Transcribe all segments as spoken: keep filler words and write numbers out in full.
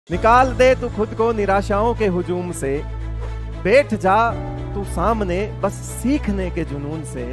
निकाल दे तू खुद को निराशाओं के हुजूम से, बैठ जा तू सामने बस सीखने के जुनून से,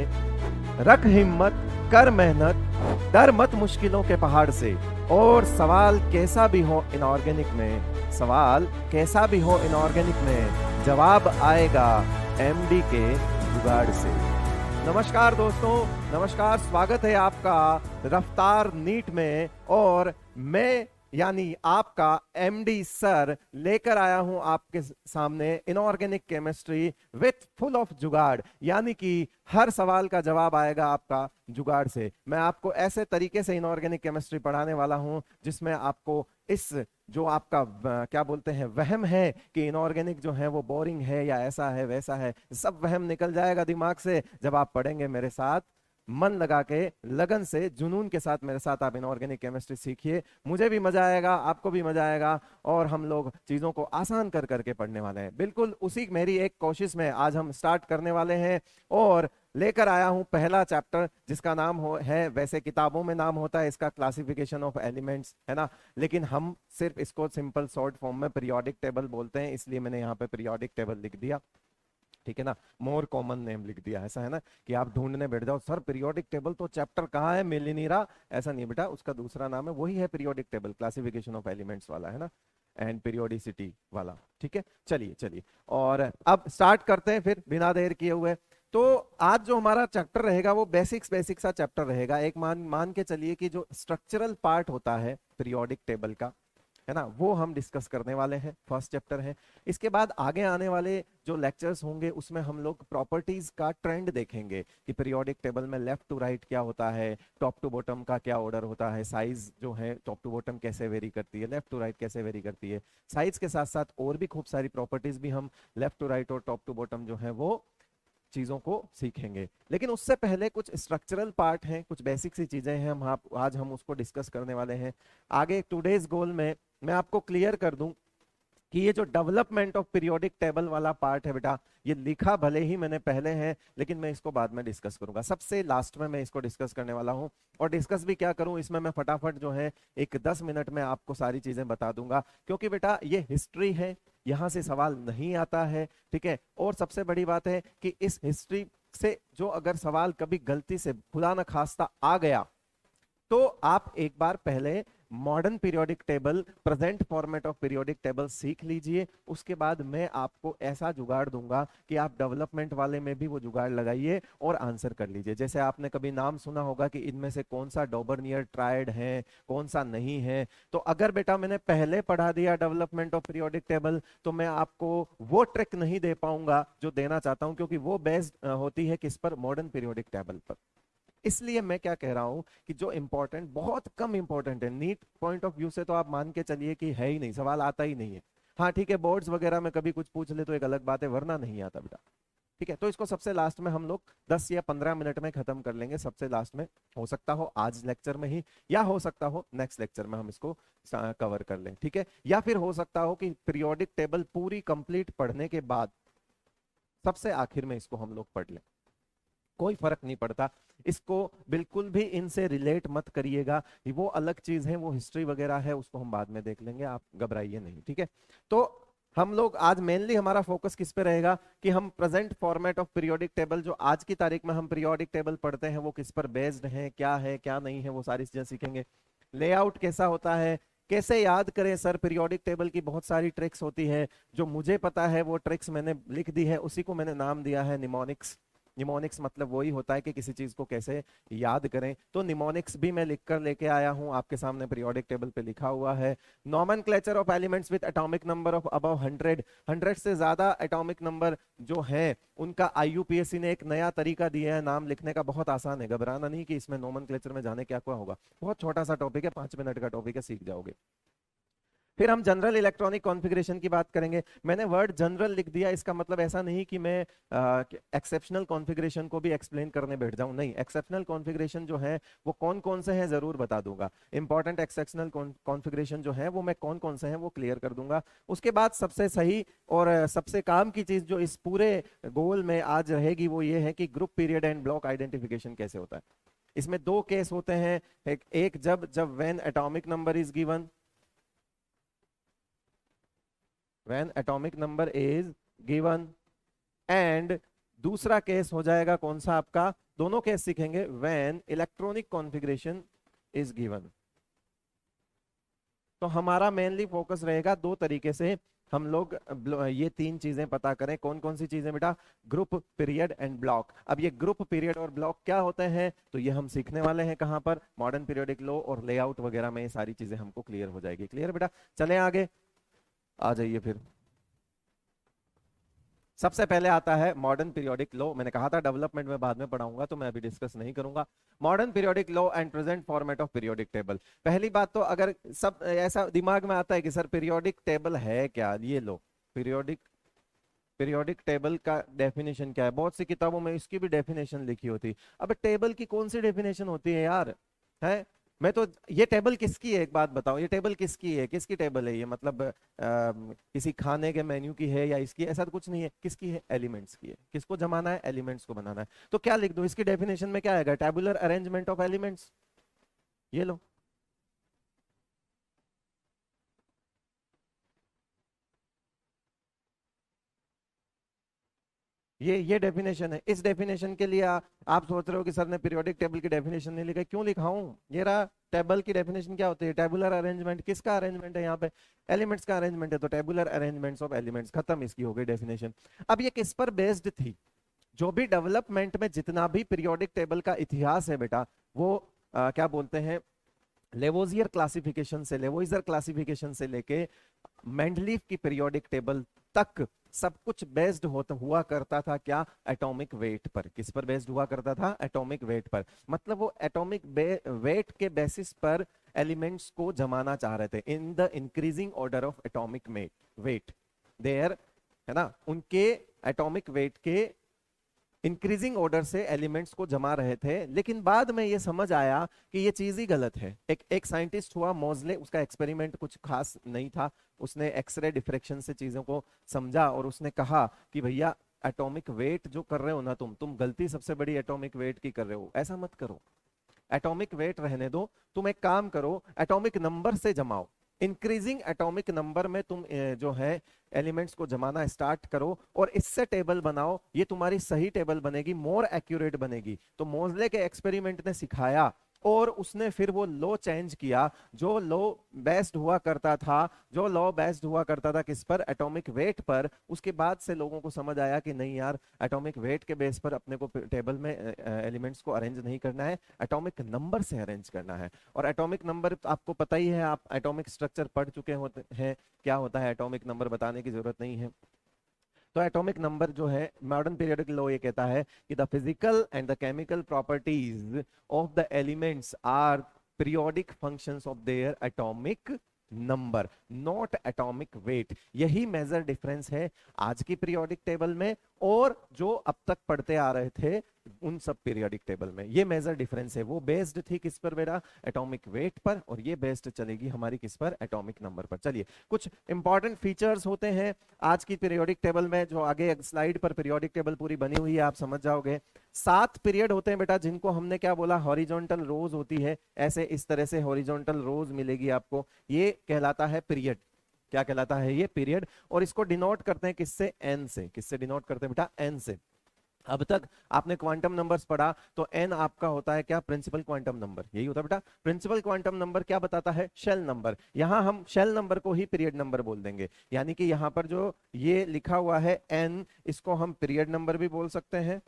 रख हिम्मत कर मेहनत डर मत मुश्किलों के पहाड़ से। और सवाल कैसा भी हो इनऑर्गेनिक में, सवाल कैसा भी हो इनऑर्गेनिक में, जवाब आएगा एमडी के जुगाड़ से। नमस्कार दोस्तों, नमस्कार, स्वागत है आपका रफ्तार नीट में। और मैं यानी आपका एमडी सर लेकर आया हूं आपके सामने inorganic chemistry with full of जुगाड़, यानी कि हर सवाल का जवाब आएगा आपका जुगाड़ से। मैं आपको ऐसे तरीके से इनऑर्गेनिक केमिस्ट्री पढ़ाने वाला हूं जिसमें आपको इस जो आपका क्या बोलते हैं वहम है कि इनऑर्गेनिक जो है वो बोरिंग है या ऐसा है वैसा है, सब वहम निकल जाएगा दिमाग से जब आप पढ़ेंगे मेरे साथ। मन लगा के, लगन से, जुनून के साथ मेरे साथ आप इनऑर्गेनिक केमिस्ट्री सीखिए। मुझे भी मजा आएगा, आपको भी मजा आएगा, और हम लोग चीजों को आसान कर करके पढ़ने वाले हैं। बिल्कुल उसी मेरी एक कोशिश में आज हम स्टार्ट करने वाले हैं और लेकर आया हूं पहला चैप्टर जिसका नाम हो है, वैसे किताबों में नाम होता है इसका क्लासिफिकेशन ऑफ एलिमेंट्स, है ना, लेकिन हम सिर्फ इसको सिंपल शॉर्ट फॉर्म में पीरियोडिक टेबल बोलते हैं, इसलिए मैंने यहाँ पे पीरियोडिक टेबल लिख दिया, ठीक है ना, मोर कॉमन नेम लिख दिया। ऐसा है ना कि आप ढूंढने बैठ जाओ सर पीरियोडिक टेबल तो चैप्टर कहाँ है, मिल ही नहीं रहा, ऐसा नहीं बेटा, उसका दूसरा नाम है, वही है periodic table, classification of elements वाला, है ना, एंड पीरियोडिसिटी वाला। ठीक है, चलिए चलिए और अब स्टार्ट करते हैं फिर बिना देर किए हुए। तो आज जो हमारा चैप्टर रहेगा वो बेसिक्स बेसिक सा चैप्टर रहेगा। एक मान मान के चलिए कि जो स्ट्रक्चरल पार्ट होता है पीरियोडिक टेबल का, है ना, वो हम डिस्कस करने वाले हैं, फर्स्ट चैप्टर है। इसके बाद आगे आने वाले जो लेक्चर्स होंगे उसमें हम लोग प्रॉपर्टीज का ट्रेंड देखेंगे कि पीरियोडिक टेबल में लेफ्ट टू राइट क्या होता है, टॉप टू बॉटम का क्या ऑर्डर होता है, साइज जो है टॉप टू बॉटम कैसे वेरी करती है, लेफ्ट टू राइट कैसे वेरी करती है। साइज के साथ साथ और भी खूब सारी प्रॉपर्टीज भी हम लेफ्ट टू राइट और टॉप टू बॉटम जो है वो चीजों को सीखेंगे। लेकिन उससे पहले कुछ स्ट्रक्चरल पार्ट हैं, कुछ बेसिक सी चीजें हैं, हम आप, आज हम उसको डिस्कस करने वाले हैं। आगे टुडेज गोल में मैं आपको क्लियर कर दूं कि ये जो डेवलपमेंट ऑफ पीरियोडिक टेबल वाला पार्ट है बेटा, ये लिखा भले ही मैंने पहले है लेकिन मैं इसको बाद में डिस्कस करूंगा, सबसे लास्ट में मैं इसको डिस्कस करने वाला हूं। और डिस्कस भी क्या करूं, इसमें मैं फटाफट जो है एक दस मिनट में आपको सारी चीजें बता दूंगा, क्योंकि बेटा ये हिस्ट्री है, यहां से सवाल नहीं आता है, ठीक है। और सबसे बड़ी बात है कि इस हिस्ट्री से जो अगर सवाल कभी गलती से खुदा न खास्ता आ गया तो आप एक बार पहले modern periodic table, present format of periodic table सीख लीजिए। उसके बाद मैं आपको ऐसा जुगाड़ दूंगा कि आप डेवलपमेंट वाले में भी वो जुगाड़ लगाइए और आंसर कर लीजिए। जैसे आपने कभी नाम सुना होगा कि इनमें से कौन सा डॉबरनियर ट्रायड है, कौन सा नहीं है, तो अगर बेटा मैंने पहले पढ़ा दिया डेवलपमेंट ऑफ पीरियोडिक टेबल तो मैं आपको वो ट्रिक नहीं दे पाऊंगा जो देना चाहता हूं, क्योंकि वो बेस्ड होती है किस पर, मॉडर्न पीरियोडिक टेबल पर। इसलिए मैं क्या कह रहा हूं कि जो इंपॉर्टेंट, बहुत कम इंपॉर्टेंट है, नीट पॉइंट ऑफ व्यू से तो आप मान के चलिए कि है ही नहीं, सवाल आता ही नहीं है। हाँ ठीक है, बोर्ड्स वगैरह में कभी कुछ पूछ ले तो एक अलग बात है, वरना नहीं आता बेटा, ठीक है। तो इसको सबसे लास्ट में हम लोग दस या पंद्रह मिनट में खत्म कर लेंगे, सबसे लास्ट में, हो सकता हो आज लेक्चर में ही, या हो सकता हो नेक्स्ट लेक्चर में हम इसको कवर कर लें, ठीक है। या फिर हो सकता हो कि पीरियोडिक टेबल पूरी कंप्लीट पढ़ने के बाद सबसे आखिर में इसको हम लोग पढ़ लें, कोई फर्क नहीं पड़ता। इसको बिल्कुल भी इनसे रिलेट मत करिएगा, वो अलग चीज है, वो हिस्ट्री वगैरह है, उसको हम बाद में देख लेंगे, आप घबराइए नहीं, ठीक है। तो हम लोग आज मेनली हमारा फोकस किस पे रहेगा कि हम present format of periodic table, जो आज की तारीख में हम पीरियोडिक टेबल पढ़ते हैं, वो किस पर बेस्ड है, क्या है क्या नहीं है, वो सारी चीजें सीखेंगे। लेआउट कैसा होता है, कैसे याद करें सर, पीरियोडिक टेबल की बहुत सारी ट्रिक्स होती है, जो मुझे पता है वो ट्रिक्स मैंने लिख दी है, उसी को मैंने नाम दिया है निमोनिक्स। निमोनिक्स मतलब वही होता है कि किसी चीज को कैसे याद करें, तो निमोनिक्स भी मैं लिखकर लेके आया हूं, आपके सामने पीरियोडिक टेबल पे लिखा हुआ है। Nomenclature of elements with atomic number of above hundred, hundred से ज्यादा एटॉमिक नंबर जो है उनका आईयूपीएससी ने एक नया तरीका दिया है नाम लिखने का, बहुत आसान है, घबराना नहीं कि इसमें नॉमेनक्लेचर में जाने क्या क्या होगा, बहुत छोटा सा टॉपिक है, पांच मिनट का टॉपिक है, सीख जाओगे। फिर हम जनरल इलेक्ट्रॉनिक कॉन्फ़िगरेशन की बात करेंगे। मैंने वर्ड जनरल लिख दिया, इसका मतलब ऐसा नहीं कि मैं एक्सेप्शनल कॉन्फ़िगरेशन को भी एक्सप्लेन करने बैठ जाऊं, नहीं, एक्सेप्शनल कॉन्फ़िगरेशन जो है वो कौन कौन से हैं जरूर बता दूंगा, इंपॉर्टेंट एक्सेप्शनल कॉन्फ़िगरेशन जो है वो मैं कौन कौन से हैं वो क्लियर कर दूंगा। उसके बाद सबसे सही और सबसे काम की चीज जो इस पूरे गोल में आज रहेगी वो ये है कि group period and block identification कैसे होता है। इसमें दो केस होते हैं, एक, एक जब जब when atomic number is given, when atomic number is given, and दूसरा केस हो जाएगा कौन सा आपका, दोनों केस सीखेंगे, when electronic configuration is given. तो हमारा मेनली फोकस रहेगा दो तरीके से, हम लोग ये तीन चीजें पता करें। कौन कौन सी चीजें बेटा, ग्रुप, पीरियड एंड ब्लॉक। अब ये ग्रुप, पीरियड और ब्लॉक क्या होते हैं, तो ये हम सीखने वाले हैं कहां पर, मॉडर्न पीरियोडिक लॉ और लेआउट वगैरह में ये सारी चीजें हमको क्लियर हो जाएगी। क्लियर बेटा, चले आगे, आ जाइए फिर। सबसे पहले आता है मॉडर्न पीरियोडिक लॉ। मैंने कहा था डेवलपमेंट में बाद में पढ़ाऊंगा, तो मैं अभी डिस्कस नहीं करूंगा। Modern periodic law and present format of periodic table. पहली बात तो अगर सब ऐसा दिमाग में आता है कि सर पीरियोडिक टेबल है क्या, ये लो पीरियोडिक पीरियोडिक टेबल का डेफिनेशन क्या है। बहुत सी किताबों में इसकी भी डेफिनेशन लिखी होती। अब टेबल की कौन सी डेफिनेशन होती है यार, है मैं तो, ये टेबल किसकी है एक बात बताओ, ये टेबल किसकी है, किसकी टेबल है ये, मतलब आ, किसी खाने के मेन्यू की है या इसकी, ऐसा तो कुछ नहीं है। किसकी है, एलिमेंट्स की है। किसको जमाना है, एलिमेंट्स को बनाना है। तो क्या लिख दो इसकी डेफिनेशन में, क्या आएगा, टेबुलर अरेंजमेंट ऑफ एलिमेंट्स। ये लो, ये ये डेफिनेशन है। इस डेफिनेशन के लिए आ, आप सोच रहे हो कि सर ने पीरियोडिक टेबल की डेफिनेशन नहीं लिखा, क्यों लिखाऊं, ये रहा। टेबल की डेफिनेशन क्या होती है, टेबुलर अरेंजमेंट। किसका अरेंजमेंट है यहाँ पे, एलिमेंट्स का अरेंजमेंट है, तो टेबुलर अरेंजमेंट्स ऑफ एलिमेंट्स, खत्म, इसकी हो गई डेफिनेशन। अब ये किस पर बेस्ड थी, जो भी डेवलपमेंट में जितना भी पीरियोडिक टेबल का इतिहास है बेटा, वो आ, क्या बोलते हैं, लेवोजियर क्लासिफिकेशन से, लेवोइजर क्लासिफिकेशन से लेके मेंडलीफ की पीरियोडिक टेबल तक सब कुछ बेस्ड होता हुआ करता था क्या, एटॉमिक वेट पर। किस पर बेस्ड हुआ करता था, एटॉमिक वेट पर। मतलब वो एटॉमिक वेट के बेसिस पर एलिमेंट्स को जमाना चाह रहे थे, in the increasing order of atomic weight there, है ना, उनके एटॉमिक वेट के इंक्रीजिंग ऑर्डर से एलिमेंट्स को जमा रहे थे। लेकिन बाद में ये समझ आया कि ये चीज ही गलत है। एक एक साइंटिस्ट हुआ मोजले, उसका एक्सपेरिमेंट कुछ खास नहीं था, उसने एक्सरे डिफ्रेक्शन से चीजों को समझा और उसने कहा कि भैया एटॉमिक वेट जो कर रहे हो ना तुम तुम गलती सबसे बड़ी एटॉमिक वेट की कर रहे हो, ऐसा मत करो, एटॉमिक वेट रहने दो, तुम एक काम करो, एटॉमिक नंबर से जमाओ, इंक्रीजिंग एटॉमिक नंबर में तुम जो है एलिमेंट्स को जमाना स्टार्ट करो और इससे टेबल बनाओ, ये तुम्हारी सही टेबल बनेगी, मोर एक्यूरेट बनेगी। तो मोजले के एक्सपेरिमेंट ने सिखाया और उसने फिर वो लॉ चेंज किया, जो लॉ बेस्ड हुआ करता था, जो लॉ बेस्ड हुआ करता था किस पर, एटॉमिक वेट पर। उसके बाद से लोगों को समझ आया कि नहीं यार, एटॉमिक वेट के बेस पर अपने को टेबल में एलिमेंट्स को अरेंज नहीं करना है, एटॉमिक नंबर से अरेंज करना है। और एटॉमिक नंबर आपको पता ही है, आप एटॉमिक स्ट्रक्चर पढ़ चुके होते हैं, क्या होता है एटॉमिक नंबर, बताने की जरूरत नहीं है। तो एटॉमिक नंबर जो है, मॉडर्न पीरियोडिक लॉ ये कहता है कि the physical and the chemical properties of the elements are periodic functions of their atomic number, not atomic weight. यही मेजर डिफरेंस है आज की पीरियोडिक टेबल में और जो अब तक पढ़ते आ रहे थे उन सब पीरियोडिक टेबल में। ये मेजर डिफरेंस है। वो बेस्ड थी किस पर बेटा, एटॉमिक वेट पर, और ये बेस्ड चलेगी हमारी किस पर, एटॉमिक नंबर पर। चलिए, कुछ इंपॉर्टेंट फीचर्स होते हैं आज की पीरियोडिक टेबल में, जो आगे स्लाइड पर पीरियोडिक टेबल पूरी बनी हुई है, आप समझ जाओगे। सात पीरियड होते हैं बेटा, जिनको हमने क्या बोला, हॉरिजॉन्टल रोज होती है, ऐसे इस तरह से हॉरिजॉन्टल रोज मिलेगी आपको, ये कहलाता है पीरियड। क्या कहलाता है ये, पीरियड। और इसको डिनोट करते हैं किससे, एन से। किससे डिनोट करते हैं बेटा, एन से। अब तक आपने क्वांटम नंबर्स पढ़ा, तो एन आपका होता है क्या, प्रिंसिपल क्वांटम नंबर, यही होता है बेटा। प्रिंसिपल क्वांटम नंबर क्या बताता है, शेल नंबर। यहां हम शेल नंबर को ही पीरियड नंबर बोल देंगे, यानी कि यहां पर जो ये लिखा हुआ है एन, इसको हम पीरियड नंबर भी बोल सकते हैं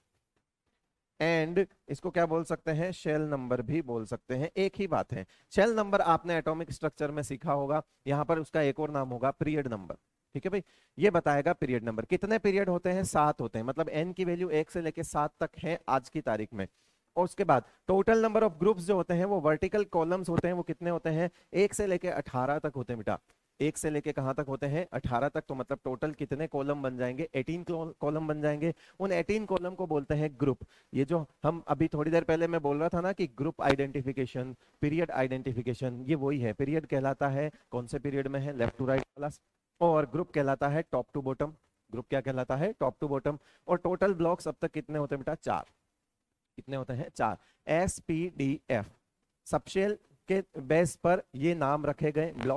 एंड इसको क्या बोल सकते हैं, शेल नंबर भी बोल सकते हैं, एक ही बात है। शेल नंबर आपने एटॉमिक स्ट्रक्चर में सीखा होगा, यहां पर उसका एक और नाम होगा पीरियड नंबर। ठीक है भाई, ये बताएगा पीरियड नंबर। कितने पीरियड होते हैं, सात होते हैं, मतलब एन की वैल्यू एक से लेके सात तक है आज की तारीख में। और उसके बाद टोटल नंबर ऑफ ग्रुप्स जो होते हैं, वो वर्टिकल कॉलम्स होते हैं, वो कितने होते हैं, एक से लेके अठारह तक होते हैं बेटा। एक से लेके कहां तक होते हैं, अठारह तक। तो मतलब टोटल कितने कॉलम बन जाएंगे, अठारह कॉलम बन जाएंगे। उन अठारह कॉलम को बोलते हैं ग्रुप। ये जो हम अभी थोड़ी देर पहले मैं बोल रहा था ना कि ग्रुप आइडेंटिफिकेशन, पीरियड आइडेंटिफिकेशन, ये वही है। पीरियड कहलाता है कौन से पीरियड में है, लेफ्ट टू राइट वाला, और ग्रुप कहलाता है टॉप टू बॉटम। ग्रुप क्या कहलाता है, टॉप टू बॉटम। और टोटल ब्लॉक्स अब तक कितने होते हैं बेटा, चार। कितने होते हैं, चार। S p d f subshell के बेस पर ये नाम रखे गए ब्लॉक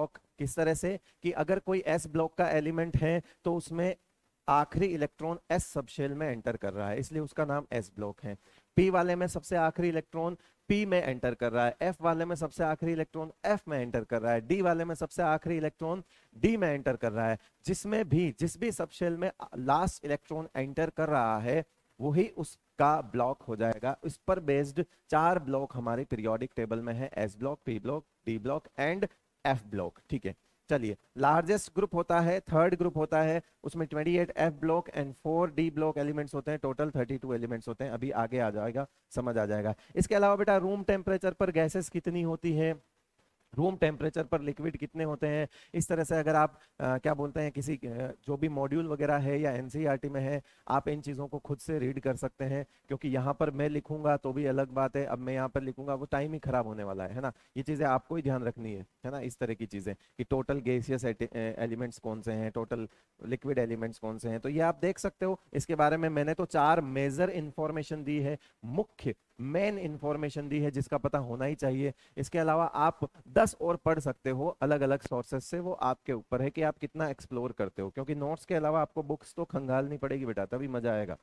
किस तरह से कि अगर कोई एस ब्लॉक का एलिमेंट है तो उसमें आखिरी इलेक्ट्रॉन एस सबशेल में एंटर कर रहा है, इसलिए उसका नाम एस ब्लॉक है। पी वाले में सबसे आखिरी इलेक्ट्रॉन पी में एंटर कर रहा है, एफ वाले में सबसे आखिरी इलेक्ट्रॉन एफ में एंटर कर रहा है, डी वाले में सबसे आखिरी इलेक्ट्रॉन डी में एंटर कर रहा है। जिसमें भी जिस भी सबशेल में लास्ट इलेक्ट्रॉन एंटर कर रहा है वही उसका ब्लॉक हो जाएगा। इस पर बेस्ड चार ब्लॉक हमारे पीरियोडिक टेबल में है, s block, p block, d block and f block. ठीक है, चलिए लार्जेस्ट ग्रुप होता है, थर्ड ग्रुप होता है, उसमें अट्ठाईस f block and four d block elements होते हैं, टोटल बत्तीस एलिमेंट्स होते हैं। अभी आगे आ जाएगा, समझ आ जाएगा। इसके अलावा बेटा रूम टेम्परेचर पर गैसेस कितनी होती है, रूम टेम्परेचर पर लिक्विड कितने होते हैं, इस तरह से अगर आप आ, क्या बोलते हैं किसी जो भी मॉड्यूल वगैरह है या एनसीईआरटी में है, आप इन चीज़ों को खुद से रीड कर सकते हैं, क्योंकि यहाँ पर मैं लिखूंगा तो भी अलग बात है, अब मैं यहाँ पर लिखूंगा वो टाइम ही खराब होने वाला है है ना। ये चीज़ें आपको ही ध्यान रखनी है है ना, इस तरह की चीज़ें कि टोटल गैसियस एलिमेंट्स कौन से हैं, टोटल लिक्विड एलिमेंट्स कौन से हैं, तो ये आप देख सकते हो। इसके बारे में मैंने तो चार मेजर इंफॉर्मेशन दी है, मुख्य मेन इंफॉर्मेशन दी है जिसका पता होना ही चाहिए। इसके अलावा आप दस और पढ़ सकते हो अलग अलग सोर्सेस से, वो आपके ऊपर है कि आप कितना एक्सप्लोर करते हो, क्योंकि नोट्स के अलावा आपको बुक्स तो खंगालनी पड़ेगी बेटा, तभी मजा आएगा।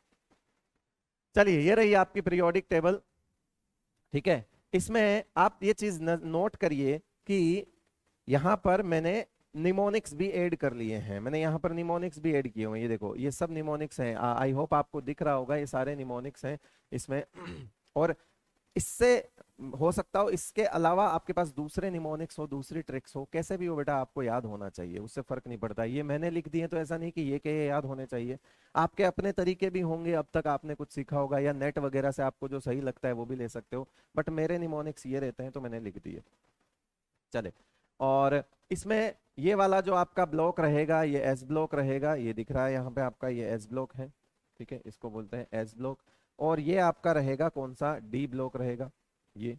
चलिए ये रही आपकी पीरियोडिक टेबल। ठीक है, इसमें आप ये चीज नोट करिए कि यहां पर मैंने निमोनिक्स भी ऐड कर लिए हैं, मैंने यहाँ पर निमोनिक्स भी ऐड किए हुए हैं। ये देखो ये सब निमोनिक्स हैं, आई होप आपको दिख रहा होगा, ये सारे निमोनिक्स हैं इसमें। और इससे हो सकता हो इसके अलावा आपके पास दूसरे निमोनिक्स हो, दूसरी ट्रिक्स हो, कैसे भी हो बेटा आपको याद होना चाहिए, उससे फर्क नहीं पड़ता। ये मैंने लिख दिए तो ऐसा नहीं कि ये के ये याद होने चाहिए, आपके अपने तरीके भी होंगे, अब तक आपने कुछ सीखा होगा या नेट वगैरह से आपको जो सही लगता है वो भी ले सकते हो, बट मेरे निमोनिक्स ये रहते हैं तो मैंने लिख दिए। चले, और इसमें ये वाला जो आपका ब्लॉक रहेगा ये एस ब्लॉक रहेगा, ये दिख रहा है यहाँ पे आपका, ये एस ब्लॉक है। ठीक है, इसको बोलते हैं एस ब्लॉक। और ये आपका रहेगा कौन सा, डी ब्लॉक रहेगा। ये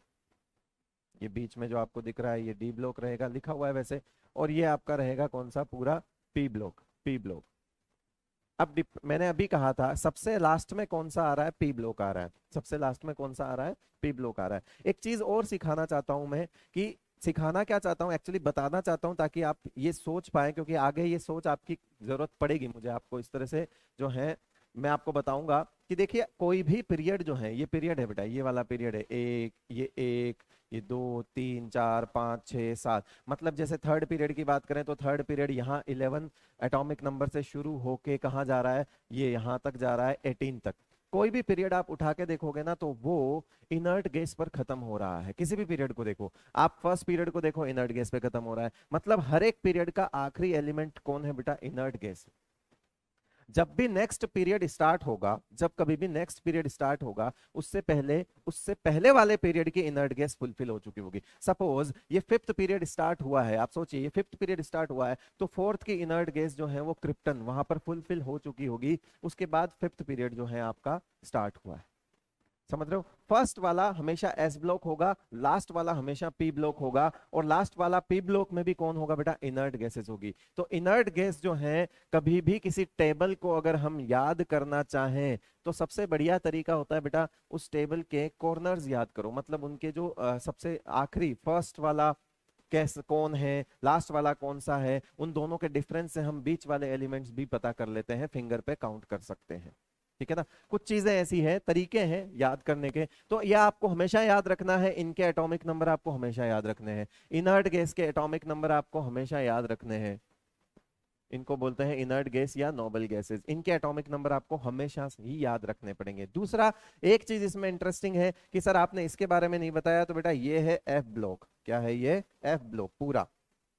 ये बीच में जो आपको दिख रहा है ये डी ब्लॉक रहेगा, लिखा हुआ है वैसे। और ये आपका रहेगा कौन सा, पूरा पी ब्लॉक, पी ब्लॉक। अब मैंने अभी कहा था सबसे लास्ट में कौन सा आ रहा है, पी ब्लॉक आ रहा है, सबसे लास्ट में कौन सा आ रहा है, पी ब्लॉक आ रहा है। एक चीज और सिखाना चाहता हूं मैं, कि सिखाना क्या चाहता हूं, एक्चुअली बताना चाहता हूं ताकि आप ये सोच पाए, क्योंकि आगे ये सोच आपकी जरूरत पड़ेगी मुझे, आपको इस तरह से जो है मैं आपको बताऊंगा कि देखिए कोई भी पीरियड जो है, ये पीरियड है बेटा, ये वाला पीरियड है, एक ये एक ये दो तीन चार पाँच छः सात, मतलब जैसे थर्ड पीरियड की बात करें तो थर्ड पीरियड यहाँ इलेवन एटॉमिक नंबर से शुरू होके कहाँ जा रहा है, ये यहाँ तक जा रहा है एटीन तक। कोई भी पीरियड आप उठा के देखोगे ना तो वो इनर्ट गैस पर खत्म हो रहा है। किसी भी पीरियड को देखो, आप फर्स्ट पीरियड को देखो इनर्ट गैस पे खत्म हो रहा है, मतलब हर एक पीरियड का आखिरी एलिमेंट कौन है बेटा, इनर्ट गैस। जब भी नेक्स्ट पीरियड स्टार्ट होगा, जब कभी भी नेक्स्ट पीरियड स्टार्ट होगा, उससे पहले उससे पहले वाले पीरियड की इनर्ट गैस फुलफिल हो चुकी होगी। सपोज ये फिफ्थ पीरियड स्टार्ट हुआ है, आप सोचिए ये फिफ्थ पीरियड स्टार्ट हुआ है तो फोर्थ की इनर्ट गैस जो है वो क्रिप्टन वहां पर फुलफिल हो चुकी होगी, उसके बाद फिफ्थ पीरियड जो है आपका स्टार्ट हुआ है। समझ रहे हो, फर्स्ट वाला हमेशा एस ब्लॉक होगा, लास्ट वाला हमेशा पी ब्लॉक होगा, और लास्ट वाला पी ब्लॉक में भी कौन होगा बेटा, इनर्ट गैसेस होगी। तो इनर्ट गैस जो है, कभी भी किसी टेबल को अगर हम याद करना चाहें तो सबसे बढ़िया तरीका होता है बेटा, उस टेबल के कॉर्नर्स याद करो, मतलब उनके जो आ, सबसे आखिरी फर्स्ट वाला कैस कौन है, लास्ट वाला कौन सा है, उन दोनों के डिफरेंस से हम बीच वाले एलिमेंट्स भी पता कर लेते हैं, फिंगर पे काउंट कर सकते हैं। ठीक है ना, कुछ चीजें ऐसी हैं, तरीके हैं याद करने के, तो यह आपको हमेशा याद रखना है। इनके एटॉमिक नंबर आपको हमेशा याद रखने हैं, इनर्ट गैस के एटॉमिक नंबर आपको हमेशा याद रखने हैं, इनको बोलते हैं इनर्ट गैस या नोबल गैसेस, इनके एटॉमिक नंबर आपको हमेशा ही याद रखने पड़ेंगे। दूसरा एक चीज इसमें इंटरेस्टिंग है कि सर आपने इसके बारे में नहीं बताया, तो बेटा ये है एफ ब्लॉक। क्या है ये, एफ ब्लॉक पूरा।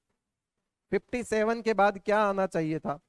सत्तावन के बाद क्या आना चाहिए था,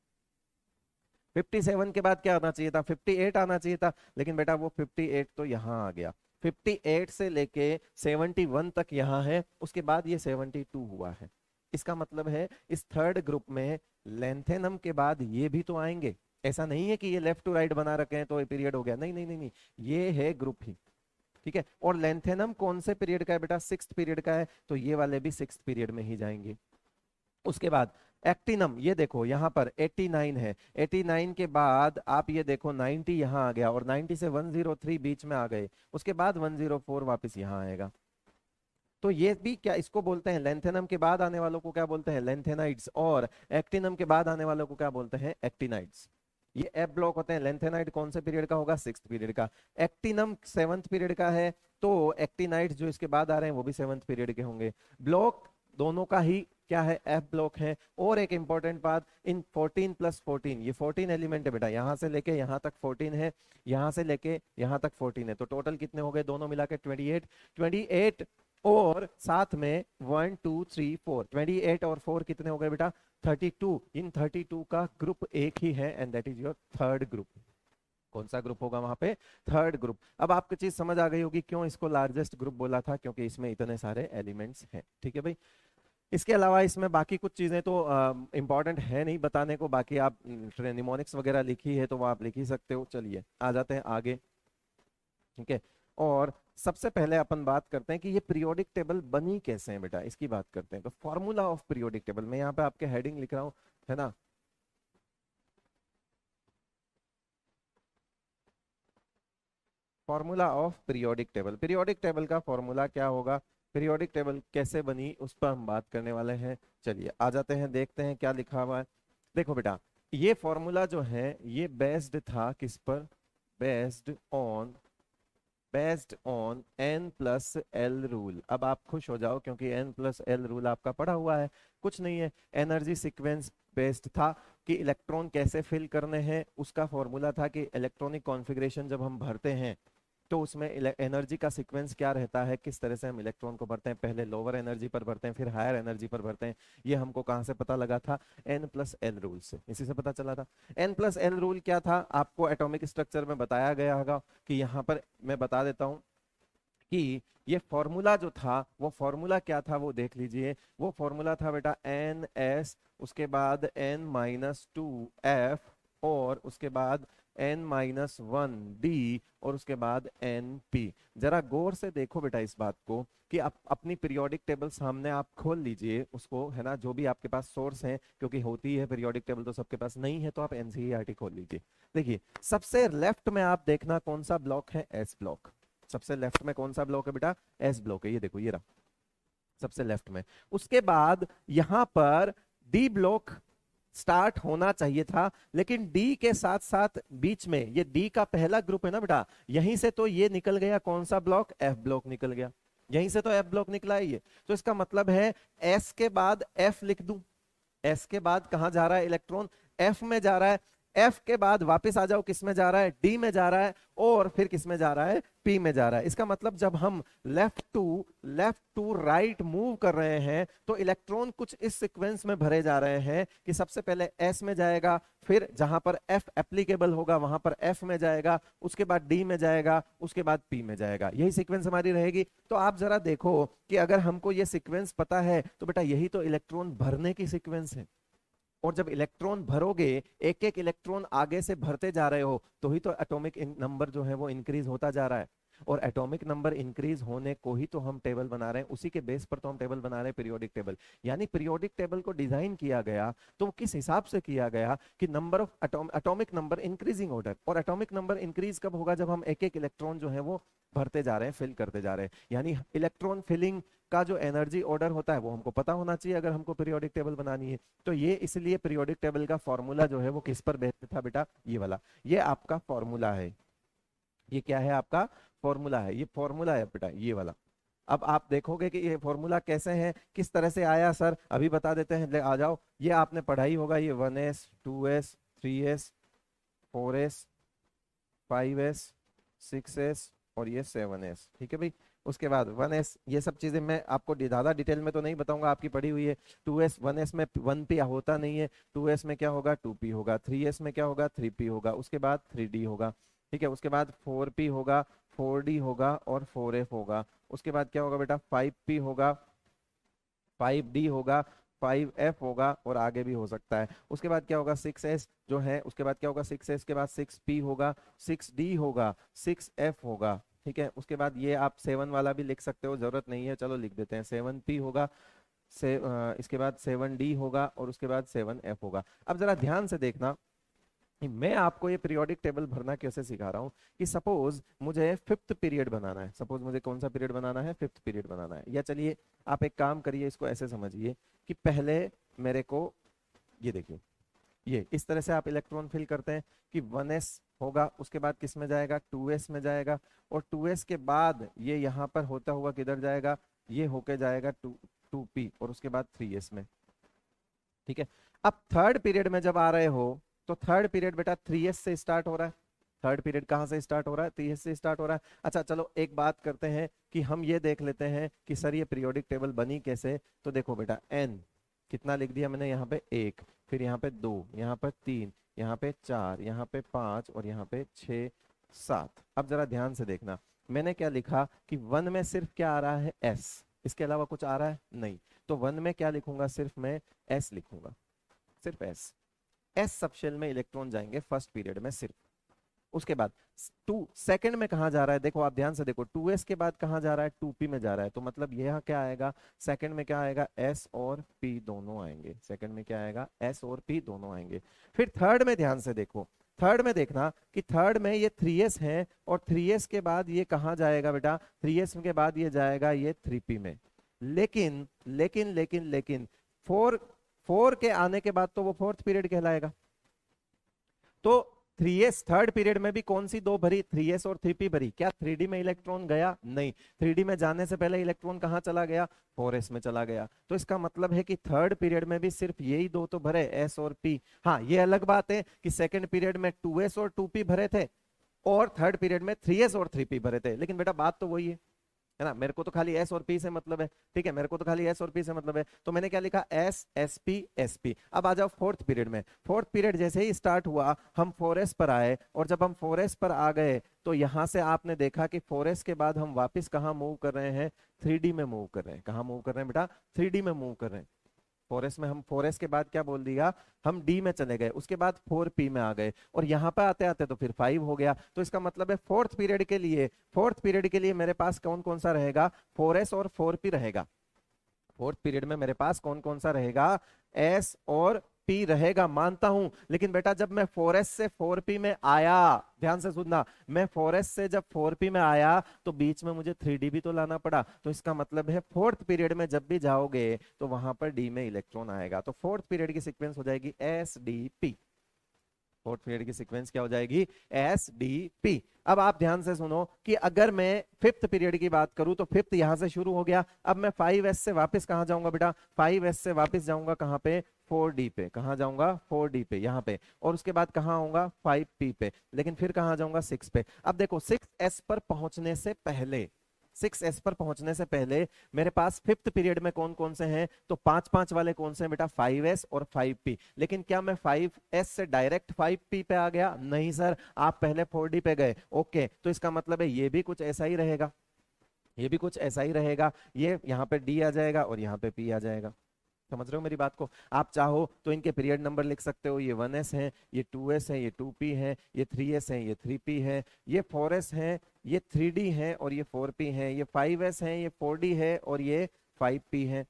सत्तावन के बाद क्या आना चाहिए था, अट्ठावन आना चाहिए था, लेकिन बेटा वो अट्ठावन तो यहाँ आ गया, अट्ठावन से लेके इकहत्तर तक यहाँ है, उसके बाद ये बहत्तर हुआ है। इसका मतलब है इस थर्ड ग्रुप में लेंथेनम के बाद ये भी तो आएंगे, ऐसा नहीं है कि ये लेफ्ट टू राइट बना रखे हैं तो ये पीरियड हो गया, नहीं नहीं नहीं नहीं, ये है ग्रुप ही। ठीक है, और लेंथेनम कौन से पीरियड का है बेटा, सिक्स्थ पीरियड का है, तो ये वाले भी सिक्स्थ पीरियड में ही जाएंगे। उसके बाद एक्टिनम, ये देखो यहाँ पर नवासी है, नवासी के बाद आप ये देखो नब्बे यहाँ आ गया, और नब्बे से एक सौ तीन बीच में आ गए, उसके बाद एक सौ चार वापस यहाँ आएगा। तो ये भी क्या, इसको बोलते हैं लेंथेनम के बाद आने वालों को क्या बोलते हैं, लेंथेनाइड्स, और एक्टिनम के बाद आने वालों को क्या बोलते हैं, एक्टिनाइड्स। ये एफ ब्लॉक होते हैं। लेंथेनाइड कौन से पीरियड का होगा, सिक्स्थ पीरियड का। एक्टिनम सेवंथ पीरियड का है, तो एक्टिनाइड्स जो इसके बाद आ रहे हैं वो भी सेवंथ पीरियड के होंगे। ब्लॉक दोनों का ही क्या है, एफ ब्लॉक है। और एक इंपॉर्टेंट बात, इन फोर्टीन प्लस फोर्टीन, ये फोर्टीन एलिमेंट है बेटा, यहां से लेके यहां तक फोर्टीन है, यहां से लेके यहां तक फोर्टीन है, तो टोटल कितने हो गए दोनों मिला के ट्वेंटी एट। ट्वेंटी एट और साथ में one two three four, twenty eight और फोर कितने हो गए बेटा, थर्टी टू। इन थर्टी टू का ग्रुप एक ही है, and that is your third group. कौन सा ग्रुप होगा वहां पे, थर्ड ग्रुप। अब आपको चीज समझ आ गई होगी क्यों इसको लार्जेस्ट ग्रुप बोला था, क्योंकि इसमें इतने सारे एलिमेंट्स हैं। ठीक है भाई, इसके अलावा इसमें बाकी कुछ चीजें तो इंपॉर्टेंट है नहीं बताने को, बाकी आप निमोनिक्स वगैरह लिखी है तो वो आप लिख ही सकते हो। चलिए आ जाते हैं आगे। ठीक है, और सबसे पहले अपन बात करते हैं कि ये पीरियोडिक टेबल बनी कैसे है बेटा, इसकी बात करते हैं। तो फॉर्मूला ऑफ पीरियोडिक टेबल, मैं यहाँ पे आपके हेडिंग लिख रहा हूँ, है ना। Formula of periodic table, periodic table का फॉर्मूला क्या होगा, पीरियोडिक टेबल कैसे बनी, उस पर हम बात करने वाले हैं। चलिए आ जाते हैं, देखते हैं क्या लिखा हुआ है। देखो बेटा, ये फॉर्मूला जो है ये बेस्ड था किस पर, based on based on n plus l rule. अब आप खुश हो जाओ क्योंकि एन प्लस एल रूल आपका पढ़ा हुआ है, कुछ नहीं है, एनर्जी सीक्वेंस बेस्ड था कि इलेक्ट्रॉन कैसे फिल करने हैं। उसका फॉर्मूला था कि इलेक्ट्रॉनिक कॉन्फ़िगरेशन जब हम भरते हैं तो उसमें एनर्जी का सीक्वेंस क्या रहता है, किस तरह से हम इलेक्ट्रॉन को भरते हैं, पहले लोअर एनर्जी पर भरते हैं फिर हायर एनर्जी पर भरते हैं। ये हमको कहाँ से पता लगा था, एन प्लस एल रूल से, इसी से पता चला था। एन प्लस एल रूल क्या था, आपको एटॉमिक स्ट्रक्चर में बताया गया होगा कि यहाँ पर मैं बता देता हूँ कि ये फॉर्मूला जो था वो फॉर्मूला क्या था वो देख लीजिए। वो फॉर्मूला था बेटा एन एस, उसके बाद एन माइनस टू एफ, और उसके बाद एन माइनस वन डी, और उसके बाद एन पी। जरा गौर से देखो बेटा इस बात को कि आप अपनी पीरियोडिक टेबल सामने आप खोल लीजिए उसको, है ना, जो भी आपके पास सोर्स है, क्योंकि होती है पीरियोडिक टेबल तो सबके पास नहीं है, तो आप एनसीईआरटी खोल लीजिए। देखिए सबसे लेफ्ट में आप देखना कौन सा ब्लॉक है, एस ब्लॉक। सबसे लेफ्ट में कौन सा ब्लॉक है बेटा, एस ब्लॉक है, ये देखो ये रहा सबसे लेफ्ट में। उसके बाद यहां पर डी ब्लॉक स्टार्ट होना चाहिए था, लेकिन डी के साथ साथ बीच में ये डी का पहला ग्रुप है ना बेटा, यहीं से तो ये निकल गया कौन सा ब्लॉक, एफ ब्लॉक निकल गया, यहीं से तो एफ ब्लॉक निकला है ये। तो इसका मतलब है एस के बाद एफ लिख दूं, एस के बाद कहां जा रहा है इलेक्ट्रॉन, एफ में जा रहा है, एफ के बाद वापस आ जाओ किस में जा रहा है, डी में जा रहा है, और फिर किस में जा रहा है, पी में जा रहा है। इसका मतलब जब हम left to left to right move कर रहे हैं तो इलेक्ट्रॉन कुछ इस सीक्वेंस में भरे जा रहे हैं कि सबसे पहले एस में जाएगा, फिर जहां पर एफ एप्लीकेबल होगा वहां पर एफ में जाएगा, उसके बाद डी में जाएगा, उसके बाद पी में जाएगा। यही सीक्वेंस हमारी रहेगी। तो आप जरा देखो कि अगर हमको ये सीक्वेंस पता है तो बेटा यही तो इलेक्ट्रॉन भरने की सीक्वेंस है। और जब इलेक्ट्रॉन भरोगे, एक एक इलेक्ट्रॉन आगे से भरते जा रहे हो, तो ही तो एटॉमिक नंबर जो है वो इंक्रीज होता जा रहा है। और एटॉमिक नंबर इंक्रीज होने को ही तो हम टेबल बना रहे हैं, उसी के बेस पर तो हम टेबल बना रहे हैं पीरियोडिक टेबल। यानी पीरियोडिक टेबल को डिजाइन किया गया तो किस हिसाब से किया गया कि number of atomic number increasing order. और एटॉमिक नंबर इंक्रीज कब होगा, जब हम एक एक इलेक्ट्रॉन जो है वो भरते जा रहे हैं, फिल करते जा रहे हैं। यानी इलेक्ट्रॉन फिलिंग का जो एनर्जी ऑर्डर होता है वो हमको पता होना चाहिए अगर हमको पीरियोडिक टेबल बनानी है। तो ये इसलिए पीरियोडिक टेबल का फॉर्मूला जो है वो किस पर बेस्ड था बेटा, ये वाला, ये आपका फॉर्मूला है। ये क्या है, आपका फॉर्मूला है, ये फॉर्मूला है बेटा ये वाला। अब आप देखोगे कि ये फॉर्मूला कैसे है, किस तरह से आया सर, अभी बता देते हैं, ले आ जाओ। ये आपने पढ़ाई होगा, ये one S two s three s four s five s six s और ये सेवन एस। ठीक है भाई, उसके बाद वन एस, ये सब चीजें मैं आपको ज्यादा डिटेल में तो नहीं बताऊंगा, आपकी पढ़ी हुई है। टू एस, वन एस में वन पी होता नहीं है, टू एस में क्या होगा, टू पी होगा, थ्री एस में क्या होगा, थ्री पी होगा, उसके बाद थ्री डी होगा। ठीक है, उसके बाद फोर पी होगा, फोर डी होगा और फोर एफ होगा। उसके बाद क्या होगा बेटा, फाइव पी होगा, फाइव डी होगा, फाइव एफ होगा, और आगे भी हो सकता है। उसके बाद क्या होगा, सिक्स एस जो है, उसके बाद क्या होगा, सिक्स एस के बाद सिक्स पी होगा, सिक्स डी होगा, सिक्स एफ होगा। ठीक है, उसके बाद ये आप सेवन वाला भी लिख सकते हो, जरूरत नहीं है, चलो लिख देते हैं, सेवन पी होगा, से आ, इसके बाद सेवन डी होगा, और उसके बाद सेवन एफ होगा। अब जरा ध्यान से देखना, मैं आपको ये पीरियोडिक टेबल भरना कैसे सिखा रहा हूँ कि सपोज मुझे फिफ्थ पीरियड बनाना है, सपोज मुझे कौन सा पीरियड बनाना है, फिफ्थ पीरियड बनाना है। या चलिए आप एक काम करिए, इसको ऐसे समझिए कि पहले मेरे को ये देखिए, ये इस तरह से आप इलेक्ट्रॉन फिल करते हैं कि वन एस होगा, उसके बाद किस में जाएगा, टू एस में जाएगा, और टू एस के बाद ये यहाँ पर होता हुआ किधर जाएगा, ये होके जाएगा टू टू पी, और उसके बाद थ्री एस में। ठीक है, अब थर्ड पीरियड में जब आ रहे हो तो थर्ड पीरियड बेटा थ्री एस से स्टार्ट हो रहा है। थर्ड पीरियड कहां से स्टार्ट हो रहा है, थ्री एस से स्टार्ट हो रहा है। अच्छा चलो एक बात करते हैं कि हम ये देख लेते हैं कि सर ये पीरियोडिक टेबल बनी कैसे। तो देखो बेटा एन कितना लिख दिया मैंने, यहाँ पे एक, फिर यहाँ पे दो, यहाँ पे तीन, यहाँ पे चार, यहाँ पे पांच, और यहाँ पे छह सात। अब जरा ध्यान से देखना, मैंने क्या लिखा कि वन में सिर्फ क्या आ रहा है, एस, इसके अलावा कुछ आ रहा है नहीं। तो वन में क्या लिखूंगा, सिर्फ मैं एस लिखूंगा, सिर्फ एस। एस सबशेल में इलेक्ट्रॉन जाएंगे फर्स्ट पीरियड में सिर्फ। उसके बाद टू सेकंड में कहा जा रहा है, देखो आप ध्यान से देखो, टू एस के बाद कहा जा रहा है, टू पी में जा रहा है। तो मतलब यह क्या आएगा, सेकंड में क्या आएगा, एस और पी दोनों आएंगे। सेकंड में क्या आएगा, एस और पी दोनों आएंगे। फिर थर्ड में ध्यान से देखो, थर्ड में देखना कि थर्ड में ये थ्री एस है, और थ्री एस के बाद ये कहा जाएगा बेटा, थ्री एस के बाद ये जाएगा ये थ्री पी में। लेकिन लेकिन लेकिन लेकिन फोर फोर के आने के बाद तो वो फोर्थ पीरियड कहलाएगा। तो थ्री एस थर्ड पीरियड में भी कौन सी दो भरी, थ्री एस और थ्री पी भरी। क्या थ्री डी में इलेक्ट्रॉन गया, नहीं। थ्री डी में जाने से पहले इलेक्ट्रॉन कहां चला गया, फोर एस में चला गया। तो इसका मतलब है कि थर्ड पीरियड में भी सिर्फ यही दो तो भरे, एस और पी। हाँ ये अलग बात है कि सेकंड पीरियड में टू एस और टू पी भरे थे, और थर्ड पीरियड में थ्री एस और थ्री पी भरे थे। लेकिन बेटा बात तो वही है है ना, मेरे को तो खाली एस और पी से मतलब है। ठीक है, मेरे को तो खाली एस और पी से मतलब है। तो मैंने क्या लिखा, s s p s p. अब आ जाओ फोर्थ पीरियड में। फोर्थ पीरियड जैसे ही स्टार्ट हुआ हम फोर एस पर आए, और जब हम फोर एस पर आ गए तो यहां से आपने देखा कि फोर एस के बाद हम वापस कहां मूव कर रहे हैं, थ्री डी में मूव कर रहे हैं। कहां मूव कर रहे हैं बेटा, थ्री डी में मूव कर रहे हैं। फोर एस में हम फोर एस के बाद क्या बोल दिया, हम डी में चले गए, उसके बाद फोर पी में आ गए, और यहां पर आते आते तो फिर फाइव हो गया। तो इसका मतलब है फोर्थ पीरियड के लिए फोर्थ पीरियड के लिए मेरे पास कौन कौन सा रहेगा, फोर एस और फोर पी रहेगा। फोर्थ पीरियड में मेरे पास कौन कौन सा रहेगा, एस और पी रहेगा, मानता हूं। लेकिन बेटा जब मैं फोर एस से फोर पी में आया, ध्यान से सुनना, मैं फोर एस से जब फोर पी में आया तो बीच में मुझे थ्री डी भी तो लाना पड़ा। तो इसका मतलब है फोर्थ पीरियड में जब भी जाओगे तो वहां पर डी में इलेक्ट्रॉन आएगा। तो फोर्थ पीरियड की सीक्वेंस हो जाएगी S D P. Fourth period की सीक्वेंस क्या हो जाएगी, एस डी पी। अब आप ध्यान से सुनो कि अगर मैं फिफ्थ पीरियड की बात करूं तो फिफ्थ यहां से शुरू हो गया। अब मैं फाइव एस से वापस कहां जाऊंगा बेटा, फाइव एस से वापस जाऊंगा कहां पे, फोर डी पे। कहां जाऊंगा, फोर डी पे, यहां पे। और उसके बाद कहां आऊंगा, फाइव पी पे। लेकिन फिर कहां जाऊंगा, सिक्स पे। अब देखो सिक्स एस पर पहुंचने से पहले सिक्स एस पर पहुंचने से पहले मेरे पास फिफ्थ पीरियड में कौन कौन से हैं, तो पांच पांच वाले कौन से हैं बेटा, फाइव एस और फाइव पी। लेकिन क्या मैं फाइव एस से डायरेक्ट फाइव पी पे आ गया, नहीं सर, आप पहले फोर डी पे गए। ओके, तो इसका मतलब है ये भी कुछ ऐसा ही रहेगा, ये भी कुछ ऐसा ही रहेगा। ये यहाँ पे डी आ जाएगा और यहाँ पे पी आ जाएगा। समझ रहे हो मेरी बात को। आप चाहो तो इनके पीरियड नंबर लिख सकते हो, ये वन एस है, ये टू एस है, ये टू पी है, ये थ्री एस है, ये थ्री पी है, ये फोर एस है, ये थ्री डी है, और ये फोर पी है, ये फाइव एस है, ये फोर डी है, और ये फाइव पी है।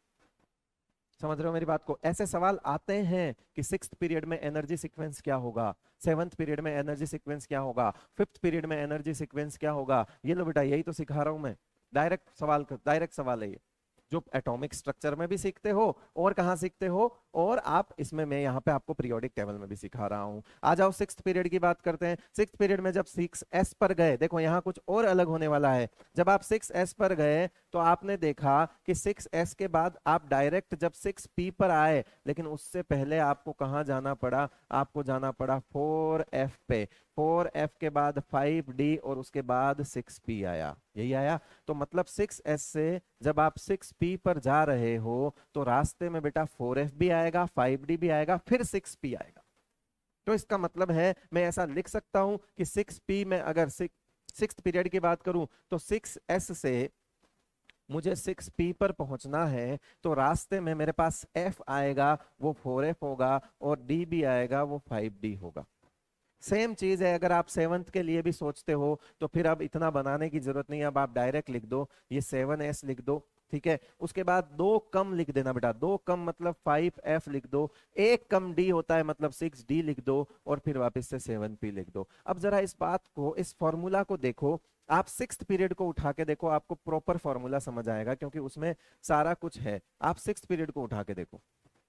समझ रहे हो मेरी बात को। ऐसे सवाल आते हैं कि सिक्स्थ पीरियड में एनर्जी सीक्वेंस क्या होगा, सेवंथ पीरियड में एनर्जी सीक्वेंस क्या होगा, फिफ्थ पीरियड में एनर्जी सीक्वेंस क्या होगा। ये लो बेटा, यही तो सिखा रहा हूं मैं। डायरेक्ट सवाल, डायरेक्ट सवाल है ये, जो एटॉमिक स्ट्रक्चर में भी सीखते हो और कहां सीखते हो, और आप इसमें मैं यहाँ पे आपको पीरियोडिक टेबल में भी सिखा रहा हूं। आ जाओ सिक्स्थ पीरियड की बात करते हैं। सिक्स्थ पीरियड में जब सिक्स एस पर गए, देखो यहाँ कुछ और अलग होने वाला है। जब आप सिक्स एस पर गए तो आपने देखा कि सिक्स एस के बाद आप डायरेक्ट जब सिक्स पी पर आए, लेकिन उससे पहले आपको कहां जाना पड़ा, आपको जाना पड़ा फोर एफ पे। फोर एफ के बाद फाइव डी, और उसके बाद सिक्स पी आया, यही आया। तो मतलब सिक्स एस से जब आप सिक्स पी पर जा रहे हो तो रास्ते में बेटा फोर एफ भी आएगा, फाइव डी भी आएगा, फिर सिक्स पी आएगा। तो इसका मतलब है मैं ऐसा लिख सकता हूं कि सिक्स पी में अगर सिक्स पीरियड की बात करूं तो सिक्स एस से मुझे सिक्स पी पर पहुंचना है, तो रास्ते में मेरे पास एफ आएगा, वो फोर एफ होगा, और डी भी आएगा, वो फाइव डी होगा। सेम चीज है अगर आप सेवंथ के लिए भी सोचते हो तो फिर अब इतना बनाने की जरूरत नहीं है। अब आप डायरेक्ट लिख दो, ये सेवन एस लिख दो, ठीक है। उसके बाद दो कम लिख देना बेटा, दो कम मतलब फाइव एफ लिख दो, एक कम डी होता है मतलब सिक्स डी लिख दो, और फिर वापस से सेवन पी लिख दो। अब जरा इस बात को, इस फॉर्मूला को देखो, आप सिक्स्थ पीरियड को उठा के देखो, आपको प्रॉपर फॉर्मूला समझ आएगा, क्योंकि उसमें सारा कुछ है। आप सिक्स्थ पीरियड को उठा के देखो।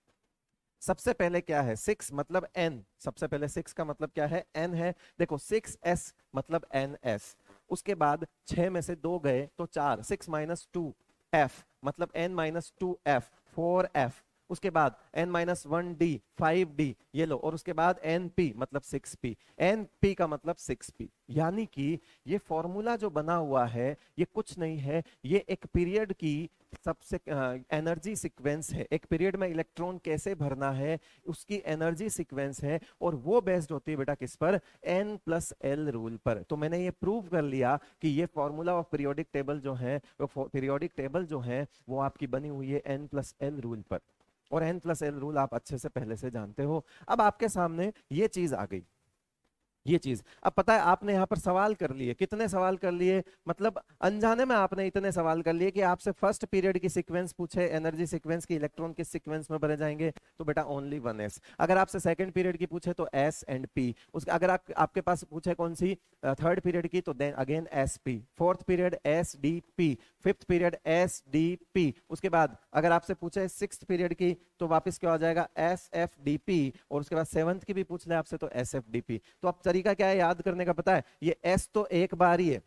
सबसे पहले क्या है, सिक्स मतलब एन, सबसे पहले सिक्स का मतलब क्या है, एन है। देखो सिक्स एस मतलब एन एस। उसके बाद छह में से दो गए तो चार, सिक्स माइनस टू एफ मतलब n minus two f, four f. उसके बाद n minus one d, five d, ये लो। और उसके बाद एन पी मतलब सिक्स पी, एन पी का मतलब सिक्स पी। यानी कि ये फॉर्मूला जो बना हुआ है ये कुछ नहीं है, ये एक पीरियड की सबसे एनर्जी सीक्वेंस है। एक पीरियड में इलेक्ट्रॉन कैसे भरना है उसकी एनर्जी सीक्वेंस है, और वो बेस्ड होती है बेटा किस पर, एन प्लस एल रूल पर। तो मैंने ये प्रूव कर लिया कि ये फॉर्मूला ऑफ पीरियोडिक टेबल जो है, वो पीरियोडिक टेबल जो है वो आपकी बनी हुई है एन प्लस एल रूल पर, और एन प्लस एल रूल आप अच्छे से पहले से जानते हो। अब आपके सामने ये चीज आ गई, ये चीज। अब पता है आपने यहां पर सवाल कर लिए, कितने सवाल कर लिए, मतलब अनजाने में आपने इतने सवाल कर लिए कि आपसे फर्स्ट पीरियड की सीक्वेंस पूछे, एनर्जी सीक्वेंस की, इलेक्ट्रॉन किस सीक्वेंस में भरे जाएंगे, तो बेटा ओनली वन एस। अगर आपसे सेकंड पीरियड की पूछे तो एस एंड पी। उसके अगर आप, आपके पास पूछे कौन सी थर्ड पीरियड की, तो then again s p. Fourth period s D p, fifth period s D p. उसके बाद अगर आपसे पूछे सिक्स्थ पीरियड की तो वापस क्या हो जाएगा, एस एफ डी पी। और उसके बाद सेवंथ की भी पूछ ले आपसे तो एस एफ डी पी। तो अब तरीका क्या है याद करने का, पता है, ये एस तो एक बार ही है,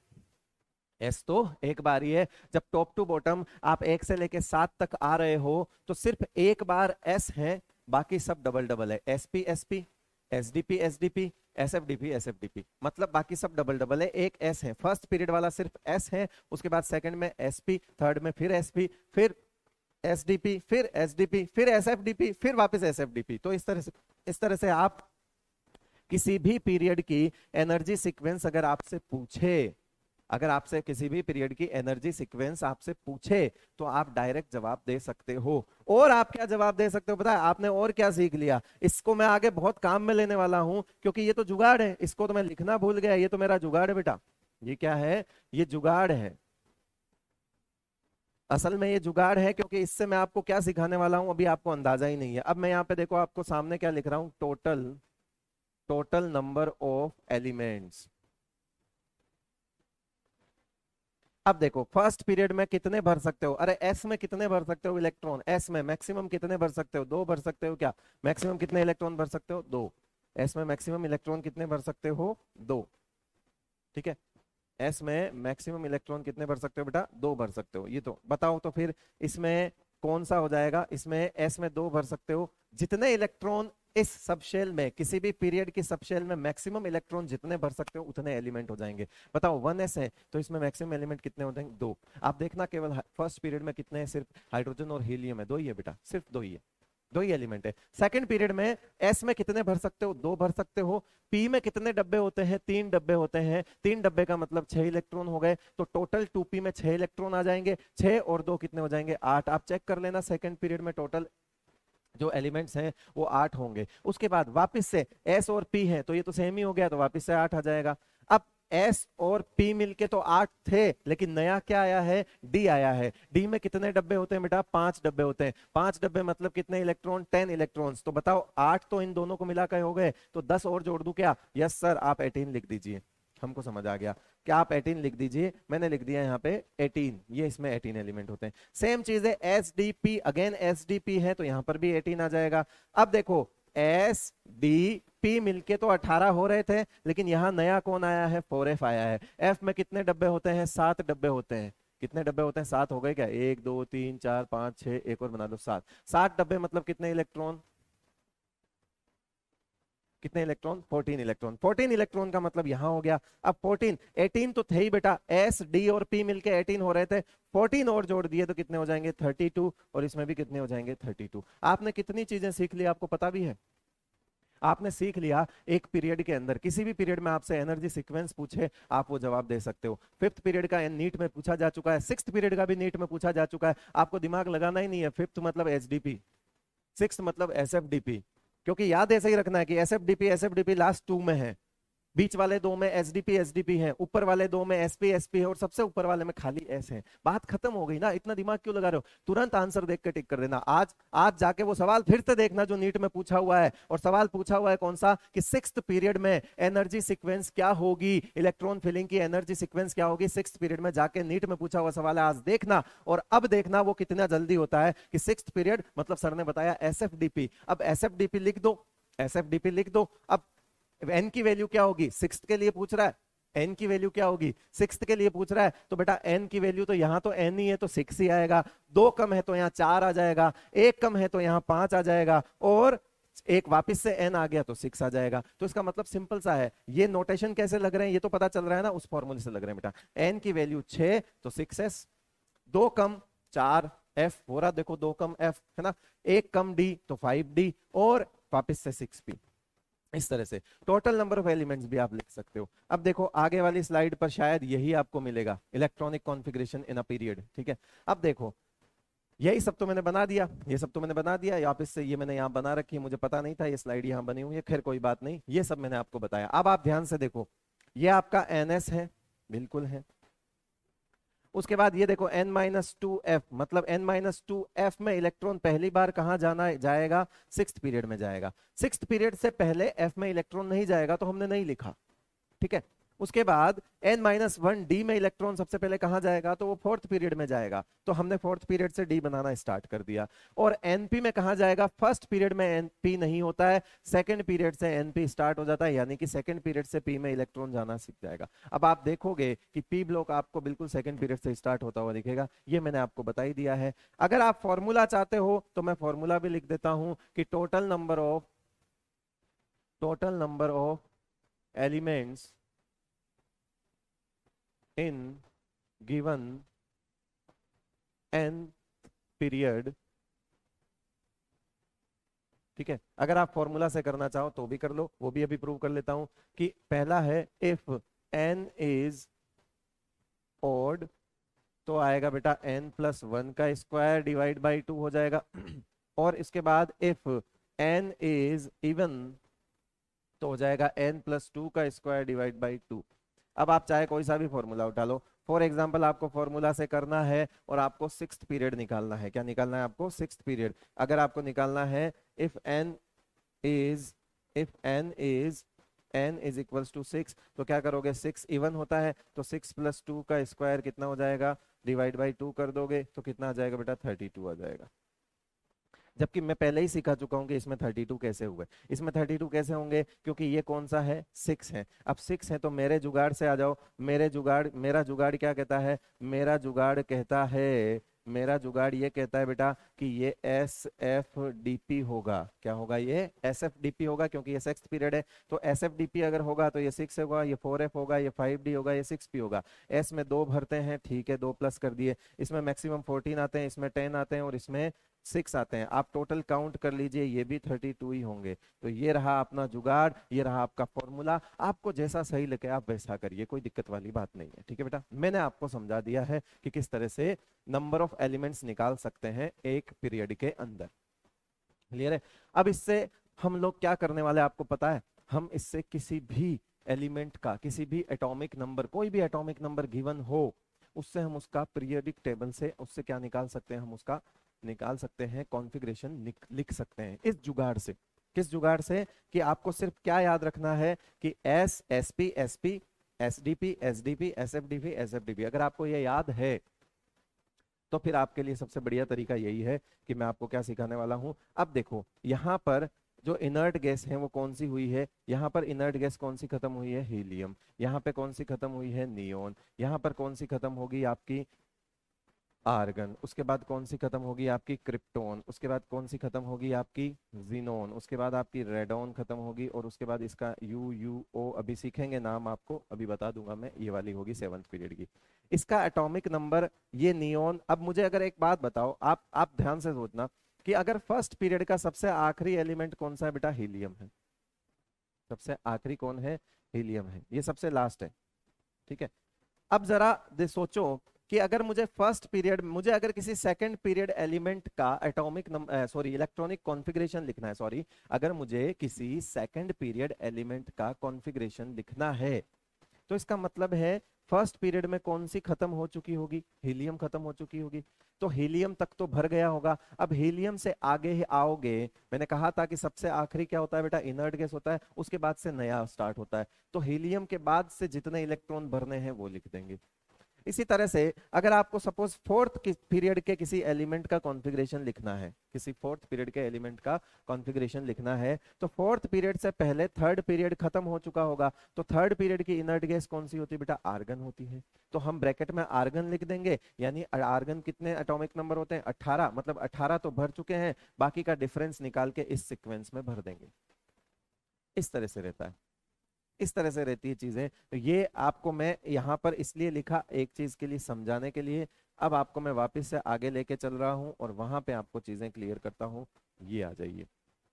एस तो एक बार ही है। जब टॉप टू बॉटम आप एक से लेके सात तक आ रहे हो तो सिर्फ एक बार एस है, बाकी सब डबल डबल है। S p s p, s d p s d p, s f d p s f d p, मतलब बाकी सब डबल डबल है। एक एस है, फर्स्ट पीरियड वाला सिर्फ एस है, उसके बाद सेकंड में एसपी, थर्ड में फिर एसपी, फिर एसडीपी, फिर एसडीपी, फिर एसएफडीपी, फिर वापस एसएफडीपी। तो इस तरह से इस तरह से आप किसी भी पीरियड की एनर्जी सीक्वेंस अगर आपसे पूछे, अगर आपसे किसी भी पीरियड की एनर्जी सीक्वेंस आपसे पूछे तो आप डायरेक्ट जवाब दे सकते हो। और आप क्या जवाब दे सकते हो पता है, आपने और क्या सीख लिया, इसको मैं आगे बहुत काम में लेने वाला हूं, क्योंकि ये तो जुगाड़ है, इसको तो मैं लिखना भूल गया, ये तो मेरा जुगाड़ है बेटा। ये क्या है, ये जुगाड़ है, असल में ये जुगाड़ है, क्योंकि इससे मैं आपको क्या सिखाने वाला हूं अभी आपको अंदाजा ही नहीं है। अब मैं यहाँ पे देखो आपको सामने क्या लिख रहा हूं, total total number of elements. अब देखो फर्स्ट पीरियड में कितने भर सकते हो, अरे एस में कितने भर सकते हो इलेक्ट्रॉन, एस में मैक्सिमम कितने भर सकते हो, दो भर सकते हो। क्या मैक्सिमम कितने इलेक्ट्रॉन भर सकते हो, दो। एस में मैक्सिमम इलेक्ट्रॉन कितने भर सकते हो, दो, ठीक है। एस में मैक्सिमम इलेक्ट्रॉन कितने भर सकते हो बेटा, दो भर सकते हो। ये तो बताओ तो फिर इसमें कौन सा हो जाएगा, इसमें एस में दो भर सकते हो। जितने इलेक्ट्रॉन इस सबशेल में, किसी भी पीरियड की सबशेल में मैक्सिमम इलेक्ट्रॉन जितने भर सकते हो उतने एलिमेंट हो जाएंगे। बताओ वन एस है तो इसमें मैक्सिमम एलिमेंट कितने हो जाएंगे, दो। आप देखना केवल फर्स्ट पीरियड में कितने हैं, सिर्फ हाइड्रोजन और हीलियम है, दो ही है बेटा, सिर्फ दो ही है, दो ही एलिमेंट है। सेकंड पीरियड में एस में कितने भर सकते हो, दो भर सकते हो। पी में कितने डब्बे होते हैं, तीन डब्बे होते हैं। तीन डब्बे का मतलब छह इलेक्ट्रॉन हो गए, तो टोटल टू पी में छह इलेक्ट्रॉन आ जाएंगे। छह और दो कितने हो जाएंगे, आठ। आप चेक कर लेना सेकंड पीरियड में टोटल जो एलिमेंट्स हैं वो आठ होंगे। उसके बाद वापस से एस और पी है तो ये तो सेम ही हो गया, तो वापस से आठ आ जाएगा। अब एस और पी मिलके तो आठ थे, लेकिन नया क्या आया है, डी आया है। डी में कितने डब्बे होते हैं बेटा, पांच डब्बे होते हैं। पांच डब्बे मतलब कितने इलेक्ट्रॉन, टेन इलेक्ट्रॉन्स। तो बताओ आठ तो इन दोनों को मिलाकर हो गए, तो दस और जोड़ दूं क्या, यस सर, आप एटीन लिख दीजिए, हमको समझ आ गया। क्या आप एटीन लिख दीजिए, मैंने लिख दिया यहाँ पे एटीन, ये इसमें एटीन एलिमेंट होते हैं। सेम चीज है s D p, again s D p है तो यहाँ पर भी एटीन आ जाएगा। अब देखो एस डी पी मिलके तो अठारह हो रहे थे, लेकिन यहाँ नया कौन आया है, फोर एफ आया है। एफ में कितने डब्बे होते हैं, सात डब्बे होते हैं। कितने डब्बे होते हैं, सात हो गए क्या, एक दो तीन चार पांच छह, एक और बना लो, सात। सात डब्बे मतलब कितने इलेक्ट्रॉन, कितने electron, fourteen electron. Fourteen electron का मतलब यहां हो गया। अब फोर्टीन, एटीन तो थे ही बेटा, एस डी और पी मिलके एटीन हो रहे थे, फोर्टीन और जोड़ दिए तो कितने हो जाएंगे, थर्टी टू। और इसमें भी कितने हो जाएंगे, थर्टी टू। आपने कितनी चीजें सीख ली आपको पता भी है। आपने सीख लिया एक पीरियड के अंदर, किसी भी पीरियड में आपसे एनर्जी सीक्वेंस पूछे आप वो जवाब दे सकते हो। फिफ्थ पीरियड का नीट में पूछा जा चुका है, सिक्स्थ पीरियड का भी नीट में पूछा जा चुका है, आपको दिमाग लगाना ही नहीं है। फिफ्थ मतलब एचडीपी, सिक्स्थ मतलब एसएफडीपी, क्योंकि याद ऐसे ही रखना है कि एसएफडीपी एसएफडीपी लास्ट टू में है, बीच वाले दो में एसडीपी एसडीपी है, ऊपर वाले दो में एसपी एसपी है, और सबसे ऊपर वाले में खाली एस है। बात खत्म हो गई ना, इतना दिमाग क्यों लगा रहे हो? तुरंत आंसर देख के टिक कर देना। आज आज जाके वो सवाल फिर से देखना जो नीट में पूछा हुआ है, और सवाल पूछा हुआ है कौन सा, कि सिक्स्थ पीरियड में एनर्जी सीक्वेंस क्या होगी, इलेक्ट्रॉन फिलिंग की एनर्जी सीक्वेंस क्या होगी, सिक्स्थ पीरियड में जाके नीट में पूछा हुआ सवाल है। आज देखना, और अब देखना वो कितना जल्दी होता है कि सिक्स्थ पीरियड मतलब सर ने बताया एसएफडीपी। अब एसएफडीपी लिख दो, एसएफडीपी लिख दो। अब एन की वैल्यू क्या होगी, सिक्स्थ के लिए पूछ रहा है, एन की वैल्यू क्या होगी, सिक्स्थ के लिए पूछ रहा है, तो बेटा एन की वैल्यू तो यहां तो एन ही है तो सिक्स ही आएगा, दो कम है तो यहां चार आ जाएगा, एक कम है तो यहां पांच आ जाएगा, और एक वापस से एन आ गया तो सिक्स आ जाएगा। तो इसका मतलब सिंपल सा है। ये नोटेशन कैसे लग रहे हैं ये तो पता चल रहा है ना, उस फॉर्मूले से लग रहे हैं बेटा। एन की वैल्यू छह तो सिक्स एस, दो कम चार एफ हो रहा, देखो दो कम एफ है ना, एक कम डी तो फाइव डी, और वापस से सिक्स पी। इस तरह से टोटल नंबर ऑफ एलिमेंट्स भी आप लिख सकते हो। अब देखो आगे वाली स्लाइड पर शायद यही आपको मिलेगा, electronic configuration in a period. ठीक है, अब देखो यही सब तो मैंने बना दिया, ये सब तो मैंने बना दिया, वापस से ये मैंने यहाँ बना रखी है, मुझे पता नहीं था ये स्लाइड यहाँ बनी हुई है, खैर कोई बात नहीं, ये सब मैंने आपको बताया। अब आप ध्यान से देखो, ये आपका एन एस है, बिल्कुल है। उसके बाद ये देखो n माइनस टू एफ, मतलब n माइनस टू एफ में इलेक्ट्रॉन पहली बार कहां जाना जाएगा, सिक्स्थ पीरियड में जाएगा। सिक्स्थ पीरियड से पहले f में इलेक्ट्रॉन नहीं जाएगा तो हमने नहीं लिखा, ठीक है। उसके बाद n माइनस वन डी में इलेक्ट्रॉन सबसे पहले कहां जाएगा, तो वो फोर्थ पीरियड में जाएगा, तो हमने फोर्थ पीरियड से डी बनाना स्टार्ट कर दिया। और एनपी में कहां जाएगा, फर्स्ट पीरियड में एनपी नहीं होता है, सेकंड पीरियड से एनपी स्टार्ट हो जाता है, यानी कि सेकंड पीरियड से पी में इलेक्ट्रॉन जाना सीख जाएगा। अब आप देखोगे कि पी ब्लॉक आपको बिल्कुल सेकंड पीरियड से स्टार्ट होता हुआ दिखेगा, ये मैंने आपको बता ही दिया है। अगर आप फॉर्मूला चाहते हो तो मैं फॉर्मूला भी लिख देता हूं कि total number of total number of elements in given n period, ठीक है। अगर आप फॉर्मूला से करना चाहो तो भी कर लो, वो भी अभी प्रूव कर लेता हूं कि पहला है इफ n इज ऑड तो आएगा बेटा n प्लस वन का स्क्वायर डिवाइड बाई टू हो जाएगा, और इसके बाद इफ n इज इवन तो हो जाएगा n प्लस टू का स्क्वायर डिवाइड बाई टू। अब आप चाहे कोई सा भी फॉर्मूला उठा लो, फॉर एग्जांपल आपको फॉर्मूला से करना है और आपको सिक्स्थ पीरियड निकालना है। क्या निकालना है आपको, सिक्स्थ पीरियड। अगर आपको निकालना है if n is if n is n is equals to six, तो क्या करोगे, सिक्स इवन होता है तो सिक्स प्लस टू का स्क्वायर कितना हो जाएगा, डिवाइड बाई टू कर दोगे तो कितना आ जाएगा बेटा, थर्टी टू आ जाएगा। जबकि मैं पहले ही सिखा चुका हूं कि इसमें थर्टी टू कैसे हुए। इसमें थर्टी टू कैसे होंगे, क्योंकि ये कौन सा है, सिक्स है। अब सिक्स है तो मेरे जुगाड़ से आ जाओ, मेरे जुगाड़ मेरा जुगाड़ क्या कहता है, मेरा जुगाड़ कहता है मेरा जुगाड़ ये कहता है बेटा कि ये एस एफ डी पी होगा। क्या होगा, ये एस एफ डी पी होगा, क्योंकि ये सिक्स्थ पीरियड है। तो एस एफ डी पी अगर होगा तो ये सिक्स होगा, ये फोर एफ होगा, ये फाइव डी होगा, ये सिक्स पी होगा। एस में दो भरते हैं, ठीक है, दो प्लस कर दिए। इसमें मैक्सिमम फोर्टीन आते हैं, इसमें टेन आते हैं, और इसमें सिक्स आते हैं। आप टोटल काउंट कर लीजिए, ये भी थर्टी टू ही होंगे। तो ये रहा अपना जुगाड़, ये रहा आपका फॉर्मूला। आपको जैसा सही लगे आप वैसा करिए, कोई दिक्कत वाली बात नहीं है, ठीक है बेटा। मैंने आपको समझा दिया है कि किस तरह से नंबर ऑफ एलिमेंट्स निकाल सकते हैं एक पीरियड के अंदर, क्लियर है। अब इससे हम लोग क्या करने वाले आपको पता है, हम इससे किसी भी एलिमेंट का, किसी भी एटॉमिक नंबर, कोई भी एटॉमिक नंबर गिवन हो, उससे हम उसका पीरियोडिक टेबल से उससे क्या निकाल सकते हैं, हम उसका निकाल सकते हैं कॉन्फ़िगरेशन, लिख सकते हैं इस जुगाड़ से। किस जुगाड़ से, कि आपको सिर्फ क्या याद रखना है कि s s p s p s D p s D p s F D p s F D p. अगर आपको ये याद है तो फिर आपके लिए सबसे बढ़िया तरीका यही है कि मैं आपको क्या सिखाने वाला हूं। अब देखो यहाँ पर जो इनर्ट गैस है वो कौन सी हुई है, यहाँ पर इनर्ट गैस कौन सी खत्म हुई है, हीलियम। यहाँ पे कौन सी खत्म हुई है, नियोन। यहाँ पर कौन सी खत्म होगी, आपकी आर्गन। उसके बाद कौन सी खत्म होगी, आपकी क्रिप्टोन। उसके बाद कौन सी खत्म होगी, आपकी जीनोन। उसके बाद आपकी रेडोन खत्म होगी, और उसके बाद इसका यू यू ओ अभी सीखेंगे नाम, आपको अभी बता दूंगा मैं, ये वाली होगी सेवंथ पीरियड की। इसका एटॉमिक नंबर ये नियोन। अब मुझे अगर एक बात बताओ, आप आप ध्यान से सोचना कि अगर फर्स्ट पीरियड का सबसे आखिरी एलिमेंट कौन सा है बेटा, हीलियम है। सबसे आखिरी कौन है, हीलियम है, ये सबसे लास्ट है, ठीक है। अब जरा दे सोचो कि अगर मुझे फर्स्ट पीरियड, मुझे अगर किसी सेकंड पीरियड एलिमेंट का atomic number, sorry electronic configuration लिखना है, सॉरी अगर मुझे किसी सेकंड पीरियड एलिमेंट का कॉन्फ़िगरेशन लिखना है, तो इसका मतलब है फर्स्ट पीरियड में कौन सी खत्म हो चुकी होगी, हीलियम खत्म हो चुकी होगी, तो हीलियम तक तो भर गया होगा। अब हीलियम से आगे ही आओगे, मैंने कहा था कि सबसे आखिरी क्या होता है बेटा, इनर्ट गैस होता है, उसके बाद से नया स्टार्ट होता है, तो हीलियम के बाद से जितने इलेक्ट्रॉन भरने हैं वो लिख देंगे। इसी तरह से अगर आपको सपोज फोर्थ पीरियड के किसी एलिमेंट का कॉन्फ़िगरेशन लिखना है, किसी फोर्थ पीरियड के एलिमेंट का कॉन्फ़िगरेशन लिखना है, तो फोर्थ पीरियड से पहले थर्ड पीरियड खत्म हो चुका होगा, तो थर्ड पीरियड की इनर्ट गैस कौन सी होती है बेटा, आर्गन होती है। तो हम ब्रैकेट में आर्गन लिख देंगे, यानी आर्गन कितने एटॉमिक नंबर होते हैं, अठारह, मतलब अठारह तो भर चुके हैं, बाकी का डिफरेंस निकाल के इस सीक्वेंस में भर देंगे। इस तरह से रहता है, इस तरह से रहती है चीजें। तो ये आपको मैं यहां पर इसलिए लिखा, एक चीज के लिए समझाने के लिए। अब आपको मैं वापस से आगे लेके चल रहा हूं और वहां पे आपको चीजें क्लियर करता हूं। ये आ जाइए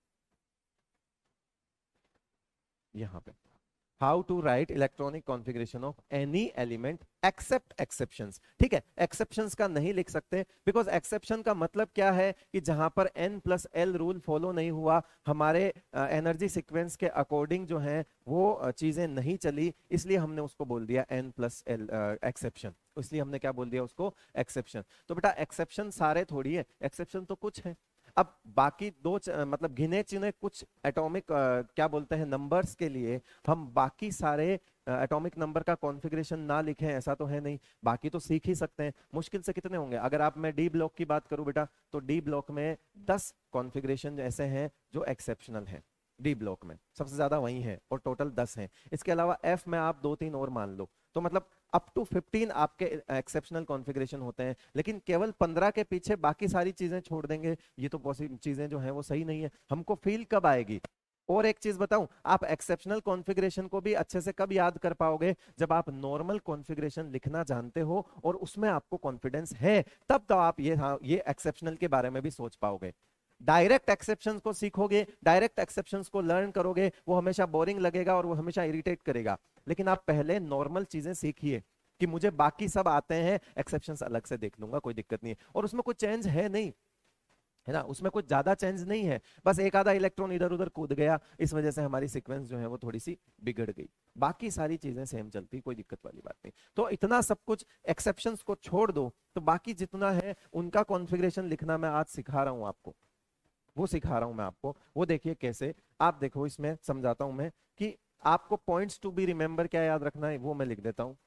यहां पे, how to write electronic configuration of any element except exceptions. ठीक है, एक्सेप्शंस का नहीं लिख सकते, बिकॉज एक्सेप्शन का मतलब क्या है कि जहां पर n plus l rule follow नहीं हुआ, हमारे एनर्जी uh, सीक्वेंस के अकॉर्डिंग जो है वो uh, चीजें नहीं चली, इसलिए हमने उसको बोल दिया एन प्लस एल एक्सेप्शन, इसलिए हमने क्या बोल दिया उसको, एक्सेप्शन। तो बेटा एक्सेप्शन सारे थोड़ी है, एक्सेप्शन तो कुछ है। अब बाकी दो च, मतलब गिने चुने कुछ एटॉमिक क्या बोलते हैं नंबर्स के लिए हम बाकी सारे एटॉमिक नंबर का कॉन्फ़िगरेशन ना लिखें, ऐसा तो है नहीं, बाकी तो सीख ही सकते हैं। मुश्किल से कितने होंगे, अगर आप मैं डी ब्लॉक की बात करूं बेटा, तो डी ब्लॉक में दस कॉन्फ़िगरेशन ऐसे हैं जो एक्सेप्शनल हैं, डी ब्लॉक में सबसे ज्यादा वही है और टोटल दस हैं। इसके अलावा एफ में आप दो तीन और मान लो, तो मतलब अप टू फिफ्टीन आपके एक्सेप्शनल कॉन्फ़िगरेशन होते हैं, लेकिन केवल पंद्रह के पीछे बाकी सारी चीजें छोड़ देंगे, ये तो पॉसिबल चीजें जो हैं वो सही नहीं है। हमको फील कब आएगी, और एक चीज बताऊं, आप एक्सेप्शनल कॉन्फ़िगरेशन को भी अच्छे से कब याद कर पाओगे, जब आप नॉर्मल कॉन्फ़िगरेशन लिखना जानते हो और उसमें आपको कॉन्फिडेंस है, तब तो आप ये हाँ ये एक्सेप्शनल के बारे में भी सोच पाओगे। डायरेक्ट एक्सेप्शंस को सीखोगे, डायरेक्ट एक्सेप्शंस को लर्न करोगे, वो हमेशा बोरिंग लगेगा और वो हमेशा इरिटेट करेगा। लेकिन आप पहले नॉर्मल चीजें सीखिए कि मुझे बाकी सब आते हैं, एक्सेप्शंस अलग से देख लूंगा, कोई दिक्कत नहीं है, और उसमें कोई चेंज है नहीं, है ना, उसमें कुछ ज्यादा चेंज नहीं है, बस एक आधा इलेक्ट्रॉन इधर उधर कूद गया, इस वजह से हमारी सीक्वेंस जो है वो थोड़ी सी बिगड़ गई, बाकी सारी चीजें सेम चलती, कोई दिक्कत वाली बात नहीं। तो इतना सब कुछ, एक्सेप्शंस को छोड़ दो, तो बाकी जितना है उनका कॉन्फ़िगरेशन लिखना मैं आज सिखा रहा हूं आपको, वो सिखा रहा हूं मैं आपको। वो देखिए कैसे, आप देखो इसमें समझाता हूं मैं कि आपको पॉइंट्स टू बी रिमेंबर क्या याद रखना है, वो मैं लिख देता हूं।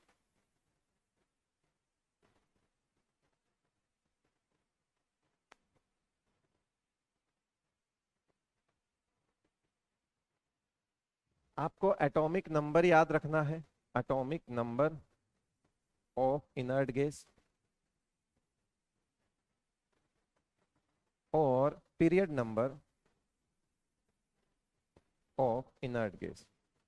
आपको एटॉमिक नंबर याद रखना है, atomic number of inert gas और period number of inert gas,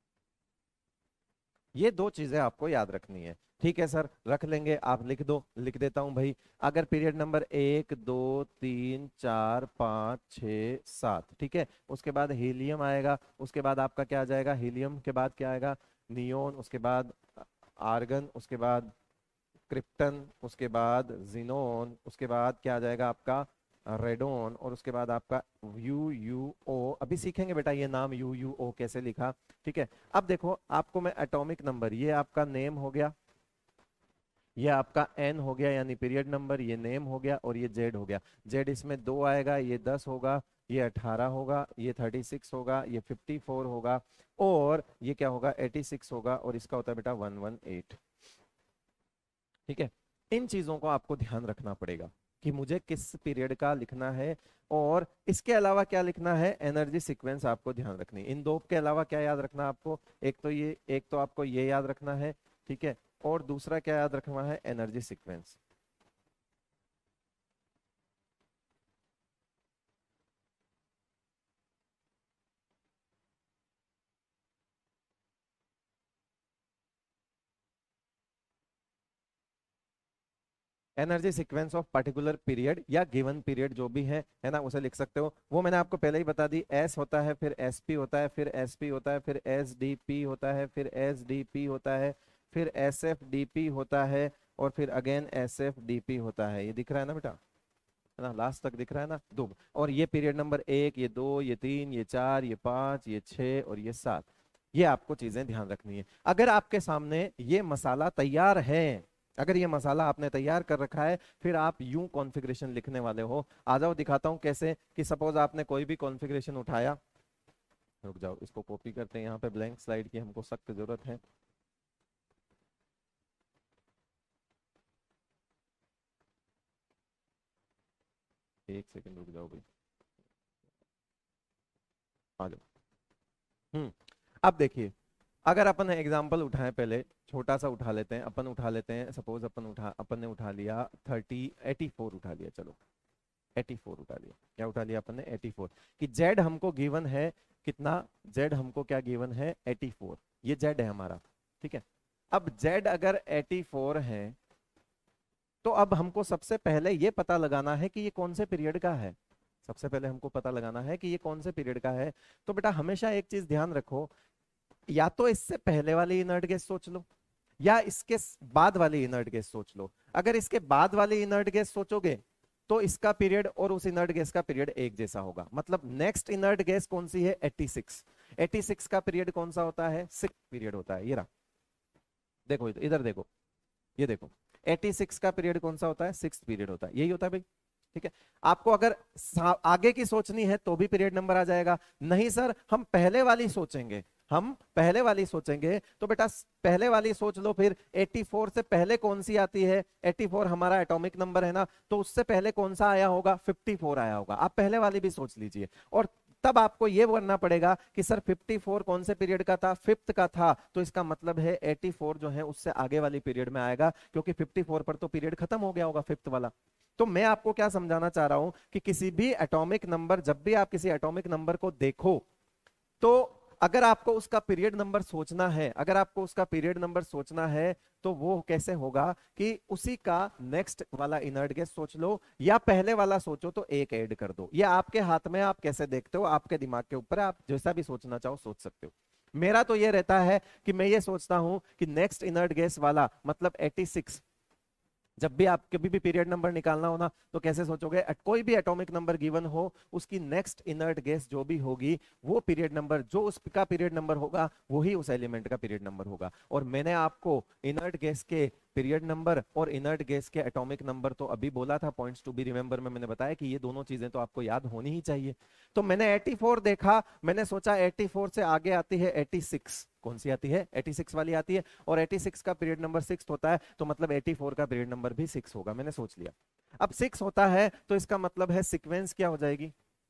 ये दो चीजें आपको याद रखनी है। ठीक है सर, रख लेंगे, आप लिख दो, लिख देता हूं भाई। अगर पीरियड नंबर एक दो तीन चार पाँच छ सात, ठीक है, उसके बाद हीलियम आएगा, उसके बाद आपका क्या आ जाएगा, हीलियम के बाद क्या आएगा, नियोन, उसके बाद आर्गन, उसके बाद क्रिप्टन, उसके बाद जिनोन, उसके बाद क्या आ जाएगा आपका रेडोन, और उसके बाद आपका यू यू ओ। अभी सीखेंगे बेटा ये नाम यू यू ओ कैसे लिखा, ठीक है। अब देखो आपको मैं एटॉमिक नंबर, ये आपका नेम हो गया, ये आपका एन हो गया यानी पीरियड नंबर, ये नेम हो गया, और ये जेड हो गया। जेड इसमें दो आएगा, ये दस होगा, ये अठारह होगा, ये थर्टी सिक्स होगा, ये फिफ्टी फोर होगा, और ये क्या होगा, एटी सिक्स होगा, और इसका होता है बेटा वन वन एट। ठीक है, इन चीजों को आपको ध्यान रखना पड़ेगा कि मुझे किस पीरियड का लिखना है, और इसके अलावा क्या लिखना है, एनर्जी सीक्वेंस आपको ध्यान रखनी है। इन दो के अलावा क्या याद रखना आपको, एक तो ये, एक तो आपको ये याद रखना है, ठीक है, और दूसरा क्या याद रखना है, energy sequence. Energy sequence of particular period या गिवन पीरियड जो भी है, है ना, उसे लिख सकते हो। वो मैंने आपको पहले ही बता दी, एस होता है, फिर एसपी होता है, फिर एसपी होता है, फिर एसडीपी होता है, फिर एसडीपी होता है, फिर एसएफडीपी होता है, और फिर again S F D P होता है। ये दिख रहा है ना बेटा, है ना, लास्ट तक दिख रहा है ना, दो। और ये पीरियड नंबर एक, ये दो, ये तीन, ये चार, ये पांच, ये छह और ये सात। ये आपको चीजें ध्यान रखनी है। अगर आपके सामने ये मसाला तैयार है, अगर ये मसाला आपने तैयार कर रखा है, फिर आप यूं कॉन्फ़िगरेशन लिखने वाले हो। आ जाओ दिखाता हूं कैसे। कि सपोज आपने कोई भी कॉन्फ़िगरेशन उठाया, रुक जाओ इसको कॉपी करते हैं, यहाँ पे ब्लैंक स्लाइड की हमको सख्त जरूरत है। एक सेकंड रुक जाओ भाई, आ जाओ। हम्म अब देखिए, अगर अपन एग्जांपल उठाएं, पहले छोटा सा उठा लेते हैं, अपन उठा लेते हैं, सपोज अपन उठा अपन ने उठा लिया थर्टी एटी फोर उठा लिया, चलो एटी फोर उठा लिया। क्या उठा लिया अपन ने? Eighty four. कि जेड हमको गिवन है कितना? जेड हमको क्या गिवन है? Eighty four. ये जेड है हमारा, ठीक है। अब जेड अगर एटी फोर है, तो अब हमको सबसे पहले ये पता लगाना है कि ये कौन से पीरियड का है। सबसे पहले हमको पता लगाना है कि ये कौन से पीरियड का है। तो बेटा हमेशा एक चीज ध्यान रखो, या तो इससे पहले वाली इनर्ट गैस सोच लो, या इसके बाद वाली इनर्ट गैस सोच लो। अगर इसके बाद वाली इनर्ट गैस सोचोगे तो इसका पीरियड और उस इनर्ट गैस का पीरियड एक जैसा होगा। मतलब नेक्स्ट इनर्ट गैस कौन सी है? Eighty six. एटी सिक्स का पीरियड कौन सा होता है? सिक्स पीरियड होता है। ये रहा, देखो इधर देखो, ये देखो, एटी सिक्स का पीरियड कौन सा होता है? सिक्स पीरियड होता है। यही होता है भाई, ठीक है। आपको अगर आगे की सोचनी है तो भी पीरियड नंबर आ जाएगा। नहीं सर हम पहले वाली सोचेंगे, हम पहले वाली सोचेंगे, तो बेटा पहले वाली सोच लो। फिर एटी फोर से पहले कौन सी आती है? एटी फोर हमारा एटॉमिक नंबर है ना, तो उससे पहले कौन सा आया होगा? फिफ्टी फोर आया होगा। आप पहले वाली भी सोच लीजिए। और तब आपको यह करना पड़ेगा कि सर फिफ्टी फोर कौन से पीरियड का था? फिफ्थ का था। तो इसका मतलब है एटी फोर जो है उससे आगे वाली पीरियड में आएगा, क्योंकि फिफ्टी फोर पर तो पीरियड खत्म हो गया होगा फिफ्थ वाला। तो मैं आपको क्या समझाना चाह रहा हूं कि किसी भी एटॉमिक नंबर, जब भी आप किसी एटॉमिक नंबर को देखो, तो अगर आपको उसका पीरियड नंबर सोचना है, अगर आपको उसका पीरियड नंबर सोचना है तो वो कैसे होगा कि उसी का नेक्स्ट वाला इनर्ट गैस सोच लो, या पहले वाला सोचो तो एक ऐड कर दो। ये आपके हाथ में, आप कैसे देखते हो, आपके दिमाग के ऊपर, आप जैसा भी सोचना चाहो सोच सकते हो। मेरा तो ये रहता है कि मैं ये सोचता हूं कि नेक्स्ट इनर्ट गैस वाला मतलब एटी सिक्स। जब भी आप कभी भी पीरियड नंबर निकालना हो ना, तो कैसे सोचोगे? कोई भी एटॉमिक नंबर गिवन हो, उसकी नेक्स्ट इनर्ट गैस जो भी होगी, वो पीरियड नंबर, जो उसका पीरियड नंबर होगा वही उस एलिमेंट का पीरियड नंबर होगा। और मैंने आपको इनर्ट गैस के पीरियड नंबर और इनर्ट गैस के एटॉमिक नंबर तो अभी बोला था, पॉइंट्स टू बी रिमेंबर में मैंने बताया कि ये दोनों चीजें तो आपको याद होनी ही चाहिए। तो मैंने एटी फोर देखा, मैंने सोचा एटी फोर से आगे आती है एटी सिक्स। कौन सी आती है? एटी सिक्स वाली आती है। और एटी सिक्स का पीरियड नंबर सिक्स होता है, तो मतलब एटी फोर का पीरियड नंबर भी सिक्स होगा। मैंने सोच लिया। अब सिक्स होता है तो इसका मतलब है सीक्वेंस क्या हो जाएगी?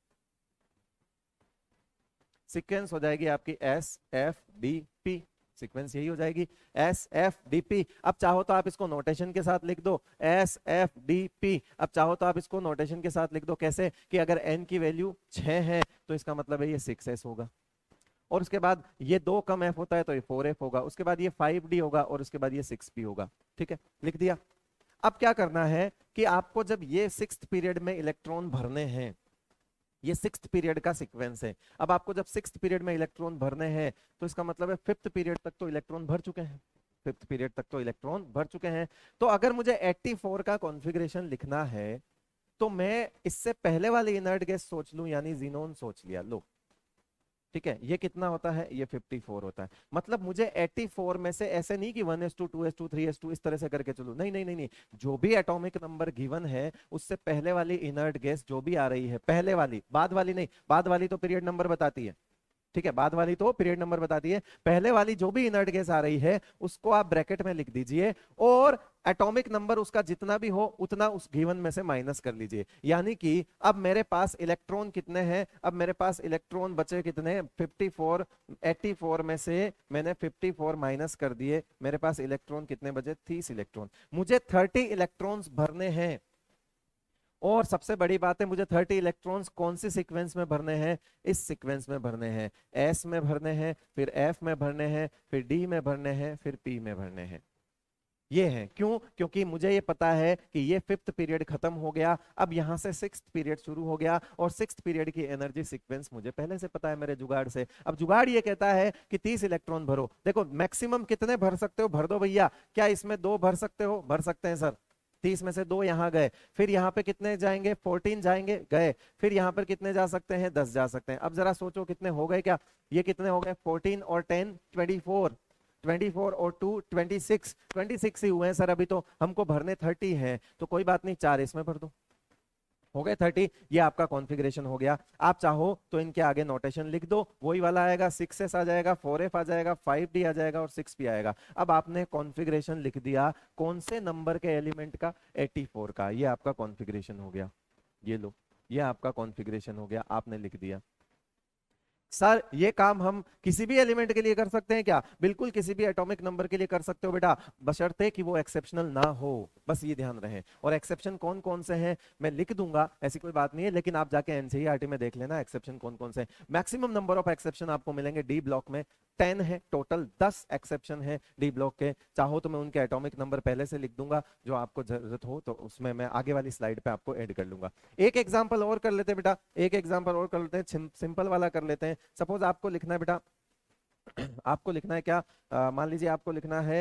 सीक्वेंस हो जाएगी आपकी S F D P. Sequence यही हो जाएगी, एस एफ डी पी। अब चाहो तो आप इसको नोटेशन के साथ लिख दो, एस एफ डी पी। अब चाहो तो आप इसको नोटेशन के साथ लिख दो, कैसे? कि अगर एन की वैल्यू छह है तो इसका मतलब है ये सिक्स एस होगा। और उसके बाद ये दो कम एफ होता है तो ये फोर एफ होगा। उसके बाद ये फाइव डी होगा, और उसके बाद ये सिक्स पी होगा। ठीक है, लिख दिया। अब क्या करना है कि आपको जब ये सिक्स्थ पीरियड में इलेक्ट्रॉन भरने हैं, ये सिक्स्थ पीरियड का सीक्वेंस है। अब आपको जब सिक्स्थ पीरियड में इलेक्ट्रॉन भरने हैं, तो इसका मतलब है फिफ्थ पीरियड तक तो इलेक्ट्रॉन भर चुके हैं। फिफ्थ पीरियड तक तो इलेक्ट्रॉन भर चुके हैं। तो अगर मुझे एटी फोर का कॉन्फ़िगरेशन लिखना है, तो मैं इससे पहले वाली इनर्ट गैस सोच लूं, यानी जीनोन सोच लिया। लो, ठीक है, ये कितना होता है? ये फिफ्टी फोर होता है। मतलब मुझे एटी फोर में से ऐसे नहीं कि one S two, two S two, three S two इस तरह से करके चलूं। नहीं नहीं नहीं नहीं, जो भी एटॉमिक नंबर गिवन है उससे पहले वाली इनर्ट गैस जो भी आ रही है, पहले वाली, बाद वाली नहीं। बाद वाली तो पीरियड नंबर बताती है, ठीक है, बाद वाली तो पीरियड नंबर बताती है। पहले वाली जो भी इनर्ट गैस आ रही है उसको आप ब्रैकेट में लिख दीजिए, और एटॉमिक नंबर उसका जितना भी हो उतना उस गिवन में से माइनस कर लीजिए। यानी कि अब मेरे पास इलेक्ट्रॉन कितने हैं? अब मेरे पास इलेक्ट्रॉन बचे कितने? Fifty four. एटी फोर में से मैंने फिफ्टी फोर माइनस कर दिए, मेरे पास इलेक्ट्रॉन कितने बचे? तीस इलेक्ट्रॉन। मुझे थर्टी इलेक्ट्रॉन्स भरने हैं। और सबसे बड़ी बात है, मुझे थर्टी इलेक्ट्रॉन्स कौन सी सीक्वेंस में भरने हैं? इस सीक्वेंस में भरने हैं। एस में भरने हैं, फिर एफ में भरने हैं, फिर डी में भरने हैं, फिर पी में भरने हैं। ये है क्यों, क्योंकि मुझे ये पता है कि ये फिफ्थ पीरियड खत्म हो गया, अब यहां से सिक्स्थ पीरियड शुरू हो गया, और सिक्स्थ पीरियड की एनर्जी सीक्वेंस मुझे पहले से पता है मेरे जुगाड़ से। अब जुगाड़ ये कहता है कि तीस इलेक्ट्रॉन भरो, देखो मैक्सिमम कितने भर सकते हो भर दो भैया, क्या इसमें दो भर सकते हो, भर सकते हैं सर, तीस में से दो यहाँ गए, फिर यहाँ पे कितने जाएंगे, फोर्टीन जाएंगे, गए, फिर यहाँ पर कितने जा सकते हैं, दस जा सकते हैं। अब जरा सोचो कितने हो गए, क्या ये कितने हो गए, फोर्टीन और ten twenty four, twenty four और two twenty six, twenty six ही हुए हैं सर, अभी तो हमको भरने थर्टी है, तो कोई बात नहीं, चार इसमें भर दो, हो गए थर्टी। ये आपका कॉन्फ़िगरेशन हो गया। आप चाहो तो इनके आगे नोटेशन लिख दो, वही वाला आएगा, सिक्स एस आ जाएगा, फोर एफ आ जाएगा, फाइव डी आ जाएगा और सिक्स पी आएगा। अब आपने कॉन्फ़िगरेशन लिख दिया कौन से नंबर के एलिमेंट का, एटी फोर का, ये आपका कॉन्फ़िगरेशन हो गया। ये लो, ये आपका कॉन्फ़िगरेशन हो गया, आपने लिख दिया। सर ये काम हम किसी भी एलिमेंट के लिए कर सकते हैं क्या, बिल्कुल किसी भी एटॉमिक नंबर के लिए कर सकते हो बेटा, बशर्ते कि वो एक्सेप्शनल ना हो, बस ये ध्यान रहे। और एक्सेप्शन कौन कौन से हैं मैं लिख दूंगा, ऐसी कोई बात नहीं है, लेकिन आप जाके एनसीईआरटी में देख लेना एक्सेप्शन कौन कौन से हैं। मैक्सिमम नंबर ऑफ एक्सेप्शन आपको मिलेंगे डी ब्लॉक में, टेन है टोटल, दस एक्सेप्शन है डी ब्लॉक के। चाहो तो मैं उनके एटॉमिक नंबर पहले से लिख दूंगा, जो आपको जरूरत हो तो उसमें मैं आगे वाली स्लाइड पे आपको ऐड कर लूंगा। एक एग्जांपल और कर लेते हैं बेटा, एक एग्जांपल और कर लेते हैं, सिंपल वाला कर लेते हैं। सपोज आपको लिखना है बेटा, आपको लिखना है क्या, मान लीजिए आपको लिखना है,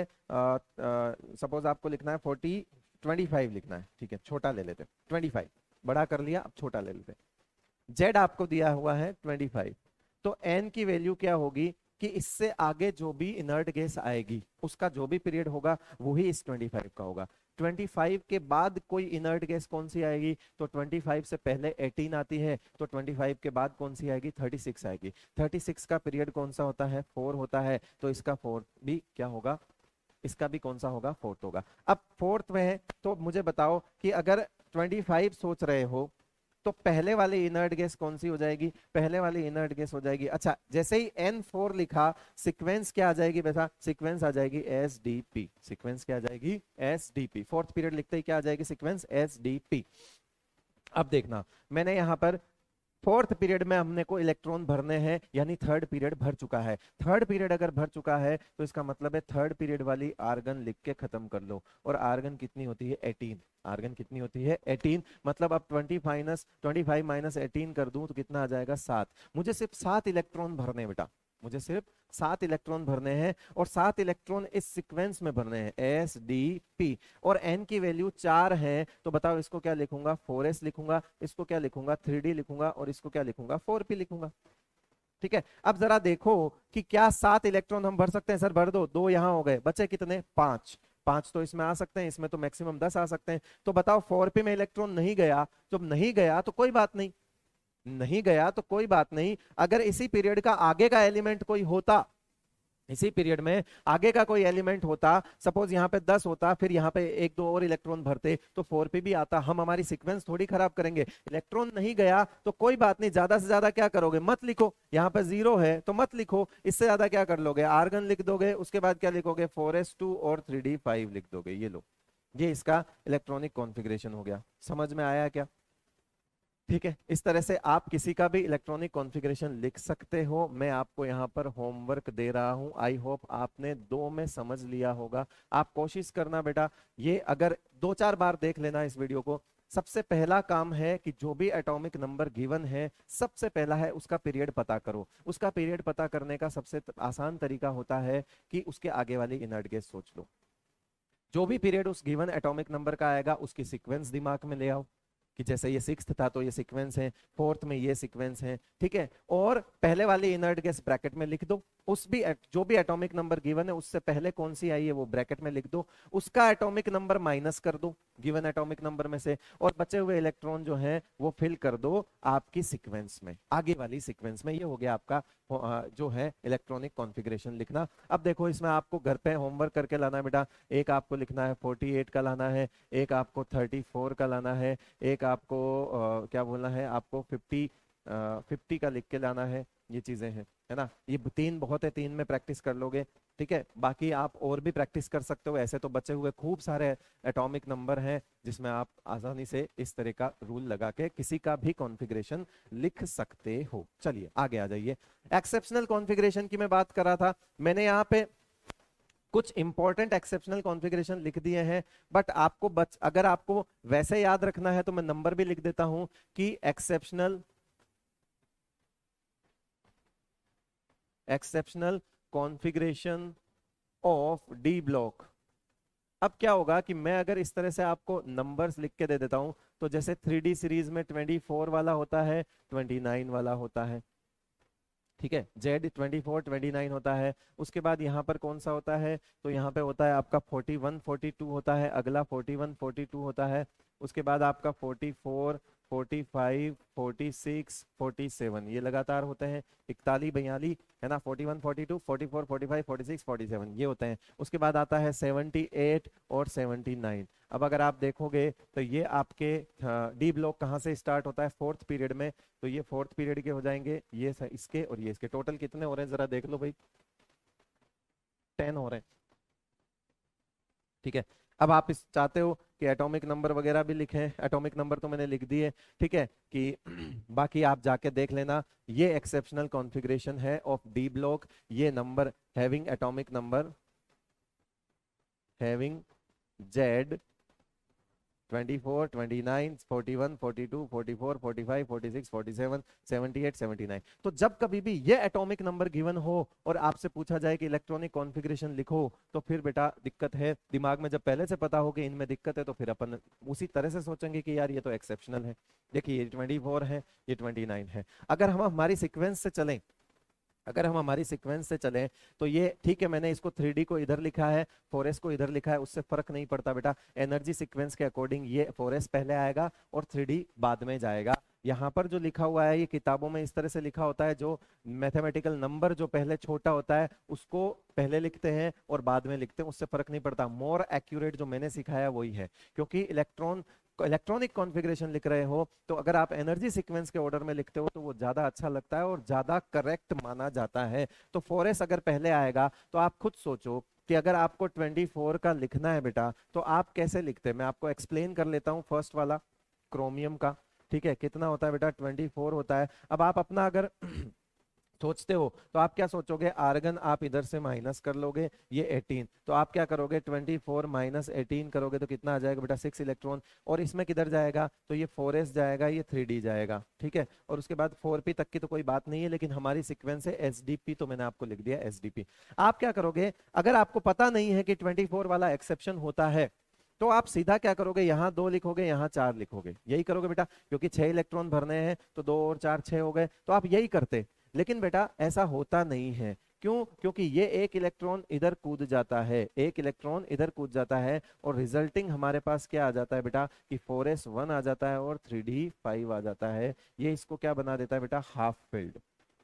सपोज आपको लिखना है फोर्टी ट्वेंटी फाइव लिखना है, ठीक है, छोटा ले लेते हैं, ट्वेंटी फाइव बड़ा कर लिया, अब छोटा ले लेते हैं। जेड आपको दिया हुआ है ट्वेंटी फाइव, तो एन की वैल्यू क्या होगी कि इससे आगे जो भी इनर्ट गैस आएगी उसका जो भी पीरियड होगा वही इस ट्वेंटी फाइव का होगा। ट्वेंटी फाइव के बाद कोई इनर्ट गैस कौन सी आएगी, तो ट्वेंटी फाइव से पहले एटीन आती है, तो ट्वेंटी फाइव के बाद कौन सी आएगी, थर्टी सिक्स आएगी। थर्टी सिक्स का पीरियड कौन सा होता है, फोर होता है, तो इसका फोर्थ भी क्या होगा, इसका भी कौन सा होगा, फोर्थ होगा। अब फोर्थ में है तो मुझे बताओ कि अगर ट्वेंटी फाइव सोच रहे हो तो पहले वाली इनर्ट गैस कौन सी हो जाएगी, पहले वाली इनर्ट गैस हो जाएगी, अच्छा जैसे ही एन फोर लिखा सीक्वेंस क्या आ जाएगी बेटा, सीक्वेंस आ जाएगी एस डी पी, सीक्वेंस क्या आ जाएगी, S D P, fourth period लिखते ही क्या आ जाएगी, सीक्वेंस एस डी पी। अब देखना मैंने यहां पर फोर्थ पीरियड में हमने को इलेक्ट्रॉन भरने हैं, यानी थर्ड पीरियड भर चुका है। थर्ड पीरियड अगर भर चुका है तो इसका मतलब है थर्ड पीरियड वाली आर्गन लिख के खत्म कर लो, और आर्गन कितनी होती है, एटीन, आर्गन कितनी होती है, एटीन। मतलब अब twenty minus twenty five minus eighteen कर दूं तो कितना आ जाएगा, सात। मुझे सिर्फ सात इलेक्ट्रॉन भरने बेटा, मुझे सिर्फ सात इलेक्ट्रॉन भरने हैं, और सात इलेक्ट्रॉन इस सीक्वेंस में भरने हैं, एस डी पी, और एन की वैल्यू चार है, तो बताओ इसको क्या लिखूंगा, फोर एस लिखूंगा, इसको क्या लिखूंगा, थ्री डी लिखूंगा, और इसको क्या लिखूंगा, फोर पी लिखूंगा। ठीक है, अब जरा देखो कि क्या सात इलेक्ट्रॉन हम भर सकते हैं, सर भर दो, दो यहां हो गए, बचे कितने, पांच, पांच तो इसमें आ सकते हैं, इसमें तो मैक्सिमम दस आ सकते हैं। तो बताओ फोर पी में इलेक्ट्रॉन नहीं गया, जब नहीं गया तो कोई बात नहीं, नहीं गया तो कोई बात नहीं, अगर इसी पीरियड का आगे का एलिमेंट कोई होता, इसी पीरियड में आगे का कोई एलिमेंट होता, सपोज यहाँ पे दस होता, फिर यहाँ पे एक दो और इलेक्ट्रॉन भरते तो फोर पे भी आता, हम हमारी सीक्वेंस थोड़ी खराब करेंगे। इलेक्ट्रॉन नहीं गया तो कोई बात नहीं, ज्यादा से ज्यादा क्या करोगे, मत लिखो, यहाँ पे जीरो है तो मत लिखो, इससे ज्यादा क्या कर लोगे, आर्गन लिख दोगे, उसके बाद क्या लिखोगे, फोर एस टू और थ्री डी फाइव लिख दोगे। ये लो, ये इसका इलेक्ट्रॉनिक कॉन्फ़िगरेशन हो गया। समझ में आया क्या, ठीक है, इस तरह से आप किसी का भी इलेक्ट्रॉनिक कॉन्फ़िगरेशन लिख सकते हो। मैं आपको यहाँ पर होमवर्क दे रहा हूँ, आई होप आपने दो में समझ लिया होगा। आप कोशिश करना बेटा, ये अगर दो चार बार देख लेना इस वीडियो को। सबसे पहला काम है कि जो भी एटॉमिक नंबर गिवन है, सबसे पहला है उसका पीरियड पता करो। उसका पीरियड पता करने का सबसे आसान तरीका होता है कि उसके आगे वाली इनर्ट गैस सोच लो। जो भी पीरियड उस गिवन एटॉमिक नंबर का आएगा उसकी सीक्वेंस दिमाग में ले आओ, कि जैसे ये सिक्स्थ था तो ये सीक्वेंस है, फोर्थ में ये सीक्वेंस है, ठीक है। और पहले वाली इनर्ट गैस ब्रैकेट में लिख दो, उस भी जो भी एटॉमिक नंबर गिवन है उससे पहले कौन सी आई है वो ब्रैकेट में लिख दो, उसका एटॉमिक नंबर माइनस कर दो गिवन एटॉमिक नंबर में से, और बचे हुए इलेक्ट्रॉन जो है वो फिल कर दो आपकी सीक्वेंस में, आगे वाली सीक्वेंस में। ये हो गया आपका जो है इलेक्ट्रॉनिक कॉन्फ़िगरेशन लिखना। अब देखो इसमें आपको घर पे होमवर्क करके लाना है बेटा, एक आपको लिखना है फोर्टी एट का लाना है, एक आपको थर्टी फोर का लाना है, एक आपको आ, क्या बोलना है, आपको फिफ्टी फिफ्टी का लिख के लाना है। ये चीजें हैं, है ना, ये तीन बहुत है, तीन में प्रैक्टिस कर लोगे, ठीक है। बाकी आप और भी प्रैक्टिस कर सकते हो, ऐसे तो बचे हुए खूब सारे एटॉमिक नंबर हैं जिसमें आप आसानी से इस तरह का रूल लगा के किसी का भी कॉन्फ़िगरेशन लिख सकते हो। चलिए आगे आ जाइए। एक्सेप्शनल कॉन्फ़िगरेशन की मैं बात कर रहा था, मैंने यहाँ पे कुछ इंपॉर्टेंट एक्सेप्शनल कॉन्फ़िगरेशन लिख दिए हैं, बट आपको बच अगर आपको वैसे याद रखना है तो मैं नंबर भी लिख देता हूं कि exceptional exceptional configuration of D block. अब क्या होगा कि मैं अगर इस तरह से आपको नंबर्स लिख के दे देता हूं, तो जैसे थ्री डी सीरीज में ट्वेंटी फोर वाला होता है, ट्वेंटी नाइन वाला होता है, ठीक है, Z twenty four twenty nine होता है। उसके बाद यहाँ पर कौन सा होता है, तो यहाँ पे होता है आपका फोर्टी वन फोर्टी टू होता है, अगला फोर्टी वन फोर्टी टू होता है। उसके बाद आपका forty four forty five forty six forty seven, ये लगातार होते हैं, इकतालीस बयालीस है ना, forty one forty two forty four forty five forty six forty seven, ये होते हैं। उसके बाद आता है सेवेंटी एट और सेवेंटी नाइन। अब अगर आप देखोगे तो ये आपके डी ब्लॉक कहाँ से स्टार्ट होता है, फोर्थ पीरियड में, तो ये फोर्थ पीरियड के हो जाएंगे, ये इसके और ये इसके। टोटल कितने हो रहे हैं जरा देख लो भाई, टेन हो रहे हैं, ठीक है। अब आप इस चाहते हो कि एटॉमिक नंबर वगैरह भी लिखें, एटॉमिक नंबर तो मैंने लिख दिए, ठीक है, कि बाकी आप जाके देख लेना। ये एक्सेप्शनल कॉन्फ़िगरेशन है ऑफ डी ब्लॉक, ये number having atomic number having Z twenty four twenty nine forty one forty two forty four forty five forty six forty seven seventy eight seventy nine. तो जब कभी भी ये atomic number given हो और आपसे पूछा जाए कि इलेक्ट्रॉनिक कॉन्फ़िगरेशन लिखो, तो फिर बेटा दिक्कत है, दिमाग में जब पहले से पता हो कि इनमें दिक्कत है तो फिर अपन उसी तरह से सोचेंगे कि यार ये तो एक्सेप्शनल है। देखिए ये ट्वेंटी फोर है, ये ट्वेंटी नाइन है। अगर हम हमारी सिक्वेंस से चलें अगर हम हमारी सीक्वेंस से चलें तो ये ठीक है, मैंने इसको थ्री डी को इधर लिखा है, फोर एस को इधर लिखा है, उससे फर्क नहीं पड़ता बेटा। एनर्जी सीक्वेंस के अकॉर्डिंग ये फोर एस पहले आएगा और थ्री डी बाद में जाएगा। यहाँ पर जो लिखा हुआ है ये किताबों में इस तरह से लिखा होता है, जो मैथमेटिकल नंबर जो पहले छोटा होता है उसको पहले लिखते हैं और बाद में लिखते हैं, उससे फर्क नहीं पड़ता। मोर एक्यूरेट जो मैंने सिखाया वही है, क्योंकि इलेक्ट्रॉन इलेक्ट्रॉनिक कॉन्फ़िगरेशन लिख रहे हो तो अगर आप एनर्जी सीक्वेंस के ऑर्डर में लिखते हो तो वो ज्यादा अच्छा लगता है और ज्यादा करेक्ट माना जाता है। तो फोर एस अगर पहले आएगा तो आप खुद सोचो कि अगर आपको ट्वेंटी फोर का लिखना है बेटा तो आप कैसे लिखते हैं। मैं आपको एक्सप्लेन कर लेता हूं। फर्स्ट वाला क्रोमियम का, ठीक है, कितना होता है बेटा, ट्वेंटी फोर होता है। अब आप अपना अगर सोचते हो तो आप क्या सोचोगे, आर्गन आप इधर से माइनस कर लोगे, ये एटीन, तो आप क्या करोगे, ट्वेंटी फोर माइनस एटीन करोगे तो कितना आ जाएगा बेटा, सिक्स इलेक्ट्रॉन। और इसमें किधर जाएगा, तो ये फोर एस जाएगा, ये थ्री डी जाएगा, ठीक है। और उसके बाद फोर पी तक की तो कोई बात नहीं है, लेकिन हमारी सीक्वेंस है एस डी पी, तो मैंने आपको लिख दिया एस डी पी। आप क्या करोगे, अगर आपको पता नहीं है कि ट्वेंटी फोर वाला एक्सेप्शन होता है तो आप सीधा क्या करोगे, यहाँ दो लिखोगे, यहाँ चार लिखोगे, यही करोगे बेटा, क्योंकि छह इलेक्ट्रॉन भरने हैं तो दो और चार छह हो गए, तो आप यही करते। लेकिन बेटा ऐसा होता नहीं है, क्यों, क्योंकि ये एक इलेक्ट्रॉन इधर कूद जाता है, एक इलेक्ट्रॉन इधर कूद जाता है और रिजल्टिंग हमारे पास क्या आ जाता है बेटा, कि फोर एस वन आ जाता है और थ्री डी फाइव आ जाता है। ये इसको क्या बना देता है बेटा, half filled,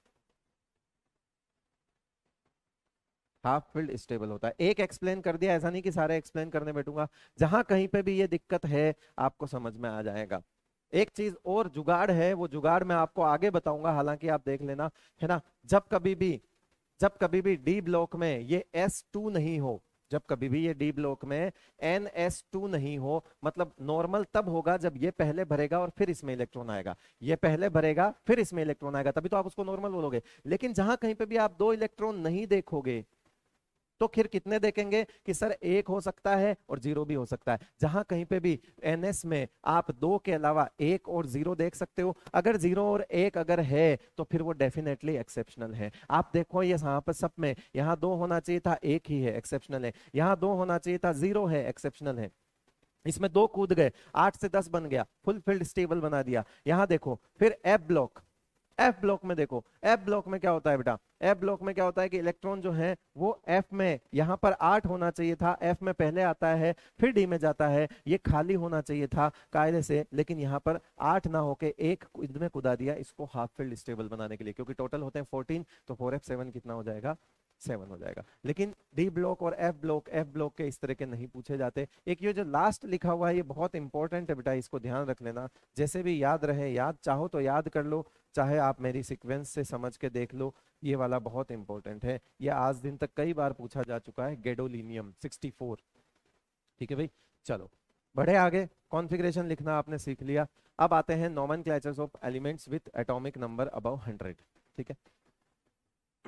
half field stable होता है। एक एक्सप्लेन कर दिया, ऐसा नहीं कि सारे एक्सप्लेन करने बैठूंगा, जहां कहीं पे भी ये दिक्कत है आपको समझ में आ जाएगा। एक चीज और जुगाड़ है, वो जुगाड़ मैं आपको आगे बताऊंगा, हालांकि आप देख लेना, है ना। जब कभी भी जब कभी भी डी ब्लॉक में ये एस टू नहीं हो, जब कभी भी ये डी ब्लॉक में एन एस टू नहीं हो, मतलब नॉर्मल तब होगा जब ये पहले भरेगा और फिर इसमें इलेक्ट्रॉन आएगा, ये पहले भरेगा फिर इसमें इलेक्ट्रॉन आएगा, तभी तो आप उसको नॉर्मल बोलोगे। लेकिन जहां कहीं पे भी आप दो इलेक्ट्रॉन नहीं देखोगे तो फिर कितने देखेंगे, कि सर एक हो सकता है और जीरो भी हो सकता है। जहां कहीं पे भी एनएस में आप दो के अलावा एक और जीरो देख सकते हो, अगर जीरो और एक अगर है तो फिर वो डेफिनेटली एक्सेप्शनल है। आप देखो ये यहाँ पर सब में, यहाँ दो होना चाहिए था, एक ही है, एक्सेप्शनल है। यहाँ दो होना चाहिए था, जीरो है, एक्सेप्शनल है। इसमें दो कूद गए, आठ से दस बन गया, फुल फील्ड स्टेबल बना दिया। यहाँ देखो फिर एफ ब्लॉक, एफ ब्लॉक में देखो, एफ ब्लॉक में क्या होता है बेटा, एफ ब्लॉक में क्या होता है कि इलेक्ट्रॉन जो है वो एफ में, यहां पर आठ होना चाहिए था, एफ में पहले आता है फिर डी में जाता है, ये खाली होना चाहिए था कायदे से, लेकिन यहां पर आठ ना होके एक इनमें कुदा दिया इसको हाफ फील्ड स्टेबल बनाने के लिए, क्योंकि टोटल होते हैं फोर्टीन, तो फोर एफ सेवन कितना हो जाएगा, सेवन हो जाएगा। लेकिन डी ब्लॉक और एफ ब्लॉक एफ ब्लॉक के इस तरह के नहीं पूछे जाते। एक ये जो लास्ट लिखा हुआ है ये बहुत इंपॉर्टेंट है बेटा, इसको ध्यान रख लेना, जैसे भी याद रहे, याद चाहो तो याद कर लो, चाहे आप मेरी सीक्वेंस से समझ के देख लो, ये वाला बहुत इंपॉर्टेंट है। ये आज दिन तक कई बार पूछा जा चुका है, गैडोलीनियम सिक्सटी फोर, ठीक है भाई। चलो बढ़े आगे, कॉन्फ़िगरेशन लिखना आपने सीख लिया। अब आते हैं nomenclatures of elements with atomic number above hundred, ठीक है।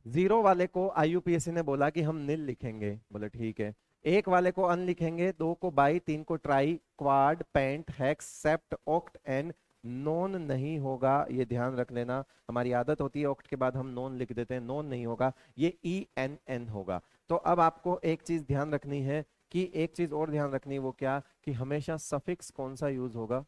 जीरो वाले को आईयूपीएसी ने बोला कि हम निल लिखेंगे, बोले ठीक है। एक वाले को अन लिखेंगे, दो को बाई, तीन को tri, quad, pent, hex, sept, oct and non नहीं होगा, ये ध्यान रख लेना। हमारी आदत होती है ऑक्ट के बाद हम नॉन लिख देते हैं, नॉन नहीं होगा, ये ई एन एन होगा। तो अब आपको एक चीज ध्यान रखनी है कि एक चीज और ध्यान रखनी है, वो क्या कि हमेशा सफिक्स कौन सा यूज होगा,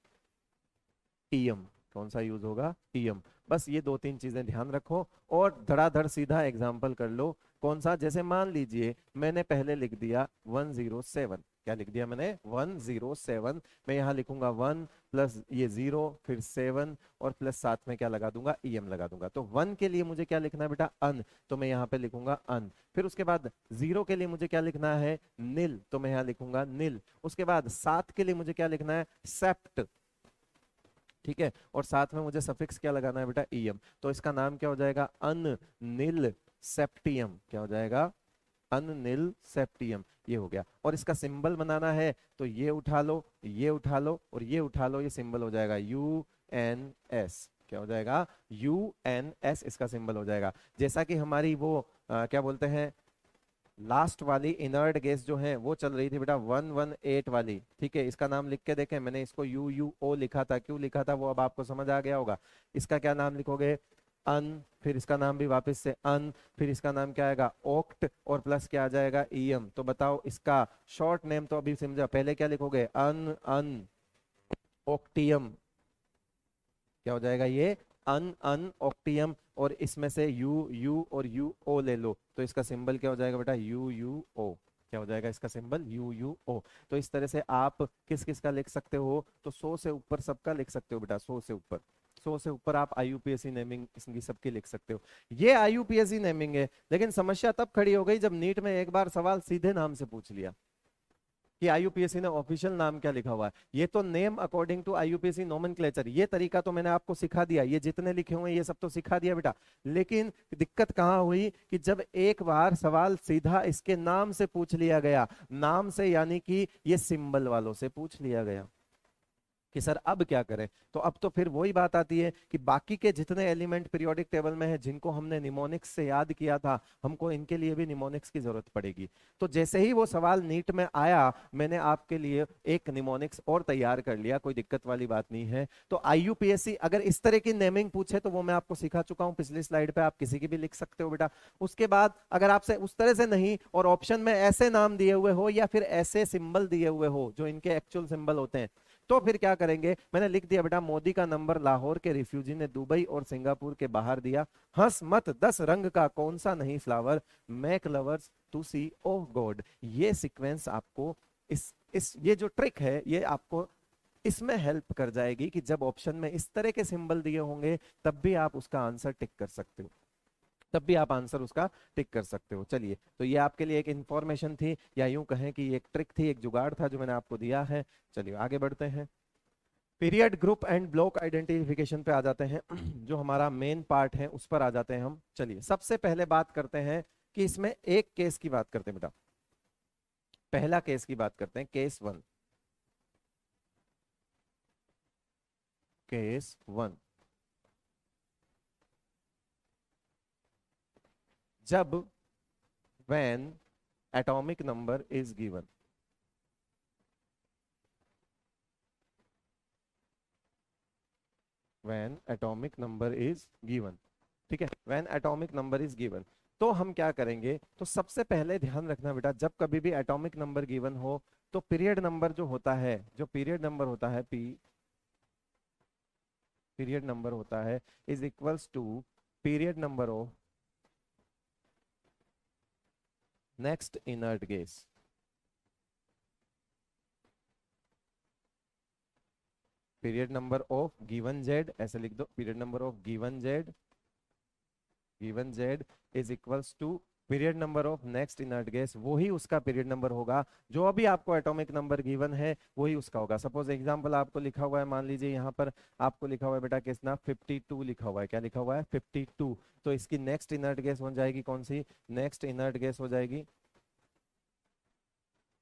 ईएम। कौन सा यूज होगा, ईएम। बस ये दो तीन चीजें ध्यान रखो और धड़ाधड़ सीधा एग्जाम्पल कर लो। कौन सा, जैसे मान लीजिए मैंने पहले लिख दिया वन जीरो सेवन, क्या लिख दिया मैंने, वन जीरो सेवन। मैं यहाँ लिखूंगा वन प्लस ये जीरो फिर सेवन और प्लस साथ में क्या लगा दूंगा, ईएम लगा दूंगा। तो वन के लिए मुझे क्या लिखना है बेटा, अन, तो मैं यहाँ पे लिखूंगा अन। फिर उसके बाद जीरो के लिए मुझे क्या लिखना है, निल, तो मैं यहाँ लिखूंगा निल। उसके बाद सात के लिए मुझे क्या लिखना है, सेप्ट, ठीक है। और साथ में मुझे सफिक्स क्या लगाना है बेटा, ईएम। तो इसका नाम क्या हो जाएगा, अन निल सेप्टियम। क्या हो जाएगा, अन निल सेप्टियम। ये हो गया। और इसका सिंबल बनाना है तो ये उठा लो, ये उठा लो और ये उठा लो, ये सिंबल हो जाएगा यू एन एस। क्या हो जाएगा, यू एन एस इसका सिंबल हो जाएगा। जैसा कि हमारी वो आ, क्या बोलते हैं, लास्ट वाली इनर्ट गैस जो है वो चल रही थी बेटा वन वन एट वाली, ठीक है। इसका नाम लिख के देखें, मैंने इसको यू यू ओ लिखा था, क्यों लिखा था वो अब आपको समझ आ गया होगा। इसका क्या नाम लिखोगे, अन, फिर इसका नाम भी वापस से अन, फिर इसका नाम क्या आएगा, ऑक्ट और प्लस क्या आ जाएगा, ईएम। तो बताओ इसका शॉर्ट नेम तो अभी समझा, पहले क्या लिखोगे, अन अन ऑक्टियम। क्या हो जाएगा ये, अन अन ऑक्टियम। और इसमें से यू यू और यू ओ ले लो, तो इसका सिंबल क्या हो जाएगा बेटा, यू यू ओ। क्या हो जाएगा इसका सिंबल, यू यू ओ। तो इस तरह से आप किस किस का लिख सकते हो, तो सौ से ऊपर सबका लिख सकते हो बेटा, सौ से ऊपर, सौ से ऊपर आप आईयूपीएससी नेमिंग इसकी सबकी लिख सकते हो। ये आईयूपीएससी नेमिंग है। लेकिन समस्या तब खड़ी हो गई जब नीट में एक बार सवाल सीधे नाम से पूछ लिया कि आईयूपीएससी ने ऑफिशियल नाम क्या लिखा हुआ है। ये तो name according to IUPSC nomenclature, ये तरीका तो मैंने आपको सिखा दिया, ये जितने लिखे हुए हैं ये सब तो सिखा दिया बेटा। लेकिन दिक्कत कहां हुई कि जब एक बार सवाल सीधा इसके नाम से पूछ लिया गया, नाम से यानी कि ये सिंबल वालों से पूछ लिया गया कि सर अब क्या करें। तो अब तो फिर वही बात आती है कि बाकी के जितने एलिमेंट पीरियोडिक टेबल में है जिनको हमने निमोनिक्स से याद किया था, हमको इनके लिए भी निमोनिक्स की जरूरत पड़ेगी। तो जैसे ही वो सवाल नीट में आया, मैंने आपके लिए एक निमोनिक्स और तैयार कर लिया, कोई दिक्कत वाली बात नहीं है। तो आईयूपीएससी अगर इस तरह की नेमिंग पूछे तो वो मैं आपको सिखा चुका हूं पिछली स्लाइड पे, आप किसी की भी लिख सकते हो बेटा। उसके बाद अगर आपसे उस तरह से नहीं और ऑप्शन में ऐसे नाम दिए हुए हो या फिर ऐसे सिंबल दिए हुए हो जो इनके एक्चुअल सिंबल होते हैं, तो फिर क्या करेंगे, मैंने लिख दिया बेटा मोदी का नंबर लाहौर के रिफ्यूजी ने दुबई और सिंगापुर के बाहर दिया, हंस मत दस रंग का कौन सा नहीं flower, mac lovers to C O god. ये सीक्वेंस आपको इस इस ये जो ट्रिक है ये आपको इसमें हेल्प कर जाएगी कि जब ऑप्शन में इस तरह के सिंबल दिए होंगे तब भी आप उसका आंसर टिक कर सकते हो, तब भी आप आंसर उसका टिक कर सकते हो। चलिए, तो ये आपके लिए एक इंफॉर्मेशन थी, या यूं कहें कि एक ट्रिक थी, एक जुगाड़ था जो मैंने आपको दिया है। चलिए आगे बढ़ते हैं, period group and block identification पे आ जाते हैं जो हमारा मेन पार्ट है उस पर आ जाते हैं हम। चलिए सबसे पहले बात करते हैं कि इसमें एक केस की बात करते हैं बेटा, पहला केस की बात करते हैं, केस वन। केस वन, जब when atomic number is given, when atomic number is given, ठीक है, when atomic number is given, तो हम क्या करेंगे, तो सबसे पहले ध्यान रखना बेटा, जब कभी भी एटॉमिक नंबर गिवन हो तो पीरियड नंबर जो होता है, जो पीरियड नंबर होता है पी, पीरियड नंबर होता है is equals to period number of next inert gas. Period number of given Z, ऐसे लिख दो, period number of given Z, given Z is equals to period number of next inert gas, वही उसका period number होगा जो अभी आपको atomic number given है वही उसका होगा। सपोज एग्जांपल आपको लिखा हुआ है, मान लीजिए यहाँ पर आपको लिखा हुआ है बेटा कितना, फिफ्टी टू लिखा हुआ है, क्या लिखा हुआ है, फिफ्टी टू। तो इसकी नेक्स्ट इनर्ट गैस हो जाएगी कौन सी, नेक्स्ट इनर्ट गैस हो जाएगी,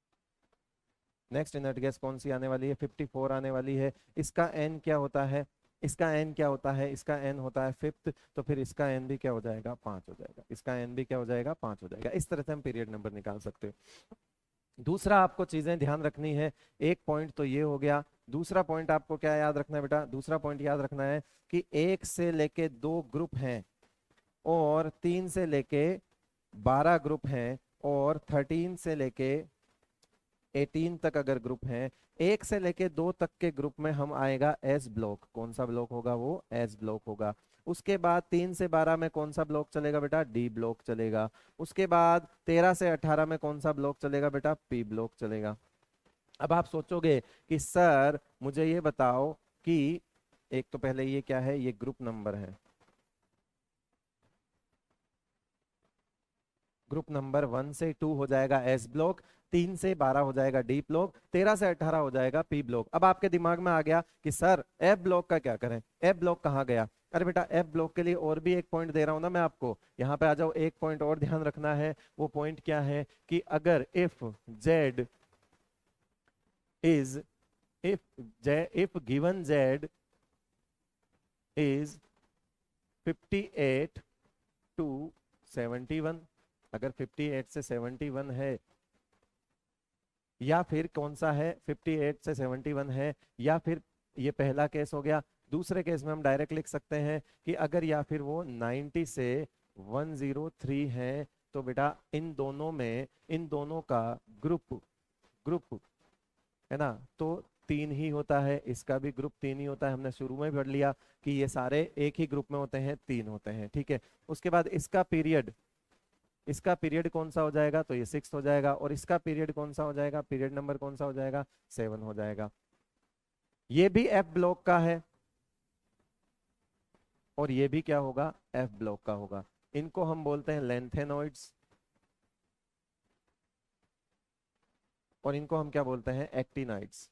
नेक्स्ट इनर्ट गैस कौन सी आने वाली है, फिफ्टी फोर आने वाली है। इसका एन क्या होता है, इसका एन क्या होता है, इसका एन होता है फिफ्थ, तो फिर इसका एन भी क्या हो जाएगा, पांच हो जाएगा, इसका एन भी क्या हो जाएगा, पांच हो जाएगा। इस तरह से हम पीरियड नंबर निकाल सकते हो। दूसरा आपको चीजें ध्यान रखनी है, एक पॉइंट तो ये हो गया। दूसरा पॉइंट आपको क्या याद रखना है बेटा, दूसरा पॉइंट याद रखना है कि एक से लेके दो ग्रुप हैं और तीन से लेके बारह ग्रुप हैं और थर्टीन से लेके एटीन तक अगर ग्रुप हैं, एक से लेके दो तक के ग्रुप में हम आएगा एस ब्लॉक। कौन सा ब्लॉक होगा, वो एस ब्लॉक होगा। उसके बाद तीन से बारह में कौन सा ब्लॉक चलेगा बेटा, डी ब्लॉक चलेगा। उसके बाद तेरह से अठारह में कौन सा ब्लॉक चलेगा बेटा, पी ब्लॉक चलेगा। अब आप सोचोगे कि सर मुझे ये बताओ कि एक तो पहले ये क्या है, ये ग्रुप नंबर है, ग्रुप नंबर वन से टू हो जाएगा एस ब्लॉक, तीन से बारह हो जाएगा डी ब्लॉक, तेरह से अठारह हो जाएगा पी ब्लॉक। अब आपके दिमाग में आ गया कि सर एफ ब्लॉक का क्या करें, एफ ब्लॉक कहाँ गया। अरे बेटा एफ ब्लॉक के लिए और भी एक पॉइंट दे रहा हूं ना मैं आपको, यहाँ पे आ जाओ, एक पॉइंट और ध्यान रखना है। वो पॉइंट क्या है कि अगर if Z is if J if given Z is fifty eight to seventy one, अगर फिफ्टी एट से सेवेंटी वन है, या फिर कौन सा है, फिफ्टी एट से सेवेंटी वन है, या फिर ये पहला केस हो गया। दूसरे केस में हम डायरेक्ट लिख सकते हैं कि अगर या फिर वो नाइंटी से वन ज़ीरो थ्री है, तो बेटा इन दोनों में, इन दोनों का ग्रुप ग्रुप है ना, तो तीन ही होता है, इसका भी ग्रुप तीन ही होता है। हमने शुरू में पढ़ लिया कि ये सारे एक ही ग्रुप में होते हैं, तीन होते हैं, ठीक है। उसके बाद इसका पीरियड, इसका पीरियड कौन सा हो जाएगा, तो ये सिक्स हो जाएगा। और इसका पीरियड कौन सा हो जाएगा, पीरियड नंबर कौन सा हो जाएगा, सेवन हो जाएगा। ये भी एफ ब्लॉक का है और ये भी क्या होगा, एफ ब्लॉक का होगा। इनको हम बोलते हैं लेंथेनॉइड्स और इनको हम क्या बोलते हैं, एक्टिनाइड्स,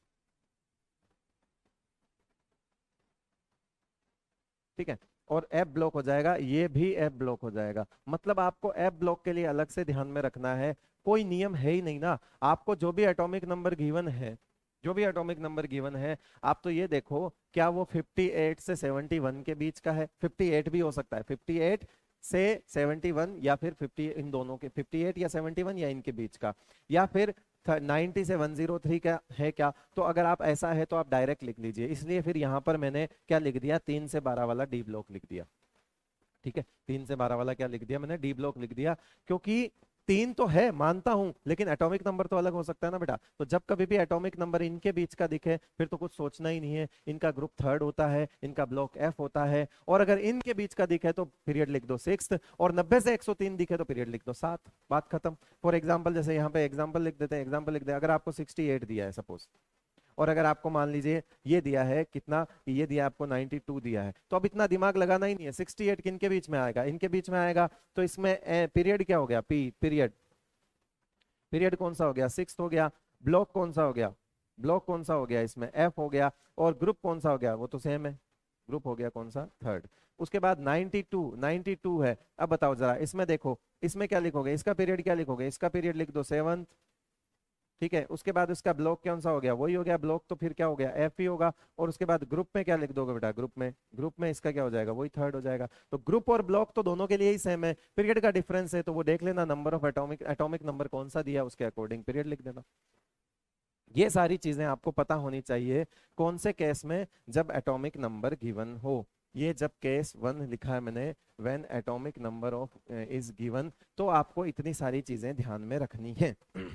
ठीक है। और एफ ब्लॉक हो जाएगा, ये भी एफ ब्लॉक हो जाएगा। मतलब आपको एफ ब्लॉक के लिए अलग से ध्यान में रखना है, कोई नियम है ही नहीं ना। आपको जो भी एटॉमिक नंबर गिवन है, जो भी एटॉमिक नंबर गिवन है, आप तो ये देखो क्या वो फिफ्टी एट से सेवेंटी वन के बीच का है, फिफ्टी एट भी हो सकता है, फिफ्टी एट से सेवेंटी वन, या फिर फिफ्टी, इन दोनों के फिफ्टी एट या सेवेंटी वन या इनके बीच का, या फिर नाइंटी से वन ज़ीरो थ्री का है क्या। तो अगर आप ऐसा है तो आप डायरेक्ट लिख लीजिए। इसलिए फिर यहाँ पर मैंने क्या लिख दिया, तीन से बारह वाला डी ब्लॉक लिख दिया, ठीक है। तीन से बारह वाला क्या लिख दिया मैंने, डी ब्लॉक लिख दिया, क्योंकि तीन तो है मानता हूं, लेकिन एटॉमिक नंबर तो अलग हो सकता है ना बेटा। तो जब कभी भी एटॉमिक नंबर इनके बीच का दिखे, फिर तो कुछ सोचना ही नहीं है, इनका ग्रुप थर्ड होता है, इनका ब्लॉक एफ होता है। और अगर इनके बीच का दिखे तो पीरियड लिख दो सिक्स, और नब्बे से एक सौ तीन दिखे तो पीरियड लिख दो सात, बात खत्म। फॉर एग्जाम्पल जैसे यहाँ पे एग्जाम्पल लिख देते हैं, एग्जाम्पल लिख दे, अगर आपको सिक्सटी एट दिया है सपोज, और अगर आपको मान लीजिए ये दिया है कितना, ये दिया आपको नाइंटी टू दिया है, तो अब इतना दिमाग लगाना ही नहीं है। सिक्सटी एट किन के बीच में आएगा, इनके बीच में आएगा, तो इसमें पीरियड क्या हो गया, पी पीरियड, पीरियड कौन सा हो गया, सिक्स हो गया। ब्लॉक कौन सा हो गया, ब्लॉक कौन सा हो गया, इसमें एफ हो गया। और ग्रुप कौन सा हो गया, वो तो सेम है, ग्रुप हो गया कौन सा, थर्ड। उसके बाद नाइंटी टू, नाइंटी टू है। अब बताओ जरा इसमें देखो, इसमें क्या लिखोगे, इसका पीरियड क्या लिखोगे, इसका पीरियड लिख दो सेवंथ, ठीक है। उसके बाद उसका ब्लॉक कौन सा हो गया, वही हो गया ब्लॉक, तो फिर क्या हो गया, एफ ही होगा। और उसके बाद ग्रुप में क्या लिख दोगे बेटा, ग्रुप में, ग्रुप में इसका क्या हो जाएगा, वही थर्ड हो जाएगा। तो ग्रुप और ब्लॉक तो दोनों के लिए ही सेम है, पीरियड का डिफरेंस है, तो वो देख लेना, number of atomic, atomic number कौन सा दिया उसके अकॉर्डिंग पीरियड लिख देना। ये सारी चीजें आपको पता होनी चाहिए, कौन से केस में, जब एटॉमिक नंबर गिवन हो। ये जब केस वन लिखा है मैंने, when atomic number of is given, तो आपको इतनी सारी चीजें ध्यान में रखनी है,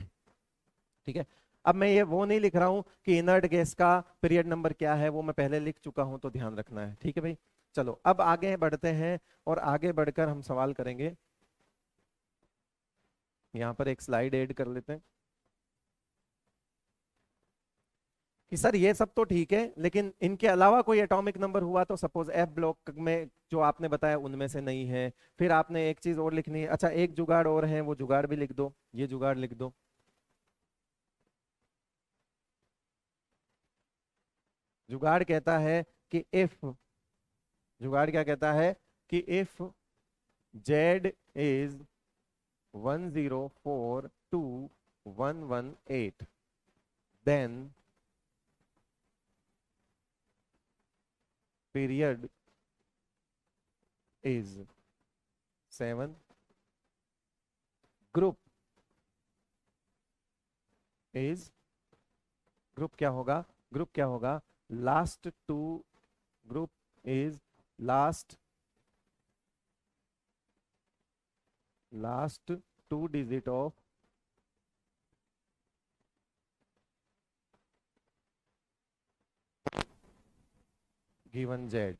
ठीक है। अब मैं ये वो नहीं लिख रहा हूं कि इनर्ट गैस का पीरियड नंबर क्या है, वो मैं पहले लिख चुका हूं, तो ध्यान रखना है, ठीक है भाई। चलो अब आगे बढ़ते हैं, और आगे बढ़कर हम सवाल करेंगे। यहां पर एक स्लाइड ऐड कर लेते हैं कि सर ये सब तो ठीक है, लेकिन इनके अलावा कोई एटॉमिक नंबर हुआ तो, सपोज एफ ब्लॉक में जो आपने बताया उनमें से नहीं है। फिर आपने एक चीज और लिखनी है, अच्छा एक जुगाड़ और है, वो जुगाड़ भी लिख दो, ये जुगाड़ लिख दो। जुगाड़ कहता है कि इफ, जुगाड़ क्या कहता है कि if Z is one zero four two one one eight, then period is seven, group is, group क्या होगा, ग्रुप क्या होगा, last two, group is last last two digit of given Z.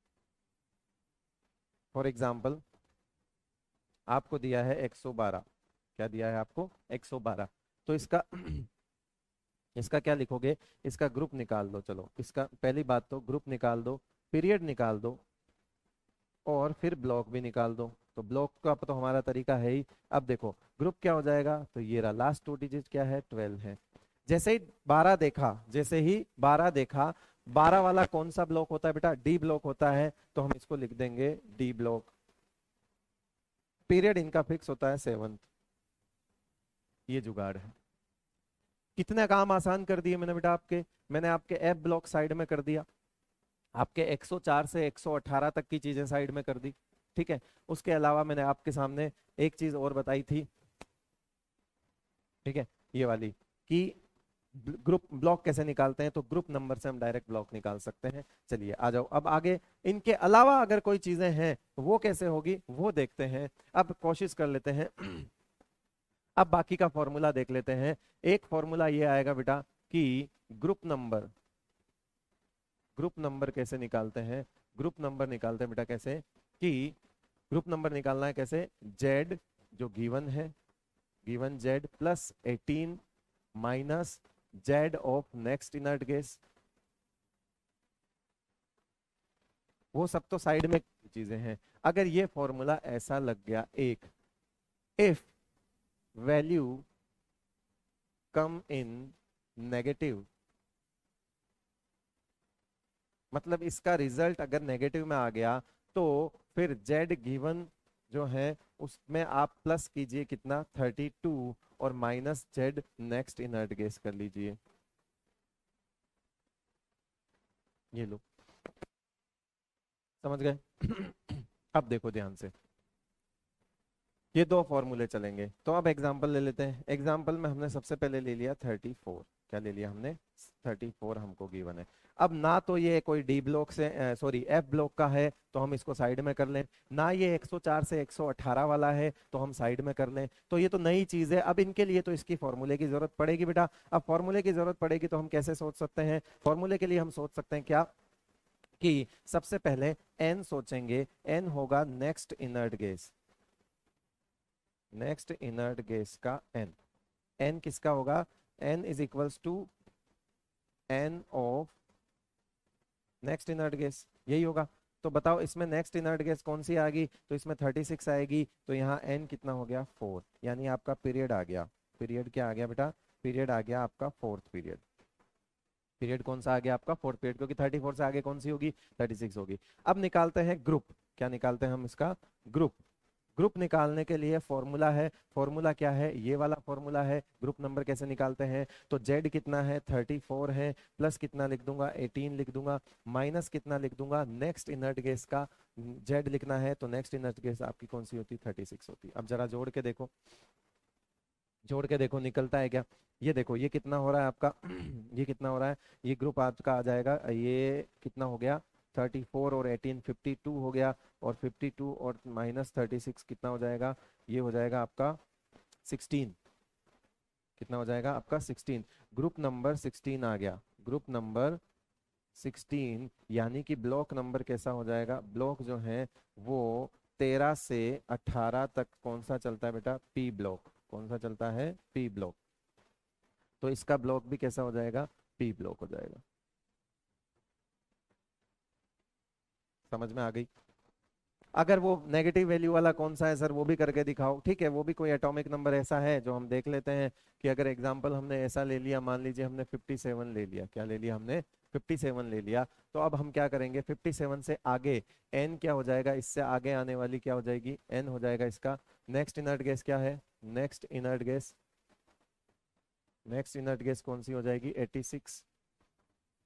For example आपको दिया है एक सौ बारह, क्या दिया है आपको, एक सौ बारह। तो इसका इसका क्या लिखोगे, इसका ग्रुप निकाल दो। चलो इसका पहली बात तो ग्रुप निकाल दो, पीरियड निकाल दो, और फिर ब्लॉक भी निकाल दो। तो ब्लॉक का तो हमारा तरीका है ही। अब देखो ग्रुप क्या हो जाएगा, तो ये रहा लास्ट टू डिजिट क्या है, ट्वेल्व है। जैसे ही बारह देखा, जैसे ही बारह देखा, बारह वाला कौन सा ब्लॉक होता है बेटा, डी ब्लॉक होता है, तो हम इसको लिख देंगे डी ब्लॉक। पीरियड इनका फिक्स होता है सेवंथ। ये जुगाड़ है। कितने काम आसान कर दिए मैंने बेटा आपके, मैंने आपके एफ ब्लॉक साइड में कर दिया, आपके एक सौ चार से एक सौ अठारह तक की चीजें साइड में कर दी, ठीक है। उसके अलावा मैंने आपके सामने एक चीज और बताई थी, ठीक है, ये वाली, कि ग्रुप ब्लॉक कैसे निकालते हैं, तो ग्रुप नंबर से हम डायरेक्ट ब्लॉक निकाल सकते हैं। चलिए आ जाओ अब आगे, इनके अलावा अगर कोई चीजें हैं वो कैसे होगी वो देखते हैं। अब कोशिश कर लेते हैं अब बाकी का फॉर्मूला देख लेते हैं। एक फॉर्मूला ये आएगा बेटा कि ग्रुप नंबर, ग्रुप नंबर कैसे निकालते हैं, ग्रुप नंबर निकालते हैं बेटा कैसे, कि ग्रुप नंबर निकालना है कैसे, जेड जो गिवन है, given Z plus eighteen minus Z of next inert gas. वो सब तो साइड में चीजें हैं। अगर ये फॉर्मूला ऐसा लग गया एक, if value come in negative, मतलब इसका रिजल्ट अगर नेगेटिव में आ गया, तो फिर जेड गिवन जो है उसमें आप प्लस कीजिए कितना, थर्टी टू, और minus Z next inert gas कर लीजिए। ये लो, समझ गए अब देखो ध्यान से, ये दो फॉर्मूले चलेंगे। तो अब एग्जांपल ले लेते हैं। एग्जांपल में हमने सबसे पहले ले लिया थर्टी फोर, क्या ले लिया हमने, थर्टी फोर हमको गिवन है। अब ना तो ये कोई डी ब्लॉक से, सॉरी एफ ब्लॉक का है, तो हम इसको साइड में कर लें, ना ये एक सौ चार से एक सौ अठारह वाला है तो हम साइड में कर लें। तो ये तो नई चीज है। अब इनके लिए तो इसकी फॉर्मूले की जरूरत पड़ेगी बेटा। अब फॉर्मूले की जरूरत पड़ेगी तो हम कैसे सोच सकते हैं, फॉर्मूले के लिए हम सोच सकते हैं क्या, कि सबसे पहले एन सोचेंगे, एन होगा next inert gas, next inert gas का एन, एन किसका होगा, N is equals to N of next inert gas, यही होगा। तो बताओ इसमें नेक्स्ट इनर्ट गैस कौन सी आ गई, तो इसमें थर्टी सिक्स आएगी, तो यहाँ एन कितना हो गया, फोर, यानी आपका पीरियड आ गया, पीरियड क्या आ गया बेटा, पीरियड आ गया आपका फोर्थ पीरियड। पीरियड कौन सा आ गया आपका, फोर्थ पीरियड, क्योंकि थर्टी फोर से आगे कौन सी होगी, थर्टी सिक्स होगी। अब निकालते हैं ग्रुप, क्या निकालते हैं हम इसका ग्रुप। ग्रुप निकालने के लिए फॉर्मूला है, फॉर्मूला क्या है, ये वाला फॉर्मूला है। ग्रुप नंबर कैसे निकालते हैं, तो जेड कितना है, थर्टी फोर है, प्लस कितना लिख दूंगा, एटीन लिख दूंगा, माइनस कितना लिख दूंगा, नेक्स्ट इनर्ट गैस का जेड लिखना है, तो नेक्स्ट इनर्ट गैस आपकी कौन सी होती, थर्टी सिक्स होती। अब जरा जोड़ के देखो, जोड़ के देखो निकलता है क्या। ये देखो ये कितना हो रहा है आपका ये कितना हो रहा है, ये ग्रुप आपका आ जाएगा, ये कितना हो गया, थर्टी फोर और एटीन फिफ्टी टू हो गया, और फिफ्टी टू और माइनस थर्टी सिक्स कितना हो जाएगा, ये हो जाएगा आपका सिक्सटीन, कितना हो जाएगा आपका सिक्सटीन। ग्रुप नंबर सिक्सटीन आ गया, ग्रुप नंबर सिक्सटीन, यानी कि ब्लॉक नंबर कैसा हो जाएगा, ब्लॉक जो है वो तेरह से अठारह तक कौन सा चलता है बेटा, पी ब्लॉक, कौन सा चलता है, पी ब्लॉक। तो इसका ब्लॉक भी कैसा हो जाएगा, पी ब्लॉक हो जाएगा। समझ में आ गई। अगर वो नेगेटिव वैल्यू वाला कौन सा है सर, वो भी करके दिखाओ, ठीक है, वो भी कोई एटॉमिक नंबर ऐसा है जो हम देख लेते हैं। कि अगर एग्जांपल हमने ऐसा ले लिया, मान लीजिए हमने फिफ्टी सेवन ले लिया, क्या ले लिया हमने, फिफ्टी सेवन ले लिया, तो अब हम क्या करेंगे, फिफ्टी सेवन से आगे एन क्या हो जाएगा, इससे आगे आने वाली क्या हो जाएगी, एन हो जाएगा इसका। नेक्स्ट इनर्ट गैस क्या है, next inert gas, next inert gas कौन सी हो जाएगी, eighty six,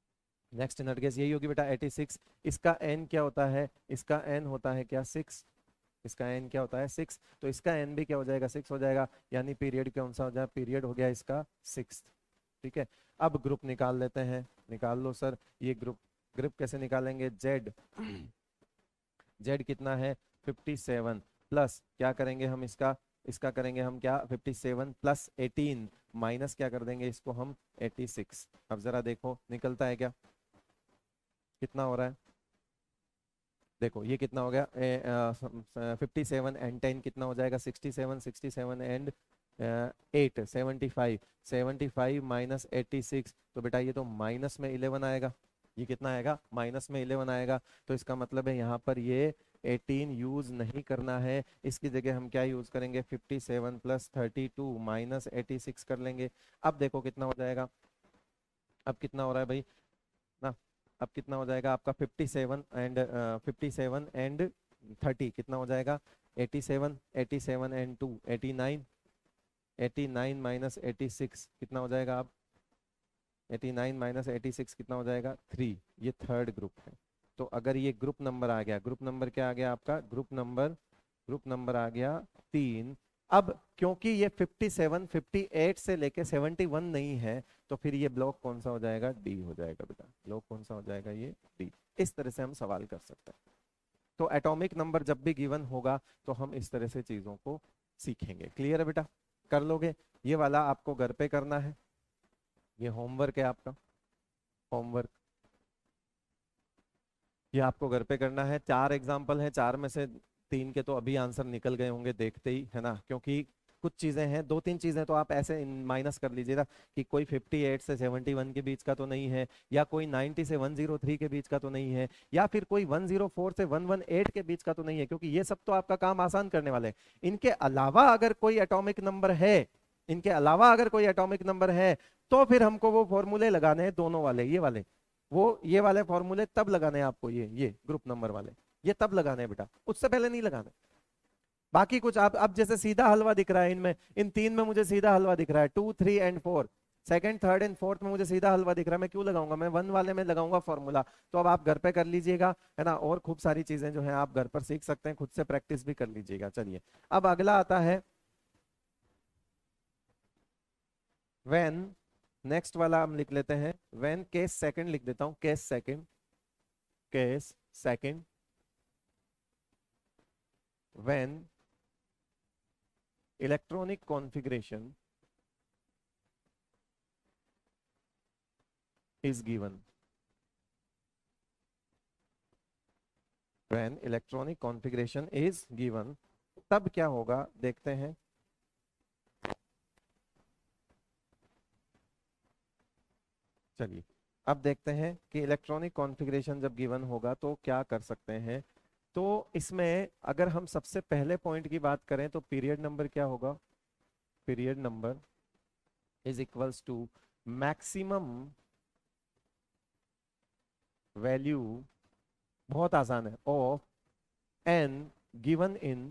next inert gas यही होगी बेटा छियासी। इसका एन क्या होता है, इसका एन होता है क्या सिक्स, इसका एन क्या होता है सिक्स, तो इसका एन भी क्या हो जाएगा सिक्स हो जाएगा, यानी पीरियड कौन सा हो जाएगा, पीरियड हो गया इसका सिक्स। ठीक है, अब ग्रुप निकाल लेते हैं, निकाल लो सर ये ग्रुप। ग्रुप कैसे निकालेंगे, जेड जेड कितना है सत्तावन, प्लस क्या करेंगे हम इसका, इसका करेंगे हम क्या सत्तावन प्लस अठारह माइनस क्या कर देंगे इसको हम छियासी। अब जरा देखो निकलता है क्या, कितना हो रहा है, देखो ये कितना हो गया फिफ्टी सेवन एंड टेन कितना हो जाएगा sixty seven, sixty seven and eight seventy five, seventy five minus eighty six, तो बेटा ये तो माइनस में इलेवन आएगा, ये कितना आएगा माइनस में इलेवन आएगा। तो इसका मतलब है यहाँ पर ये अठारह यूज नहीं करना है, इसकी जगह हम क्या यूज करेंगे fifty seven plus thirty two minus eighty six कर लेंगे। अब देखो कितना हो जाएगा, अब कितना हो रहा है भाई ना, अब कितना हो जाएगा आपका fifty seven and fifty seven and thirty कितना हो जाएगा eighty seven, eighty seven and two eighty nine, eighty nine minus eighty six कितना हो जाएगा, आप eighty nine minus eighty six कितना हो जाएगा थ्री, ये थर्ड ग्रुप है। तो अगर ये ग्रुप नंबर आ गया, ग्रुप नंबर क्या आ गया आपका, ग्रुप नंबर ग्रुप नंबर आ गया तीन। अब क्योंकि ये फिफ्टी सेवन, फिफ्टी एट से लेके सेवेंटी वन नहीं है, तो फिर ये ब्लॉक कौन सा हो जाएगा, डी हो जाएगा बेटा, ब्लॉक कौन सा हो जाएगा ये डी। इस तरह से हम सवाल कर सकते हैं। तो एटॉमिक नंबर जब भी गिवन होगा तो हम इस तरह से चीजों को सीखेंगे। क्लियर है बेटा, कर लोगे, ये वाला आपको घर पे करना है, ये होमवर्क है आपका, होमवर्क ये आपको घर पे करना है। चार एग्जाम्पल है, चार में से तीन के तो अभी आंसर निकल गए होंगे देखते ही, है ना, क्योंकि कुछ चीजें हैं, दो तीन चीजें तो आप ऐसे माइनस कर लीजिएगा कि कोई अट्ठावन से इकहत्तर के बीच का तो नहीं है, या कोई नब्बे से एक सौ तीन के बीच का तो नहीं है, या फिर कोई एक सौ चार से एक सौ अठारह के बीच का तो नहीं है, क्योंकि ये सब तो आपका काम आसान करने वाले हैं। इनके अलावा अगर कोई एटॉमिक नंबर है, इनके अलावा अगर कोई एटॉमिक नंबर है, तो फिर हमको वो फॉर्मूले लगाने हैं, दोनों वाले, ये वाले, वो ये वाले फॉर्मूले तब लगाने हैं आपको, ये ये ग्रुप नंबर वाले ये तब लगाने हैं बेटा, उससे पहले नहीं लगाने। बाकी कुछ आप अब जैसे सीधा हलवा दिख रहा है इनमें, इन तीन में मुझे सीधा हलवा दिख रहा है, two three and four, second third and fourth में मुझे सीधा हलवा दिख रहा है, मैं क्यों लगाऊंगा, मैं वन वाले में लगाऊंगा फॉर्मूला। तो अब आप घर पे कर लीजिएगा, है ना, और खूब सारी चीजें जो है आप घर पर सीख सकते हैं, खुद से प्रैक्टिस भी कर लीजिएगा। चलिए अब अगला आता है व्हेन, नेक्स्ट वाला हम लिख लेते हैं व्हेन, केस सेकंड लिख देता हूं, case second, case second when electronic configuration is given, when electronic configuration is given, तब क्या होगा देखते हैं। चलिए अब देखते हैं कि इलेक्ट्रॉनिक कॉन्फ़िगरेशन जब गिवन होगा तो क्या कर सकते हैं। तो इसमें अगर हम सबसे पहले पॉइंट की बात करें तो पीरियड नंबर क्या होगा, period number is equals to maximum value, बहुत आसान है, of n given in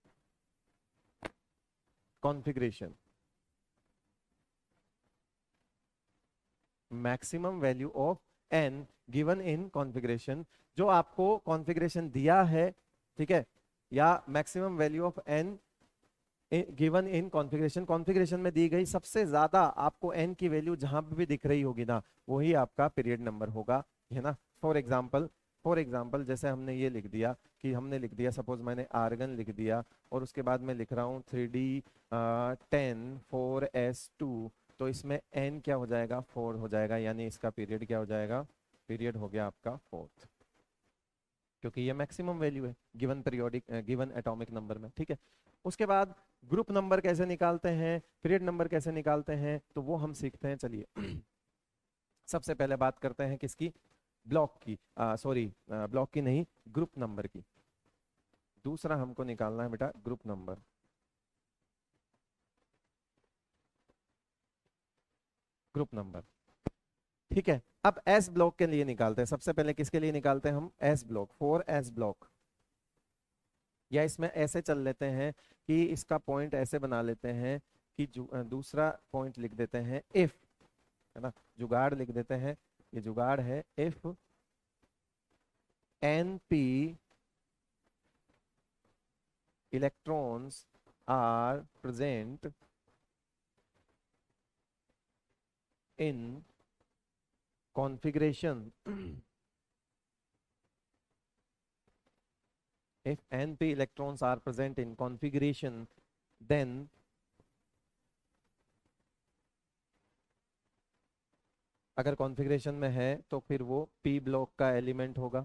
configuration, maximum value of n given in configuration, जो आपको कॉन्फ़िगरेशन दिया है, ठीक है, या maximum value of n given in configuration, configuration में दी गई सबसे ज्यादा आपको एन की वैल्यू जहां भी दिख रही होगी ना, वही आपका पीरियड नंबर होगा, है ना। फॉर एग्जाम्पल फॉर एग्जाम्पल जैसे हमने ये लिख दिया कि हमने लिख दिया, सपोज मैंने आर्गन लिख दिया और उसके बाद मैं लिख रहा हूँ three D ten four S two, तो इसमें एन क्या हो जाएगा, फोर हो जाएगा, यानी इसका पीरियड क्या हो जाएगा, पीरियड हो गया आपका फोर्थ, क्योंकि ये मैक्सिमम वैल्यू है given periodic given atomic number में, ठीक है। उसके बाद ग्रुप नंबर कैसे निकालते हैं, पीरियड नंबर कैसे निकालते हैं, तो वो हम सीखते हैं। चलिए सबसे पहले बात करते हैं किसकी, ब्लॉक की, सॉरी ब्लॉक की नहीं, ग्रुप नंबर की। दूसरा हमको निकालना है बेटा ग्रुप नंबर, ग्रुप नंबर, ठीक है। अब एस ब्लॉक के लिए निकालते हैं, सबसे पहले किसके लिए निकालते हैं हम, s block, four s block, या इसमें ऐसे चल लेते हैं कि इसका पॉइंट ऐसे बना लेते हैं कि दूसरा पॉइंट लिख देते हैं इफ, है ना, जुगाड़ लिख देते हैं ये जुगाड़ है। If n p electrons are present in configuration if N P electrons are present in configuration then अगर कॉन्फ़िगरेशन में है तो फिर वो P ब्लॉक का एलिमेंट होगा।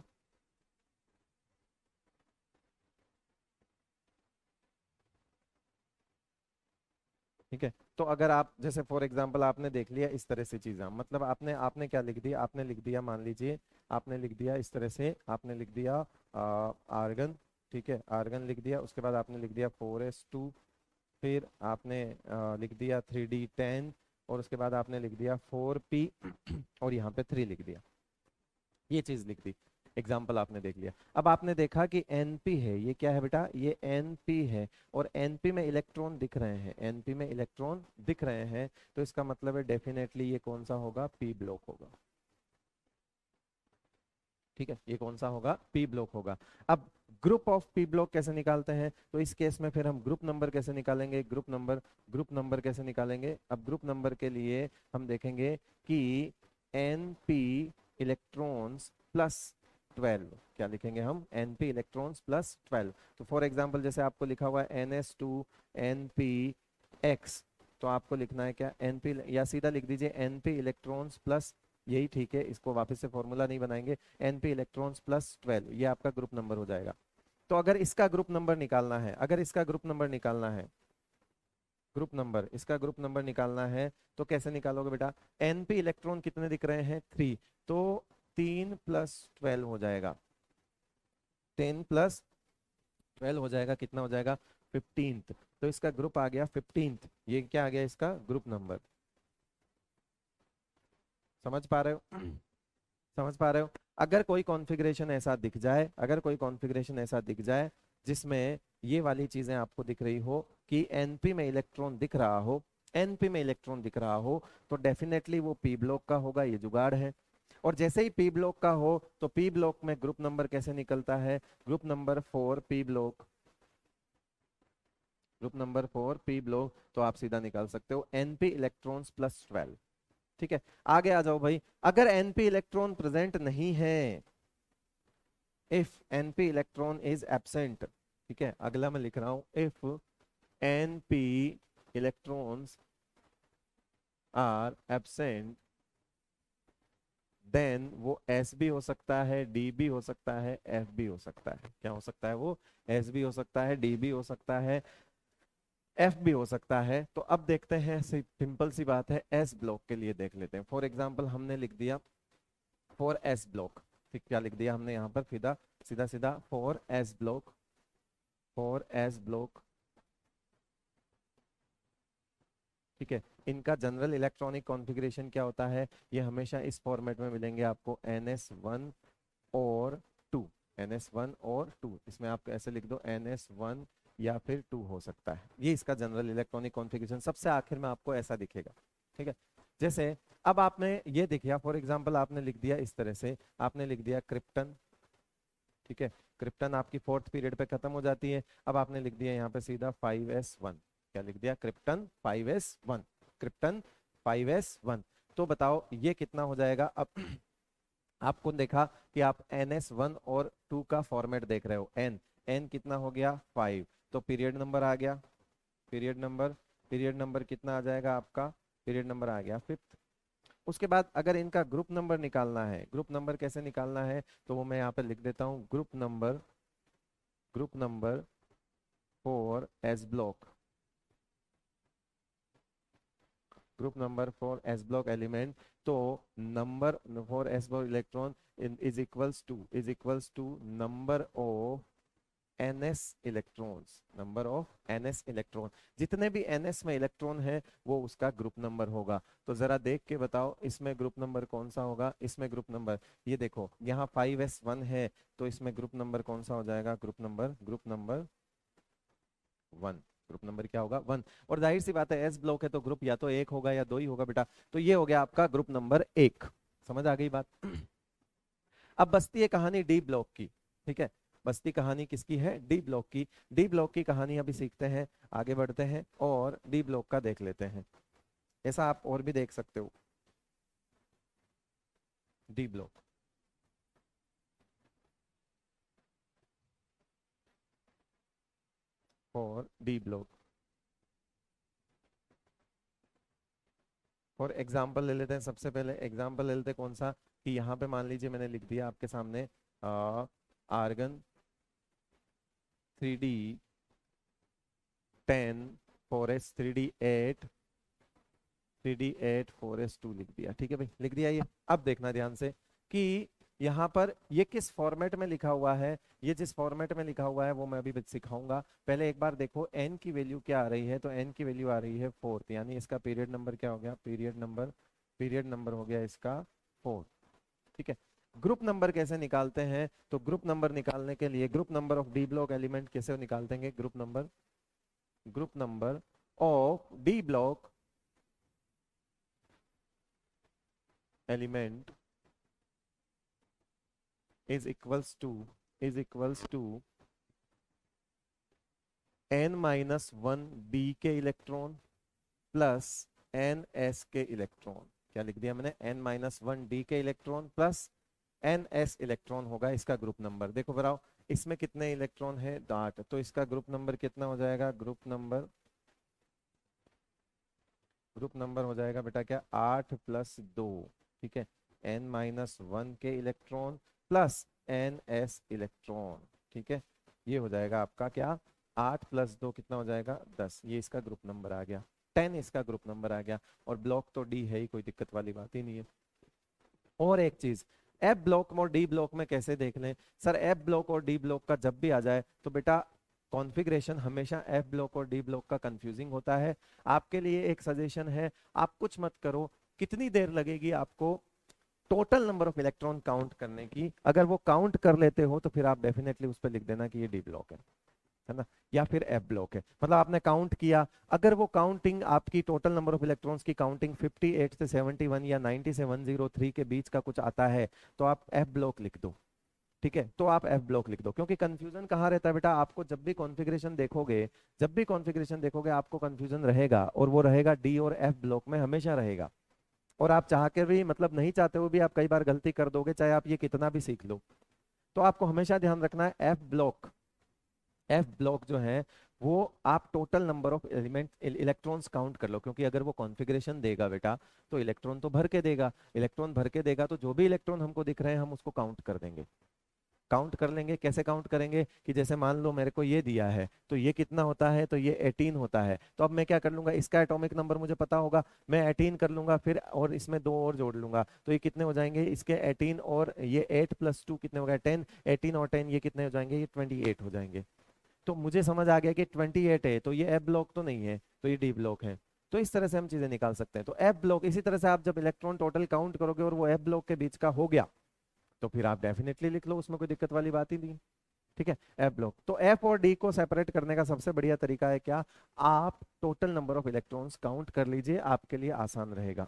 ठीक है, तो अगर आप जैसे फॉर एग्जांपल आपने देख लिया इस तरह से चीज़ें, मतलब आपने आपने क्या लिख दिया, आपने लिख दिया मान लीजिए आपने लिख दिया इस तरह से, आपने लिख दिया आर्गन, ठीक है, आर्गन लिख दिया, उसके बाद आपने लिख दिया फोर एस टू, फिर आपने आ, लिख दिया थ्री डी टेन, और उसके बाद आपने लिख दिया फोर पी और यहाँ पे थ्री लिख दिया, ये चीज़ लिख दी, एग्जाम्पल आपने देख लिया। अब आपने देखा कि एनपी है, ये क्या है बेटा, ये एनपी है, और एनपी में इलेक्ट्रॉन दिख रहे हैं, एनपी में इलेक्ट्रॉन दिख रहे हैं, तो इसका मतलब है डेफिनेटली ये कौन सा होगा, पी ब्लॉक होगा। ठीक है, ये कौन सा होगा, पी ब्लॉक होगा। अब ग्रुप ऑफ पी ब्लॉक कैसे निकालते हैं, तो इस केस में फिर हम ग्रुप नंबर कैसे निकालेंगे, ग्रुप नंबर ग्रुप नंबर कैसे निकालेंगे। अब ग्रुप नंबर के लिए हम देखेंगे कि n p electrons plus twelve, क्या लिखेंगे हम, n p electrons plus twelve. तो फॉर एग्जांपल जैसे आपको लिखा हुआ है n S two n p x, तो आपको लिखना है क्या, एन पी, या सीधा लिख दीजिए एन पी इलेक्ट्रॉन्स प्लस, यही ठीक है, इसको वापस से फॉर्मूला नहीं बनाएंगे, n p electrons plus twelve, ये आपका ग्रुप नंबर हो जाएगा। तो अगर इसका ग्रुप नंबर निकालना है, अगर इसका ग्रुप नंबर निकालना है, ग्रुप नंबर, इसका ग्रुप नंबर निकालना है तो कैसे निकालोगे बेटा, एनपी इलेक्ट्रॉन कितने दिख रहे हैं, थ्री, तो तीन प्लस ट्वेल्व हो जाएगा, टेन प्लस ट्वेल्व हो जाएगा, कितना हो जाएगा, फिफ्टींथ, तो इसका ग्रुप आ गया फिफ्टींथ, ये क्या आ गया इसका ग्रुप नंबर। समझ पा रहे हो समझ पा रहे हो। अगर कोई कॉन्फ़िगरेशन ऐसा दिख जाए, अगर कोई कॉन्फ़िगरेशन ऐसा दिख जाए जिसमें ये वाली चीजें आपको दिख रही हो कि एनपी में इलेक्ट्रॉन दिख रहा हो, एनपी में इलेक्ट्रॉन दिख रहा हो, तो डेफिनेटली वो पी ब्लॉक का होगा, ये जुगाड़ है। और जैसे ही पी ब्लॉक का हो तो पी ब्लॉक में ग्रुप नंबर कैसे निकलता है, group number four p block, group number four p block, तो आप सीधा निकाल सकते हो एनपी इलेक्ट्रॉन्स प्लस ट्वेल्व। ठीक है, आगे आ जाओ भाई। अगर एनपी इलेक्ट्रॉन प्रेजेंट नहीं है, if n p electron is absent, ठीक है, अगला मैं लिख रहा हूं, if n p electrons are absent, then वो एस भी हो सकता है, डी भी हो सकता है, एफ भी हो सकता है। क्या हो सकता है वो, एस भी हो सकता है, डी भी हो सकता है, एफ भी हो सकता है। तो अब देखते हैं, सिंपल सी बात है, एस ब्लॉक के लिए देख लेते हैं। फॉर एग्जांपल हमने लिख दिया फॉर एस ब्लॉक, ठीक, क्या लिख दिया हमने यहाँ पर, सीधा सीधा सीधा for s block, for s block, ठीक है। इनका जनरल इलेक्ट्रॉनिक कॉन्फ़िगरेशन क्या होता है, ये हमेशा इस फॉर्मेट में मिलेंगे आपको, एन एस वन और टू, एन एस वन और टू, इसमें आप ऐसे लिख दो एन एस वन या फिर टू हो सकता है, ये इसका जनरल इलेक्ट्रॉनिक कॉन्फ़िगरेशन, सबसे आखिर में आपको ऐसा दिखेगा। ठीक है, जैसे अब आपने ये देखिए, फॉर एग्जांपल आपने लिख दिया इस तरह से, आपने लिख दिया क्रिप्टन, ठीक है, क्रिप्टन आपकी फोर्थ पीरियड पे खत्म हो जाती है। अब आपने लिख दिया यहाँ पे सीधा फाइव एस वन, क्या लिख दिया, krypton five s one, krypton five s one. तो बताओ ये कितना हो जाएगा। अब आपको देखा कि आप एन एस वन और टू का फॉर्मेट देख रहे हो, एन एन कितना हो गया, फाइव, तो पीरियड नंबर आ गया, पीरियड नंबर पीरियड नंबर कितना आ जाएगा आपका, पीरियड नंबर आ गया फिफ्थ। उसके बाद अगर इनका ग्रुप नंबर निकालना है, ग्रुप नंबर कैसे निकालना है, तो वो मैं यहाँ पे लिख देता हूँ, group number group number for s block, group number for s block element, तो number for s block electron is equals to is equals to number of ns electrons, number of ns electron, जितने भी ns में electron है वो उसका group number होगा। तो जरा देख के बताओ इसमें ग्रुप नंबर कौन सा होगा, इसमें ग्रुप नंबर, ये देखो यहाँ फाइव एस वन है, तो इसमें ग्रुप नंबर कौन सा हो जाएगा, group number group number one, group number क्या होगा, वन। और जाहिर सी बात है एस ब्लॉक है तो ग्रुप या तो एक होगा या दो ही होगा बेटा, तो ये हो गया आपका ग्रुप नंबर एक। समझ आ गई बात? अब बचती है कहानी डी ब्लॉक की, ठीक है, बचती कहानी किसकी है? डी ब्लॉक की। डी ब्लॉक की कहानी अभी सीखते हैं, आगे बढ़ते हैं और डी ब्लॉक का देख लेते हैं। ऐसा आप और भी देख सकते हो। डी ब्लॉक, और डी ब्लॉक और एग्जाम्पल ले लेते हैं। सबसे पहले एग्जाम्पल ले लेते हैं कौन सा, कि यहाँ पे मान लीजिए मैंने लिख दिया आपके सामने argon three D ten four s three d eight three d eight four S two लिख दिया, ठीक है भाई, लिख दिया ये। अब देखना ध्यान से कि यहाँ पर ये किस फॉर्मेट में लिखा हुआ है। ये जिस फॉर्मेट में लिखा हुआ है वो मैं अभी सिखाऊंगा। पहले एक बार देखो n की वैल्यू क्या आ रही है, तो n की वैल्यू आ रही है फोर्थ, यानी इसका पीरियड नंबर क्या हो गया? पीरियड नंबर पीरियड नंबर हो गया इसका फोर्थ, ठीक है। ग्रुप नंबर कैसे निकालते हैं? तो ग्रुप नंबर निकालने के लिए group number of D block element कैसे निकालते हैं? Group number group number of D block element is equals to is equals to n minus one d के इलेक्ट्रॉन प्लस n s के इलेक्ट्रॉन। क्या लिख दिया मैंने? n माइनस वन d के electron plus n s electron होगा इसका group number. देखो बताओ इसमें कितने इलेक्ट्रॉन है? आठ, तो इसका ग्रुप नंबर कितना हो जाएगा? ग्रुप नंबर ग्रुप नंबर हो जाएगा बेटा क्या? आठ प्लस दो, ठीक है, n माइनस वन के electron plus n s electron, ठीक है। ये हो जाएगा आपका क्या? आठ प्लस दो कितना हो जाएगा? दस। ये इसका ग्रुप नंबर आ गया, टेन इसका ग्रुप नंबर आ गया। और ब्लॉक तो डी है ही, कोई दिक्कत वाली बात ही नहीं है। और एक चीज, एफ ब्लॉक और डी ब्लॉक में कैसे देख लें? सर एफ ब्लॉक और डी ब्लॉक का जब भी आ जाए तो बेटा कॉन्फ़िगरेशन हमेशा एफ ब्लॉक और डी ब्लॉक का कंफ्यूजिंग होता है। आपके लिए एक सजेशन है, आप कुछ मत करो। कितनी देर लगेगी आपको total number of electron count करने की? अगर वो काउंट कर लेते हो तो फिर आप डेफिनेटली उस पर लिख देना कि ये डी ब्लॉक है, है ना, या फिर एफ ब्लॉक है। मतलब आपने काउंट किया, अगर वो काउंटिंग आपकी टोटल नंबर ऑफ इलेक्ट्रॉन्स की काउंटिंग अट्ठावन से इकहत्तर या नब्बे से एक सौ तीन के बीच का कुछ आता है तो आप एफ ब्लॉक लिख दो, ठीक है। तो आप एफ ब्लॉक लिख दो, क्योंकि कंफ्यूजन कहाँ रहता है बेटा? आपको जब भी कॉन्फ़िगरेशन देखोगे जब भी कॉन्फ़िगरेशन देखोगे आपको कंफ्यूजन रहेगा, और वो रहेगा डी और एफ ब्लॉक में, हमेशा रहेगा। और आप चाह के भी, मतलब नहीं चाहते हुए भी आप कई बार गलती कर दोगे, चाहे आप ये कितना भी सीख लो। तो आपको हमेशा ध्यान रखना है एफ ब्लॉक एफ ब्लॉक जो है वो आप total number of element electrons count कर लो, क्योंकि अगर वो कॉन्फ़िगरेशन देगा बेटा तो इलेक्ट्रॉन तो भर के देगा, इलेक्ट्रॉन भर के देगा तो जो भी इलेक्ट्रॉन हमको दिख रहे हैं हम उसको काउंट कर देंगे। काउंट कर लेंगे, कैसे काउंट करेंगे? कि जैसे मान लो मेरे को ये दिया है तो ये कितना होता है? तो ये अठारह होता है। तो अब मैं क्या कर लूंगा, इसका एटॉमिक नंबर मुझे पता होगा, मैं अठारह कर लूंगा, फिर और इसमें दो और जोड़ लूंगा, तो ये कितने हो जाएंगे? इसके अठारह और ये आठ प्लस टू कितने हो गए? टेन। अठारह और टेन ये कितने हो जाएंगे? ये अट्ठाईस हो जाएंगे। तो मुझे समझ आ गया कि अट्ठाईस है, तो ये एफ ब्लॉक तो नहीं है, तो ये डी ब्लॉक है। तो इस तरह से हम चीजें निकाल सकते हैं। तो एफ ब्लॉक, इसी तरह से आप जब इलेक्ट्रॉन टोटल काउंट करोगे और वो एफ ब्लॉक के बीच का हो गया तो फिर आप डेफिनेटली लिख लो, उसमें कोई दिक्कत वाली बात ही नहीं, ठीक है। एफ ब्लॉक, तो एफ और डी को सेपरेट करने का सबसे बढ़िया तरीका है क्या? आप total number of electrons count कर लीजिए, आपके लिए आसान रहेगा।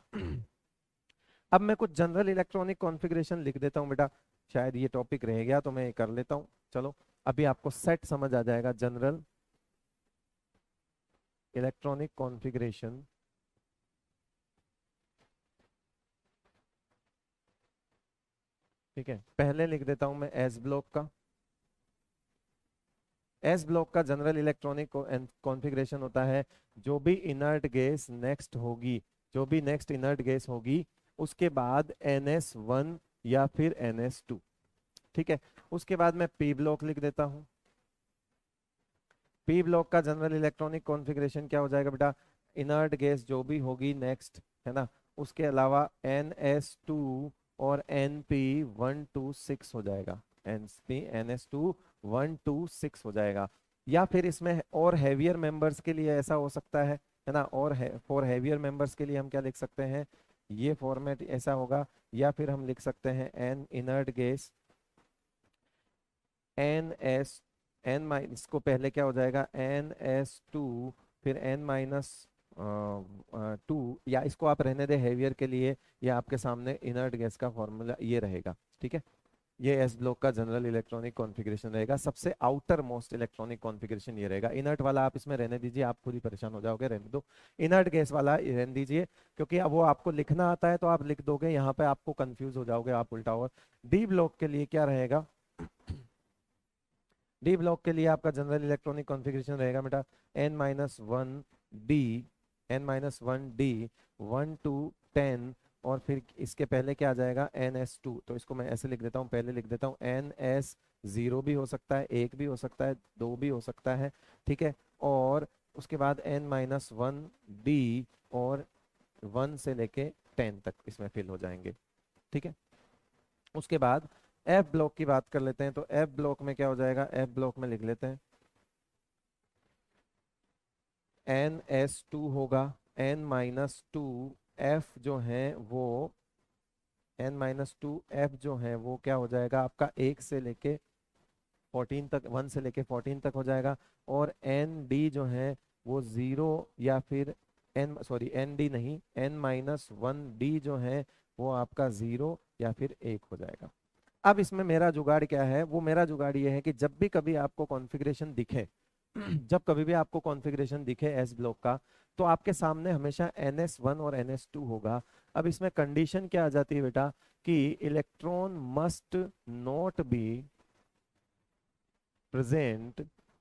अब मैं कुछ जनरल इलेक्ट्रॉनिक कॉन्फ़िगरेशन लिख देता हूं बेटा, शायद ये टॉपिक रह गया तो मैं कर लेता हूं। चलो अभी आपको सेट समझ आ जाएगा, जनरल इलेक्ट्रॉनिक कॉन्फ़िगरेशन। ठीक है, पहले लिख देता हूं मैं एस ब्लॉक का। एस ब्लॉक का जनरल इलेक्ट्रॉनिक कॉन्फ़िगरेशन होता है, जो भी इनर्ट गैस नेक्स्ट होगी जो भी नेक्स्ट इनर्ट गैस होगी उसके बाद एन एस वन या फिर एन एस टू, ठीक है। उसके बाद मैं पी ब्लॉक लिख देता हूं। पी ब्लॉक का जनरल इलेक्ट्रॉनिक कॉन्फ़िगरेशन क्या हो जाएगा बेटा? इनर्ट गैस जो भी होगी नेक्स्ट, है ना, उसके अलावा एन एस टू और N P one two six हो जाएगा, n p n S two one two six हो जाएगा। या फिर इसमें और हैवियर मेंबर्स के लिए ऐसा हो सकता है, है ना, और है, फॉर हैवियर मेंबर्स के लिए हम क्या लिख सकते हैं? ये फॉर्मेट ऐसा होगा, या फिर हम लिख सकते हैं n inert gas n s n minus को पहले क्या हो जाएगा? एन एस टू फिर एन माइनस टू, या इसको आप रहने दे हैवियर के लिए, या आपके सामने इनर्ट गैस का फॉर्मूला ये रहेगा, ठीक है। ये एस ब्लॉक का जनरल इलेक्ट्रॉनिक कॉन्फ़िगरेशन रहेगा, सबसे आउटर मोस्ट इलेक्ट्रॉनिक कॉन्फ़िगरेशन ये रहेगा। इनर्ट वाला आप इसमें रहने दीजिए, आप खुद ही परेशान हो जाओगे, रहने दो। इनर्ट गैस वाला रहने दीजिए, क्योंकि अब वो आपको लिखना आता है तो आप लिख दोगे, यहाँ पे आपको कंफ्यूज हो जाओगे आप उल्टा। और डी ब्लॉक के लिए क्या रहेगा, डी ब्लॉक के लिए आपका जनरल इलेक्ट्रॉनिक कॉन्फ़िगरेशन रहेगा बेटा n minus one d, n minus one d, one two ten, और फिर इसके पहले क्या आ जाएगा एन एस टू। तो इसको मैं ऐसे लिख देता हूँ, पहले लिख देता हूँ एन एस जीरो भी हो सकता है, एक भी हो सकता है, दो भी हो सकता है, ठीक है। और उसके बाद एन माइनस वन डी, और वन से लेके टेन तक इसमें फिल हो जाएंगे, ठीक है। उसके बाद एफ ब्लॉक की बात कर लेते हैं, तो एफ ब्लॉक में क्या हो जाएगा, एफ ब्लॉक में लिख लेते हैं एन एस टू होगा, एन माइनस टू एफ जो है वो, एन माइनस टू एफ जो है वो क्या हो जाएगा आपका एक से लेके फोर्टीन तक, वन से लेके फोर्टीन तक हो जाएगा। और एन डी जो है वो जीरो, या फिर एन सॉरी एन डी नहीं, एन माइनस वन डी जो है वो आपका जीरो या फिर एक हो जाएगा। अब इसमें मेरा जुगाड़ क्या है, वो मेरा जुगाड़ ये है कि जब भी कभी आपको कॉन्फ़िगरेशन दिखे जब कभी भी आपको कॉन्फ़िगरेशन दिखे एस ब्लॉक का, तो आपके सामने हमेशा एन एस वन और एन एस टू होगा। अब इसमें कंडीशन क्या आ जाती है बेटा कि electron must not be present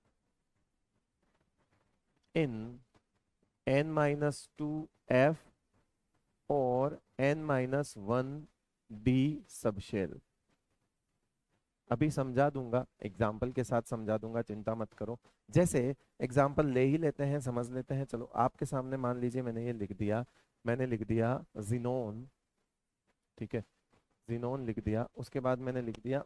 in n minus two f और n minus one d subshell. अभी समझा दूंगा, एग्जाम्पल के साथ समझा दूंगा, चिंता मत करो। जैसे एग्जाम्पल ले ही लेते हैं, समझ लेते हैं। चलो आपके सामने मान लीजिए मैंने ये लिख दिया, मैंने लिख दिया जिनोन, ठीक है, जिनोन लिख दिया। उसके बाद मैंने लिख दिया,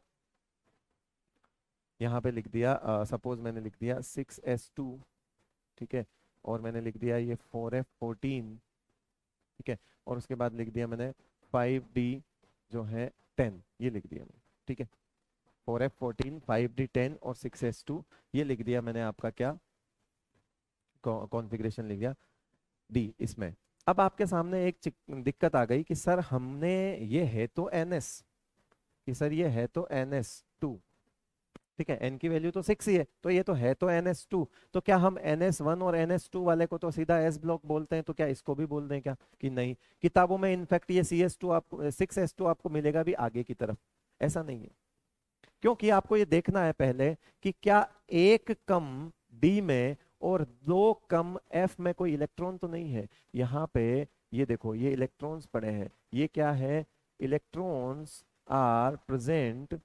यहाँ पे लिख दिया सपोज मैंने लिख दिया सिक्स एस टू, ठीक है, और मैंने लिख दिया ये फोर एफ फोर्टीन, ठीक है, और उसके बाद लिख दिया मैंने फाइव डी जो है टेन, ये लिख दिया मैंने, ठीक है, four f fourteen, five d ten और सिक्स एस टू, ये लिख दिया मैंने आपका क्या कॉन्फ़िगरेशन लिख दिया डी इसमें। अब आपके सामने एक दिक्कत आ गई कि सर हमने ये है तो एन एस, कि सर ये है तो एन एस टू, ठीक है, एन की वैल्यू तो सिक्स ही है, तो ये तो है तो एन एस टू, तो क्या हम एन एस वन और एन एस टू वाले को तो सीधा एस ब्लॉक बोलते हैं, तो क्या इसको भी बोल दें क्या, कि नहीं। किताबों में इनफैक्ट ये सी एस टू आपको सिक्स एस टू आपको मिलेगा भी आगे की तरफ, ऐसा नहीं है, क्योंकि आपको ये देखना है पहले कि क्या एक कम डी में और दो कम एफ में कोई इलेक्ट्रॉन तो नहीं है। यहाँ पे ये देखो, ये इलेक्ट्रॉन्स पड़े हैं, ये क्या है, electrons are present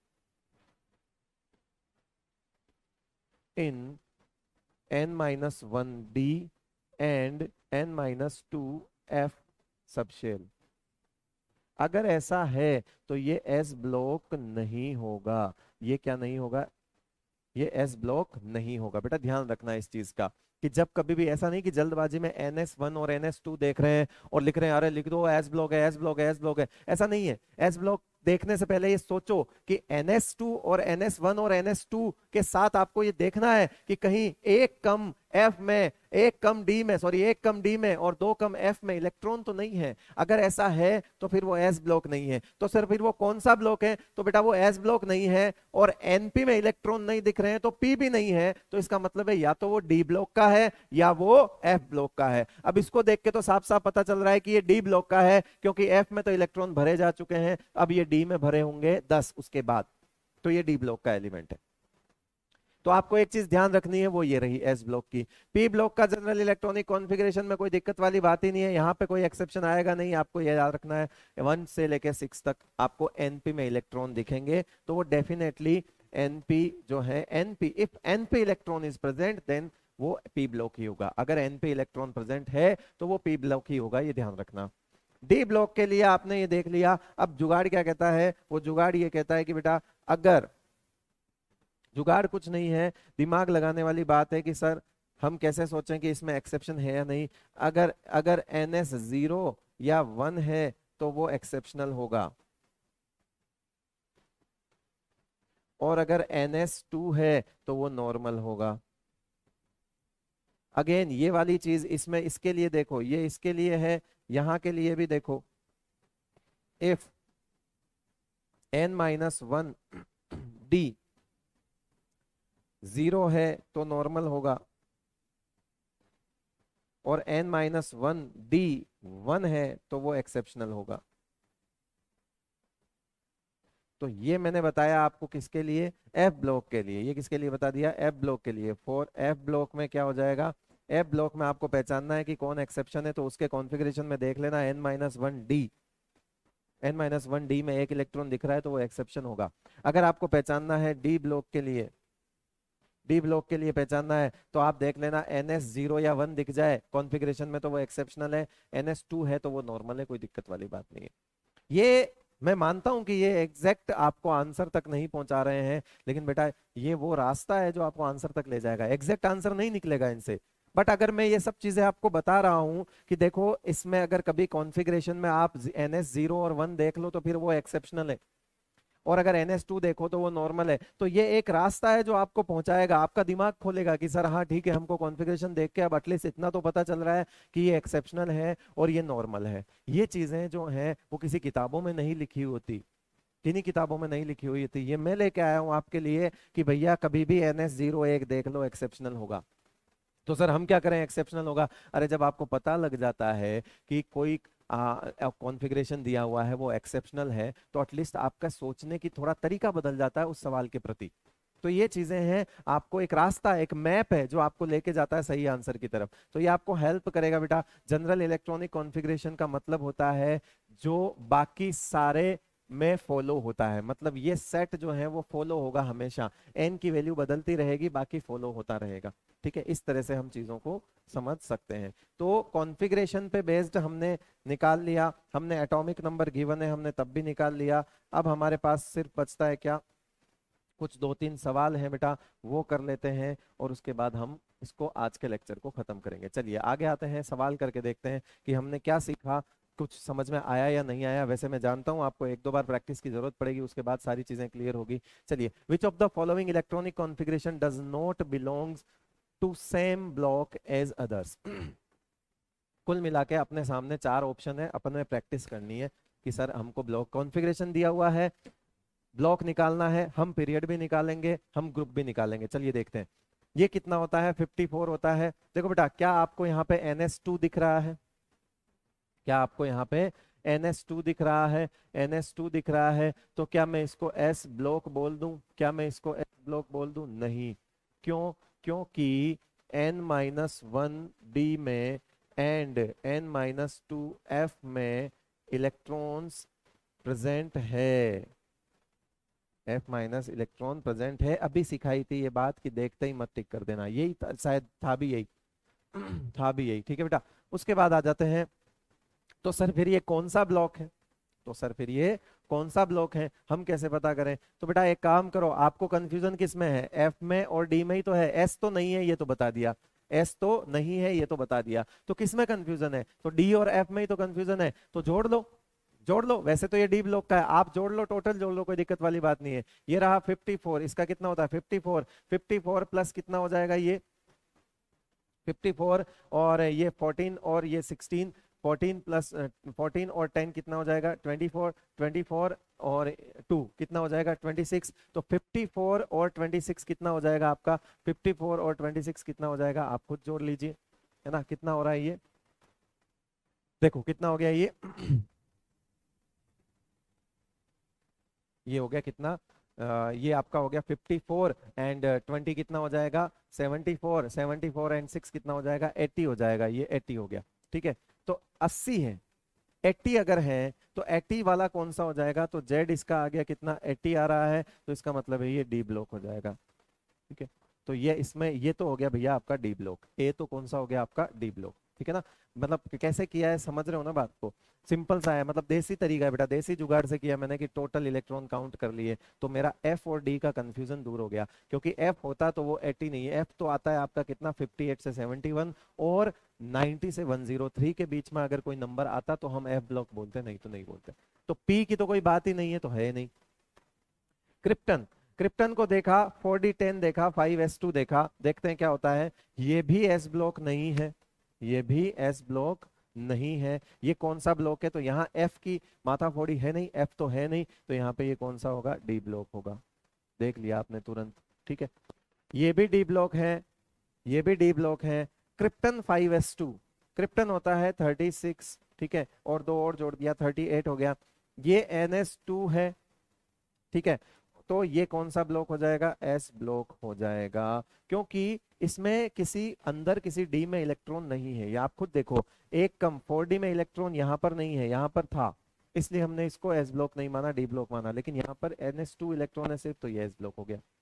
in n minus one d and n minus two f subshell. अगर ऐसा है तो ये s ब्लॉक नहीं होगा, ये क्या नहीं होगा, ये s ब्लॉक नहीं होगा। बेटा ध्यान रखना इस चीज का कि जब कभी भी ऐसा नहीं कि जल्दबाजी में एन एस वन और एन एस टू देख रहे हैं और लिख रहे हैं अरे लिख दो एस ब्लॉक है, एस ब्लॉक है, एस ब्लॉक है, ऐसा नहीं है। एस ब्लॉक देखने से पहले ये सोचो कि एन एस टू और एन एस वन और एन एस टू के साथ आपको ये देखना है कि कहीं एक कम एफ में, एक कम डी में, सॉरी एक कम डी में और दो कम एफ में इलेक्ट्रॉन तो नहीं है। अगर ऐसा है तो फिर वो एस ब्लॉक नहीं है। तो सर फिर वो कौन सा ब्लॉक है, तो बेटा वो एस ब्लॉक नहीं है और एनपी में इलेक्ट्रॉन नहीं दिख रहे हैं तो पी भी नहीं है, तो इसका मतलब है या तो वो डी ब्लॉक का है या वो एफ ब्लॉक का है। अब इसको देख के तो साफ साफ पता चल रहा है कि ये डी ब्लॉक का है, क्योंकि एफ में तो इलेक्ट्रॉन भरे जा चुके हैं, अब ये डी में भरे होंगे दस उसके बाद, तो ये डी ब्लॉक का एलिमेंट है। तो आपको एक चीज ध्यान रखनी है, वो ये रही एस ब्लॉक की। पी ब्लॉक का जनरल इलेक्ट्रॉनिक कॉन्फ़िगरेशन में कोई दिक्कत वाली बात ही नहीं है, यहाँ पे कोई एक्सेप्शन आएगा नहीं। आपको ये याद रखना है वन से लेके सिक्स तक आपको एनपी में इलेक्ट्रॉन दिखेंगे, तो वो डेफिनेटली एनपी जो है, n p if n p electron is present then वो पी ब्लॉक ही होगा। अगर एनपी इलेक्ट्रॉन प्रेजेंट है तो वो पी ब्लॉक ही होगा, ये ध्यान रखना। डी ब्लॉक के लिए आपने ये देख लिया। अब जुगाड़ क्या कहता है, वो जुगाड़ ये कहता है कि बेटा अगर जुगाड़ कुछ नहीं है, दिमाग लगाने वाली बात है कि सर हम कैसे सोचें कि इसमें एक्सेप्शन है या नहीं। अगर अगर एन एस जीरो या वन है तो वो एक्सेप्शनल होगा, और अगर एन एस टू है तो वो नॉर्मल होगा। अगेन ये वाली चीज इसमें, इसके लिए देखो, ये इसके लिए है, यहां के लिए भी देखो, if n minus one d zero है तो नॉर्मल होगा, और n minus one d one है तो वो एक्सेप्शनल होगा। तो ये मैंने बताया आपको किसके लिए, एफ ब्लॉक के लिए। ये किसके लिए बता दिया, एफ ब्लॉक के लिए। फॉर एफ ब्लॉक में क्या हो जाएगा, एफ ब्लॉक में आपको पहचानना है कि कौन एक्सेप्शन है, तो उसके कॉन्फ़िगरेशन में देख लेना n minus one d, n minus one D में एक इलेक्ट्रॉन दिख रहा है तो वो एक्सेप्शन होगा। अगर आपको पहचानना है डी ब्लॉक के लिए, डी ब्लॉक के लिए पहचानना है तो आप देख लेना एन एस जीरो या वन दिख जाए कॉन्फ़िगरेशन में तो वो एक्सेप्शनल है, एन एस टू है तो वो नॉर्मल है, कोई दिक्कत वाली बात नहीं है। ये मैं मानता हूं कि ये एग्जैक्ट आपको आंसर तक नहीं पहुंचा रहे हैं, लेकिन बेटा ये वो रास्ता है जो आपको आंसर तक ले जाएगा। एग्जैक्ट आंसर नहीं निकलेगा इनसे, बट अगर मैं ये सब चीजें आपको बता रहा हूं कि देखो इसमें अगर कभी कॉन्फ़िगरेशन में आप एन एस जीरो और वन देख लो तो फिर वो एक्सेप्शनल है, और अगर एन एस टू देखो तो वो नॉर्मल है, तो ये एक रास्ता है जो आपको पहुंचाएगा, आपका दिमाग खोलेगा कि सर हाँ ठीक है, हमको कॉन्फ़िगरेशन देख के अब एटलीस्ट इतना तो पता चल रहा है कि ये एक्सेप्शनल है और ये नॉर्मल है। ये चीजें जो हैं वो किसी किताबों में नहीं लिखी होती, किन्हीं किताबों में नहीं लिखी हुई थी, ये मैं लेके आया हूं आपके लिए कि भैया कभी भी एन एस जीरो एक देख लो एक्सेप्शनल होगा। तो सर हम क्या करें, एक्सेप्शनल होगा? अरे जब आपको पता लग जाता है कि कोई कॉन्फ़िगरेशन दिया हुआ है वो एक्सेप्शनल है, तो एटलीस्ट आपका सोचने की थोड़ा तरीका बदल जाता है उस सवाल के प्रति। तो ये चीजें हैं, आपको एक रास्ता, एक मैप है जो आपको लेके जाता है सही आंसर की तरफ। तो ये आपको हेल्प करेगा बेटा। जनरल इलेक्ट्रॉनिक कॉन्फ़िगरेशन का मतलब होता है जो बाकी सारे में फॉलो होता है, मतलब ये सेट जो है वो फॉलो होगा हमेशा, एन की वैल्यू बदलती रहेगी, बाकी फॉलो होता रहेगा। ठीक है, इस तरह से हम चीजों को समझ सकते हैं। तो कॉन्फ़िगरेशन पे बेस्ड हमने निकाल लिया, हमने एटॉमिक नंबर गिवन है हमने तब भी निकाल लिया। अब हमारे पास सिर्फ बचता है क्या, कुछ दो तीन सवाल हैं बेटा, वो कर लेते हैं और उसके बाद हम इसको आज के लेक्चर को खत्म करेंगे। चलिए आगे आते हैं, सवाल करके देखते हैं कि हमने क्या सीखा, कुछ समझ में आया या नहीं आया। वैसे मैं जानता हूं आपको एक दो बार प्रैक्टिस की जरूरत पड़ेगी, उसके बाद सारी चीजें क्लियर होगी। चलिए, which of the following electronic configuration does not belongs to same block as others. कुल मिला के अपने सामने चार ऑप्शन है, अपन में प्रैक्टिस करनी है कि सर हमको ब्लॉक कॉन्फ़िगरेशन दिया हुआ है, ब्लॉक निकालना है, हम पीरियड भी निकालेंगे, हम ग्रुप भी निकालेंगे। चलिए देखते हैं ये कितना होता है, फिफ्टी फोर होता है। देखो बेटा, क्या आपको यहाँ पे एन एस टू दिख रहा है, क्या आपको यहाँ पे एन एस टू दिख रहा है, एन एस टू दिख रहा है, तो क्या मैं इसको S ब्लॉक बोल दूं, क्या मैं इसको S ब्लॉक बोल दूं? नहीं। क्यों? क्योंकि N माइनस वन डी में and N minus two F में इलेक्ट्रॉन्स प्रेजेंट है, F माइनस इलेक्ट्रॉन प्रेजेंट है। अभी सिखाई थी ये बात कि देखते ही मत टिक कर देना, यही था, शायद था भी यही था भी यही। ठीक है बेटा, उसके बाद आ जाते हैं, तो सर फिर ये कौन सा ब्लॉक है, तो सर फिर ये कौन सा ब्लॉक है, हम कैसे पता करें? तो बेटा एक काम करो, आपको कंफ्यूजन किस में है, एफ में और डी में ही तो है, एस तो नहीं है ये तो बता दिया, एस तो नहीं है ये तो बता दिया, तो किस में कंफ्यूजन है? तो डी और एफ में ही तो कंफ्यूजन है, तो जोड़ लो, जोड़ लो। वैसे तो ये डी ब्लॉक का है, आप जोड़ लो, टोटल जोड़ लो, कोई दिक्कत वाली बात नहीं है। ये रहा फिफ्टी फोर, इसका कितना होता है fifty four, fifty four plus कितना हो जाएगा ये फिफ्टी फोर, और ये फोर्टीन और ये सिक्सटीन, फोर्टीन प्लस फोर्टीन और टेन कितना हो जाएगा ट्वेंटी फोर, ट्वेंटी फोर और टू कितना हो जाएगा ट्वेंटी सिक्स। तो फिफ्टी फोर और ट्वेंटी सिक्स कितना हो जाएगा आपका, फिफ्टी फोर और ट्वेंटी सिक्स कितना हो जाएगा, आप खुद जोड़ लीजिए, है ना, कितना हो रहा है ये, देखो कितना हो गया ये ये हो गया कितना, Uh, ये आपका हो गया फिफ्टी फोर एंड ट्वेंटी कितना हो जाएगा seventy four, seventy four and six कितना हो जाएगा एटी हो जाएगा, ये एटी हो गया। ठीक है, तो अस्सी है, एटी अगर है तो एटी वाला कौन सा हो जाएगा, तो जेड इसका आ गया कितना एटी आ रहा है, तो इसका मतलब है ये डी ब्लॉक हो जाएगा। ठीक है, तो ये इसमें ये तो हो गया भैया आपका डी ब्लॉक, ए तो कौन सा हो गया आपका डी ब्लॉक। ठीक है ना, मतलब कैसे किया है समझ रहे हो ना बात को, सिंपल सा है, मतलब देसी तरीका है बेटा, देसी जुगाड़ से किया मैंने कि टोटल इलेक्ट्रॉन काउंट कर लिए, तो मेरा एफ और डी का कंफ्यूजन दूर हो गया, क्योंकि एफ होता तो वो एटी नहीं है, एफ तो आता है आपका कितना फिफ्टी एट से सेवेंटी वन, और नाइंटी से वन ज़ीरो थ्री के बीच में अगर कोई नंबर आता तो हम एफ ब्लॉक बोलते, नहीं तो नहीं बोलते। तो पी की तो कोई बात ही नहीं है, तो है नहीं। क्रिप्टन, क्रिप्टन को देखा, फोर डी टेन देखा, फाइव एस टू देखा, देखते हैं क्या होता है। ये भी एस ब्लॉक नहीं है, ये भी एस ब्लॉक नहीं है। ये कौन सा ब्लॉक है, तो यहाँ एफ की माथा फोड़ी है नहीं, एफ तो है नहीं, तो यहाँ पे ये कौन सा होगा, डी ब्लॉक होगा। देख लिया आपने तुरंत, ठीक है। ये भी डी ब्लॉक है, ये भी डी ब्लॉक है। Krypton five S two, krypton होता है थर्टी सिक्स, ठीक है, और दो और जोड़ दिया थर्टी एट हो गया। ये एन एस टू है, ठीक है, तो ये कौन सा ब्लॉक हो जाएगा, एस ब्लॉक हो जाएगा, क्योंकि इसमें किसी अंदर किसी डी में इलेक्ट्रॉन नहीं है। ये आप खुद देखो, एक कम फोर डी में इलेक्ट्रॉन यहाँ पर नहीं है, यहाँ पर था, इसलिए हमने इसको एस ब्लॉक नहीं माना, डी ब्लॉक माना, लेकिन यहाँ पर एन एस टू इलेक्ट्रॉन है सिर्फ, तो ये एस ब्लॉक हो गया।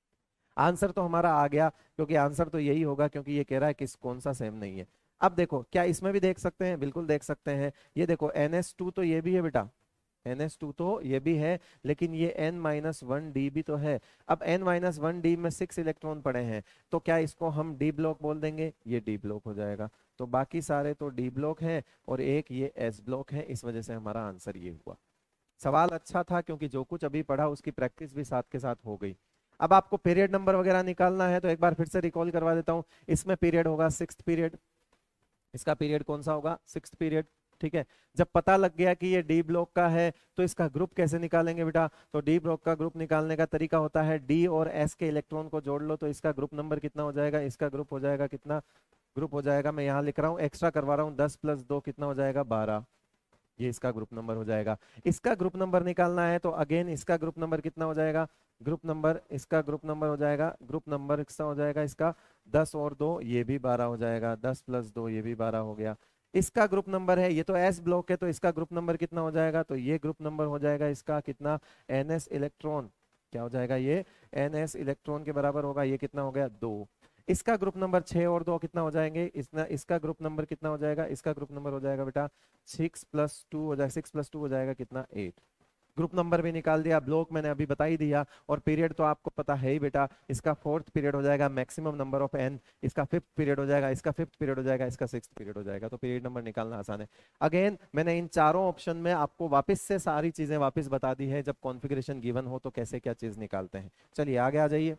आंसर तो हमारा आ गया, क्योंकि आंसर तो यही होगा, क्योंकि ये कह रहा है कि कौन सा सेम नहीं है। अब देखो क्या इसमें भी देख सकते हैं, बिल्कुल देख सकते हैं। ये देखो एन एस टू तो ये भी है बेटा, एन एस टू तो ये भी है, लेकिन ये n माइनस वन डी भी तो है। अब n माइनस वन डी में सिक्स इलेक्ट्रॉन पड़े हैं, तो क्या इसको हम डी ब्लॉक बोल देंगे, ये डी ब्लॉक हो जाएगा। तो बाकी सारे तो डी ब्लॉक हैं और एक ये एस ब्लॉक है, इस वजह से हमारा आंसर ये हुआ। सवाल अच्छा था, क्योंकि जो कुछ अभी पढ़ा उसकी प्रैक्टिस भी साथ के साथ हो गई। अब आपको पीरियड नंबर वगैरह निकालना है, तो एक बार फिर से रिकॉल करवा देता हूं। इसमें पीरियड होगा सिक्स्थ पीरियड, इसका पीरियड कौन सा होगा, सिक्स्थ पीरियड, ठीक है। जब पता लग गया कि ये डी ब्लॉक का है, तो इसका ग्रुप कैसे निकालेंगे बेटा, तो डी ब्लॉक का ग्रुप निकालने का तरीका होता है, डी और एस के इलेक्ट्रॉन को जोड़ लो, तो इसका ग्रुप नंबर कितना हो जाएगा, इसका ग्रुप हो जाएगा कितना, ग्रुप हो जाएगा, मैं यहाँ लिख रहा हूँ, एक्स्ट्रा करवा रहा हूँ, दस प्लस दो कितना हो जाएगा, बारह, ये इसका ग्रुप नंबर हो जाएगा। इसका ग्रुप नंबर निकालना है, तो अगेन इसका ग्रुप नंबर कितना हो जाएगा, ग्रुप नंबर, इसका ग्रुप नंबर हो जाएगा, ग्रुप नंबर कितना हो जाएगा इसका, दस और दो ये भी बारह हो जाएगा, दस प्लस दो ये भी बारह हो गया। इसका ग्रुप नंबर है, ये तो एस ब्लॉक है, तो इसका ग्रुप नंबर कितना हो जाएगा, तो ये ग्रुप नंबर हो जाएगा इसका कितना, एन एस इलेक्ट्रॉन, क्या हो जाएगा, ये एन एस इलेक्ट्रॉन के बराबर होगा, ये कितना हो गया, दो। इसका ग्रुप नंबर छह और दो कितना हो जाएंगे, इसना इसका ग्रुप नंबर कितना हो जाएगा, इसका ग्रुप नंबर हो जाएगा बेटा सिक्स प्लस टू हो जाएगा, सिक्स प्लस टू हो जाएगा कितना, एट। ग्रुप नंबर भी निकाल दिया, ब्लॉक मैंने अभी बता ही दिया, और पीरियड तो आपको पता है ही बेटा, इसका फोर्थ पीरियड हो जाएगा मैक्सिमम नंबर ऑफ एन, इसका फिफ्थ पीरियड हो जाएगा, इसका फिफ्थ पीरियड हो जाएगा, इसका सिक्स्थ पीरियड हो जाएगा। तो पीरियड नंबर निकालना आसान है। अगेन मैंने इन चारों ऑप्शन में आपको वापस से सारी चीजें वापस बता दी है, जब कॉन्फ़िगरेशन गिवन हो तो कैसे क्या चीज निकालते हैं। चलिए आगे आ जाइए।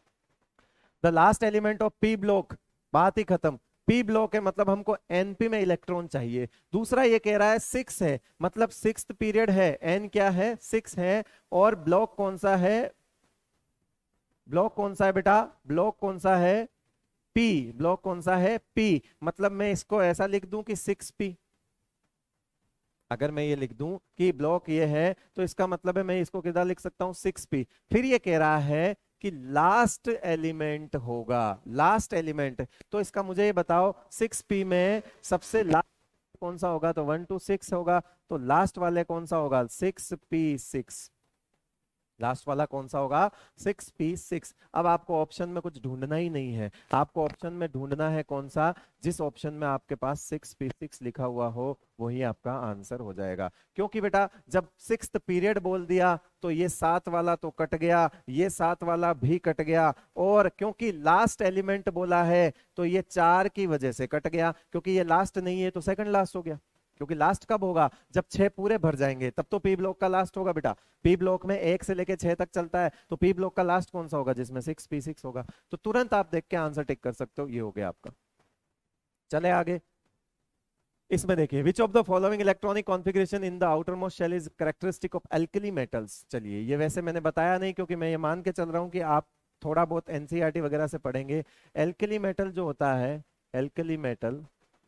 The last element of P block, बात ही खत्म। पी ब्लॉक है मतलब हमको एनपी में इलेक्ट्रॉन चाहिए। दूसरा ये कह रहा है सिक्स है, मतलब सिक्स्थ पीरियड है, एन क्या है, सिक्स है, और ब्लॉक कौन सा है, ब्लॉक कौन सा है बेटा, ब्लॉक कौन सा है, पी, ब्लॉक कौन सा है, पी। मतलब मैं इसको ऐसा लिख दूं कि सिक्स पी, अगर मैं ये लिख दूं कि ब्लॉक ये है, तो इसका मतलब है मैं इसको कितना लिख सकता हूं, सिक्स पी। फिर ये कह रहा है कि लास्ट एलिमेंट होगा, लास्ट एलिमेंट, तो इसका मुझे ये बताओ सिक्स पी में सबसे लास्ट कौन सा होगा, तो वन टू सिक्स होगा, तो लास्ट वाले कौन सा होगा, सिक्स पी सिक्स, लास्ट वाला कौन सा होगा, सिक्स पी सिक्स। अब आपको ऑप्शन में कुछ ढूंढना ही नहीं है, आपको ऑप्शन में ढूंढना है कौन सा, जिस ऑप्शन में आपके पास सिक्स पी सिक्स लिखा हुआ हो वही आपका आंसर हो जाएगा। क्योंकि बेटा जब सिक्स्थ पीरियड बोल दिया तो ये सात वाला तो कट गया, ये सात वाला भी कट गया, और क्योंकि लास्ट एलिमेंट बोला है तो ये चार की वजह से कट गया, क्योंकि ये लास्ट नहीं है तो सेकंड लास्ट हो गया। क्योंकि लास्ट कब होगा, जब छह पूरे भर जाएंगे तब तो पी ब्लॉक का लास्ट होगा बेटा। पी ब्लॉक में एक से लेके छह तक चलता है, तो पी ब्लॉक का लास्ट कौन सा होगा, जिसमें सिक्स पी सिक्स होगा। तो तुरंत आप देख के आंसर टिक कर सकते हो, ये हो गया आपका। चले आगे। इसमें देखिए, which of the following electronic configuration in the outermost shell is characteristic of alkali metals. चलिए ये वैसे मैंने बताया नहीं, क्योंकि मैं ये मान के चल रहा हूं कि आप थोड़ा बहुत एनसीईआरटी वगैरह से पढ़ेंगे। एल्कली मेटल जो होता है, एल्कली मेटल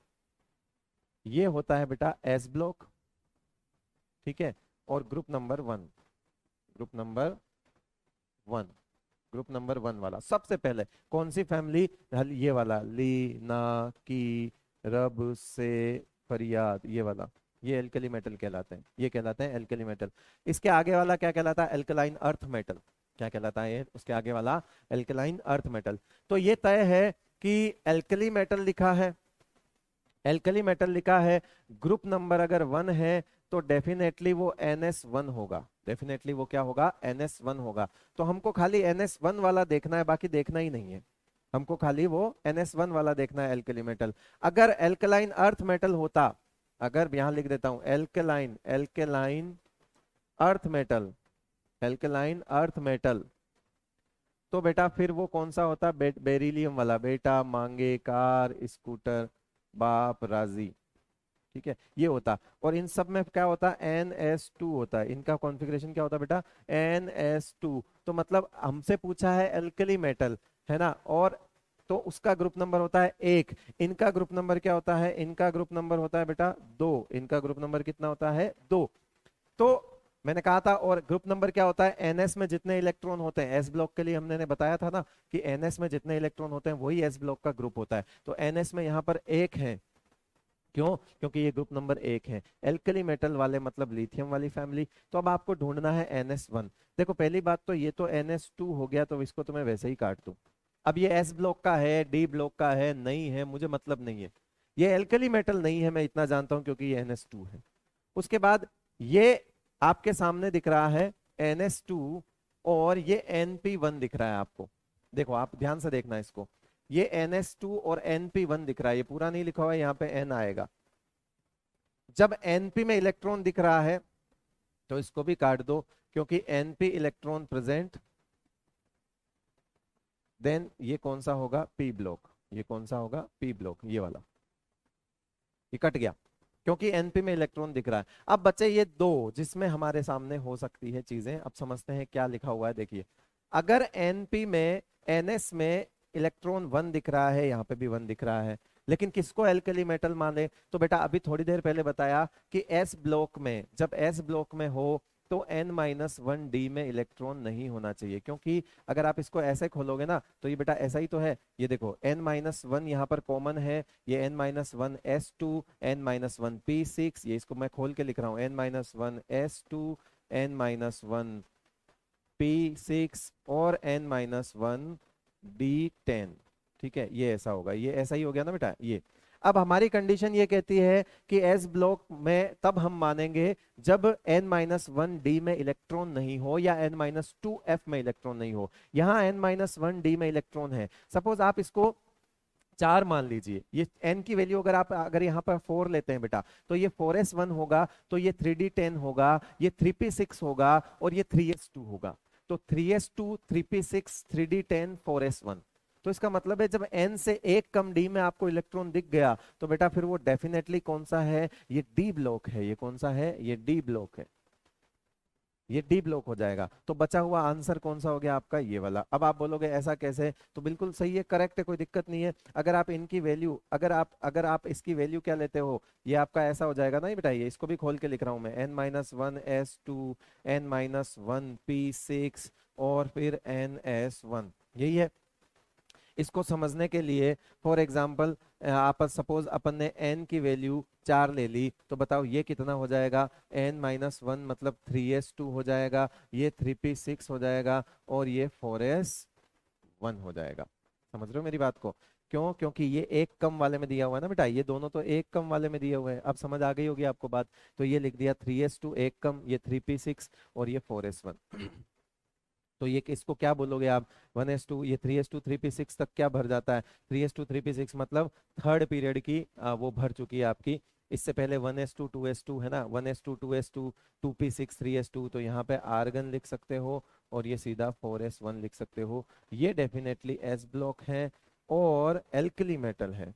ये होता है बेटा एस ब्लॉक, ठीक है, और group number one, group number one, group number one वाला सबसे पहले कौन सी फैमिली, ये वाला, ली ना की रब से फरियाद, ये वाला, ये एल्कली मेटल कहलाते हैं, ये कहलाते हैं एल्कली मेटल। इसके आगे वाला क्या कहलाता है, एल्कलाइन अर्थ मेटल, क्या कहलाता है ये, उसके आगे वाला एल्कलाइन अर्थ मेटल। तो ये तय है कि एल्कली मेटल लिखा है, एल्कली मेटल लिखा है, ग्रुप नंबर अगर वन है तो डेफिनेटली वो एन एस वन होगा, डेफिनेटली वो क्या होगा, एन एस वन होगा। तो हमको खाली एन एस वन वाला देखना है, बाकी देखना ही नहीं है, हमको खाली वो एन एस वन वाला देखना है, एल्कली मेटल। अगर एल्कलाइन अर्थ मेटल होता, अगर यहां लिख देता हूं alkaline, alkaline earth metal, alkaline earth metal, तो बेटा फिर वो कौन सा होता है, बेरिलियम वाला। बेटा मांगे कार स्कूटर बाप राजी, ठीक है, ये होता। और इन सब में क्या होता है, एन एस टू होता है। इनका कॉन्फ़िगरेशन क्या होता है बेटा, एन एस टू। तो मतलब हमसे पूछा है एल्कली मेटल, है ना, और तो उसका ग्रुप नंबर होता है एक। इनका ग्रुप नंबर क्या होता है, इनका ग्रुप नंबर होता है बेटा दो। इनका ग्रुप नंबर कितना होता है, दो। तो मैंने कहा था, और ग्रुप नंबर क्या होता है, एनएस में जितने इलेक्ट्रॉन होते हैं, एस ब्लॉक के लिए हमने ने बताया था ना कि एनएस में जितने इलेक्ट्रॉन होते हैं वही एस ब्लॉक का ग्रुप होता है। तो एनएस में यहाँ पर एक है, क्यों, क्योंकि ये ग्रुप नंबर एक है। एल्कली मेटल वाले मतलब लिथियम वाली फैमिली। तो अब आपको ढूंढना है एन एस वन। देखो पहली बात तो ये तो एन एस टू हो गया, तो इसको तो मैं वैसे ही काट दूं। अब ये एस ब्लॉक का है, डी ब्लॉक का है, नहीं है, मुझे मतलब नहीं है। ये एल्कली मेटल नहीं है, मैं इतना जानता हूं, क्योंकि ये एन एस टू है। उसके बाद ये आपके सामने दिख रहा है एन एस टू, और ये एन पी वन दिख रहा है आपको। देखो आप ध्यान से देखना इसको, ये एन एस टू और एन पी वन दिख रहा है, ये पूरा नहीं लिखा हुआ है, यहाँ पे N आएगा। जब N P में इलेक्ट्रॉन दिख रहा है तो इसको भी काट दो, क्योंकि N P electron present, then ये कौन सा होगा, P ब्लॉक। ये कौन सा होगा, P ब्लॉक, ये वाला, ये कट गया क्योंकि N P में इलेक्ट्रॉन दिख रहा है। अब बच्चे ये दो जिसमें हमारे सामने हो सकती है चीजें, अब समझते हैं क्या लिखा हुआ है। देखिए अगर N P में N S में इलेक्ट्रॉन वन दिख रहा है, यहाँ पे भी वन दिख रहा है, लेकिन किसको एल्कली मेटल माने, तो बेटा अभी थोड़ी देर पहले बताया कि एस ब्लॉक में, जब एस ब्लॉक में हो तो n माइनस वन डी में इलेक्ट्रॉन नहीं होना चाहिए। क्योंकि अगर आप इसको ऐसे खोलोगे ना तो ये बेटा ऐसा ही तो है। ये देखो n माइनस वन यहाँ पर कॉमन है, ये n minus one S two, N minus one P six, ये इसको मैं खोल के लिख रहा हूँ, n minus one S two, N minus one P six और n minus one D ten. ठीक है, ये ऐसा होगा, ये ऐसा ही हो गया ना बेटा ये। अब हमारी कंडीशन ये कहती है कि एस ब्लॉक में तब हम मानेंगे जब n माइनस वन डी में इलेक्ट्रॉन नहीं हो या n माइनस टू एफ में इलेक्ट्रॉन नहीं हो। यहाँ n माइनस वन डी में इलेक्ट्रॉन है, सपोज आप इसको चार मान लीजिए, ये n की वैल्यू अगर आप अगर यहाँ पर फोर लेते हैं बेटा तो ये फोर एस वन होगा, तो ये थ्री डी टेन होगा, ये थ्री पी सिक्स होगा और ये थ्री एस टू होगा। तो three S two, three P six, three D ten, four S one. तो इसका मतलब है जब n से एक कम d में आपको इलेक्ट्रॉन दिख गया तो बेटा फिर वो डेफिनेटली कौन सा है, ये d ब्लॉक है। ये कौन सा है, ये d ब्लॉक है, ये डी ब्लॉक हो जाएगा। तो बचा हुआ आंसर कौन सा हो गया आपका, ये वाला। अब आप बोलोगे ऐसा कैसे, तो बिल्कुल सही है, करेक्ट है, कोई दिक्कत नहीं है। अगर आप इनकी वैल्यू अगर आप अगर आप इसकी वैल्यू क्या लेते हो, ये आपका ऐसा हो जाएगा ना, ये बताइए, इसको भी खोल के लिख रहा हूं मैं, N minus one S two, N minus one P six और फिर एन एस वन, यही है। इसको समझने के लिए फॉर एग्जाम्पल आप सपोज अपन ने n की वैल्यू चार ले ली, तो बताओ ये कितना हो जाएगा, n माइनस वन मतलब थ्री एस टू हो जाएगा, ये थ्री पी सिक्स हो जाएगा और ये फोर एस वन हो जाएगा। समझ रहे हो मेरी बात को, क्यों, क्योंकि ये एक कम वाले में दिया हुआ है ना बेटा, ये दोनों तो एक कम वाले में दिए हुए हैं। अब समझ आ गई होगी आपको बात। तो ये लिख दिया थ्री एस टू एक कम, ये थ्री पी सिक्स और ये फोर एस वन। तो ये इसको क्या बोलोगे आप, वन एस टू, ये three S two three P six तक क्या भर जाता है, three S two three P six मतलब थर्ड पीरियड की आ, वो भर चुकी है आपकी। इससे पहले one S two two S two है ना, one S two two S two, two P six three S two, तो यहाँ पे आर्गन लिख सकते हो और ये सीधा फोर एस वन लिख सकते हो। ये डेफिनेटली एस ब्लॉक है और एल्कली मेटल है।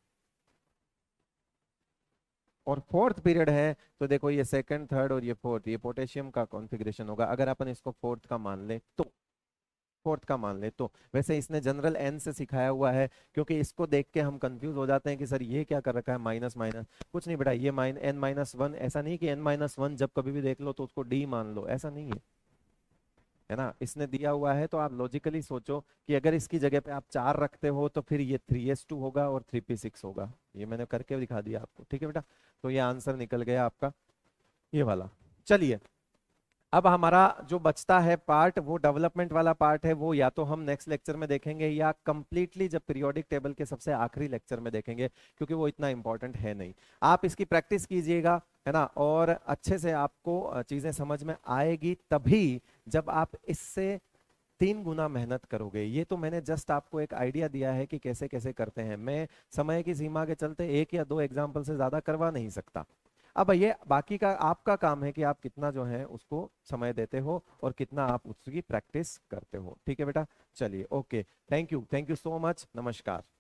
और फोर्थ पीरियड है तो देखो ये सेकंड, थर्ड और ये फोर्थ, ये पोटेशियम का कॉन्फ़िगरेशन होगा अगर अपन इसको फोर्थ का मान ले तो, फोर्थ का मान ले तो। वैसे इसने जनरल एन से सिखाया हुआ है, क्योंकि इसको देख के हम कंफ्यूज हो जाते हैं कि सर ये क्या कर रखा है, माइनस माइनस। कुछ नहीं बेटा, ये माइन एन माइनस वन, ऐसा नहीं कि एन माइनस वन जब कभी भी देख लो तो उसको डी मान लो, ऐसा नहीं है, है ना। इसने दिया हुआ है तो आप लॉजिकली सोचो कि अगर इसकी जगह पे आप चार रखते हो तो फिर ये थ्री एस टू होगा और थ्री पी सिक्स होगा। ये मैंने करके दिखा दिया आपको, ठीक है बेटा। तो ये आंसर निकल गया आपका ये वाला। चलिए अब हमारा जो बचता है पार्ट, वो डेवलपमेंट वाला पार्ट है, वो या तो हम नेक्स्ट लेक्चर में देखेंगे या कंप्लीटली जब पीरियोडिक टेबल के सबसे आखिरी लेक्चर में देखेंगे, क्योंकि वो इतना इंपॉर्टेंट है नहीं। आप इसकी प्रैक्टिस कीजिएगा, है ना, और अच्छे से आपको चीजें समझ में आएगी तभी जब आप इससे तीन गुना मेहनत करोगे। ये तो मैंने जस्ट आपको एक आइडिया दिया है कि कैसे कैसे करते हैं। मैं समय की सीमा के चलते एक या दो एग्जाम्पल से ज्यादा करवा नहीं सकता। अब ये बाकी का आपका काम है कि आप कितना जो है उसको समय देते हो और कितना आप उसकी प्रैक्टिस करते हो। ठीक है बेटा, चलिए okay, thank you, thank you so much, नमस्कार।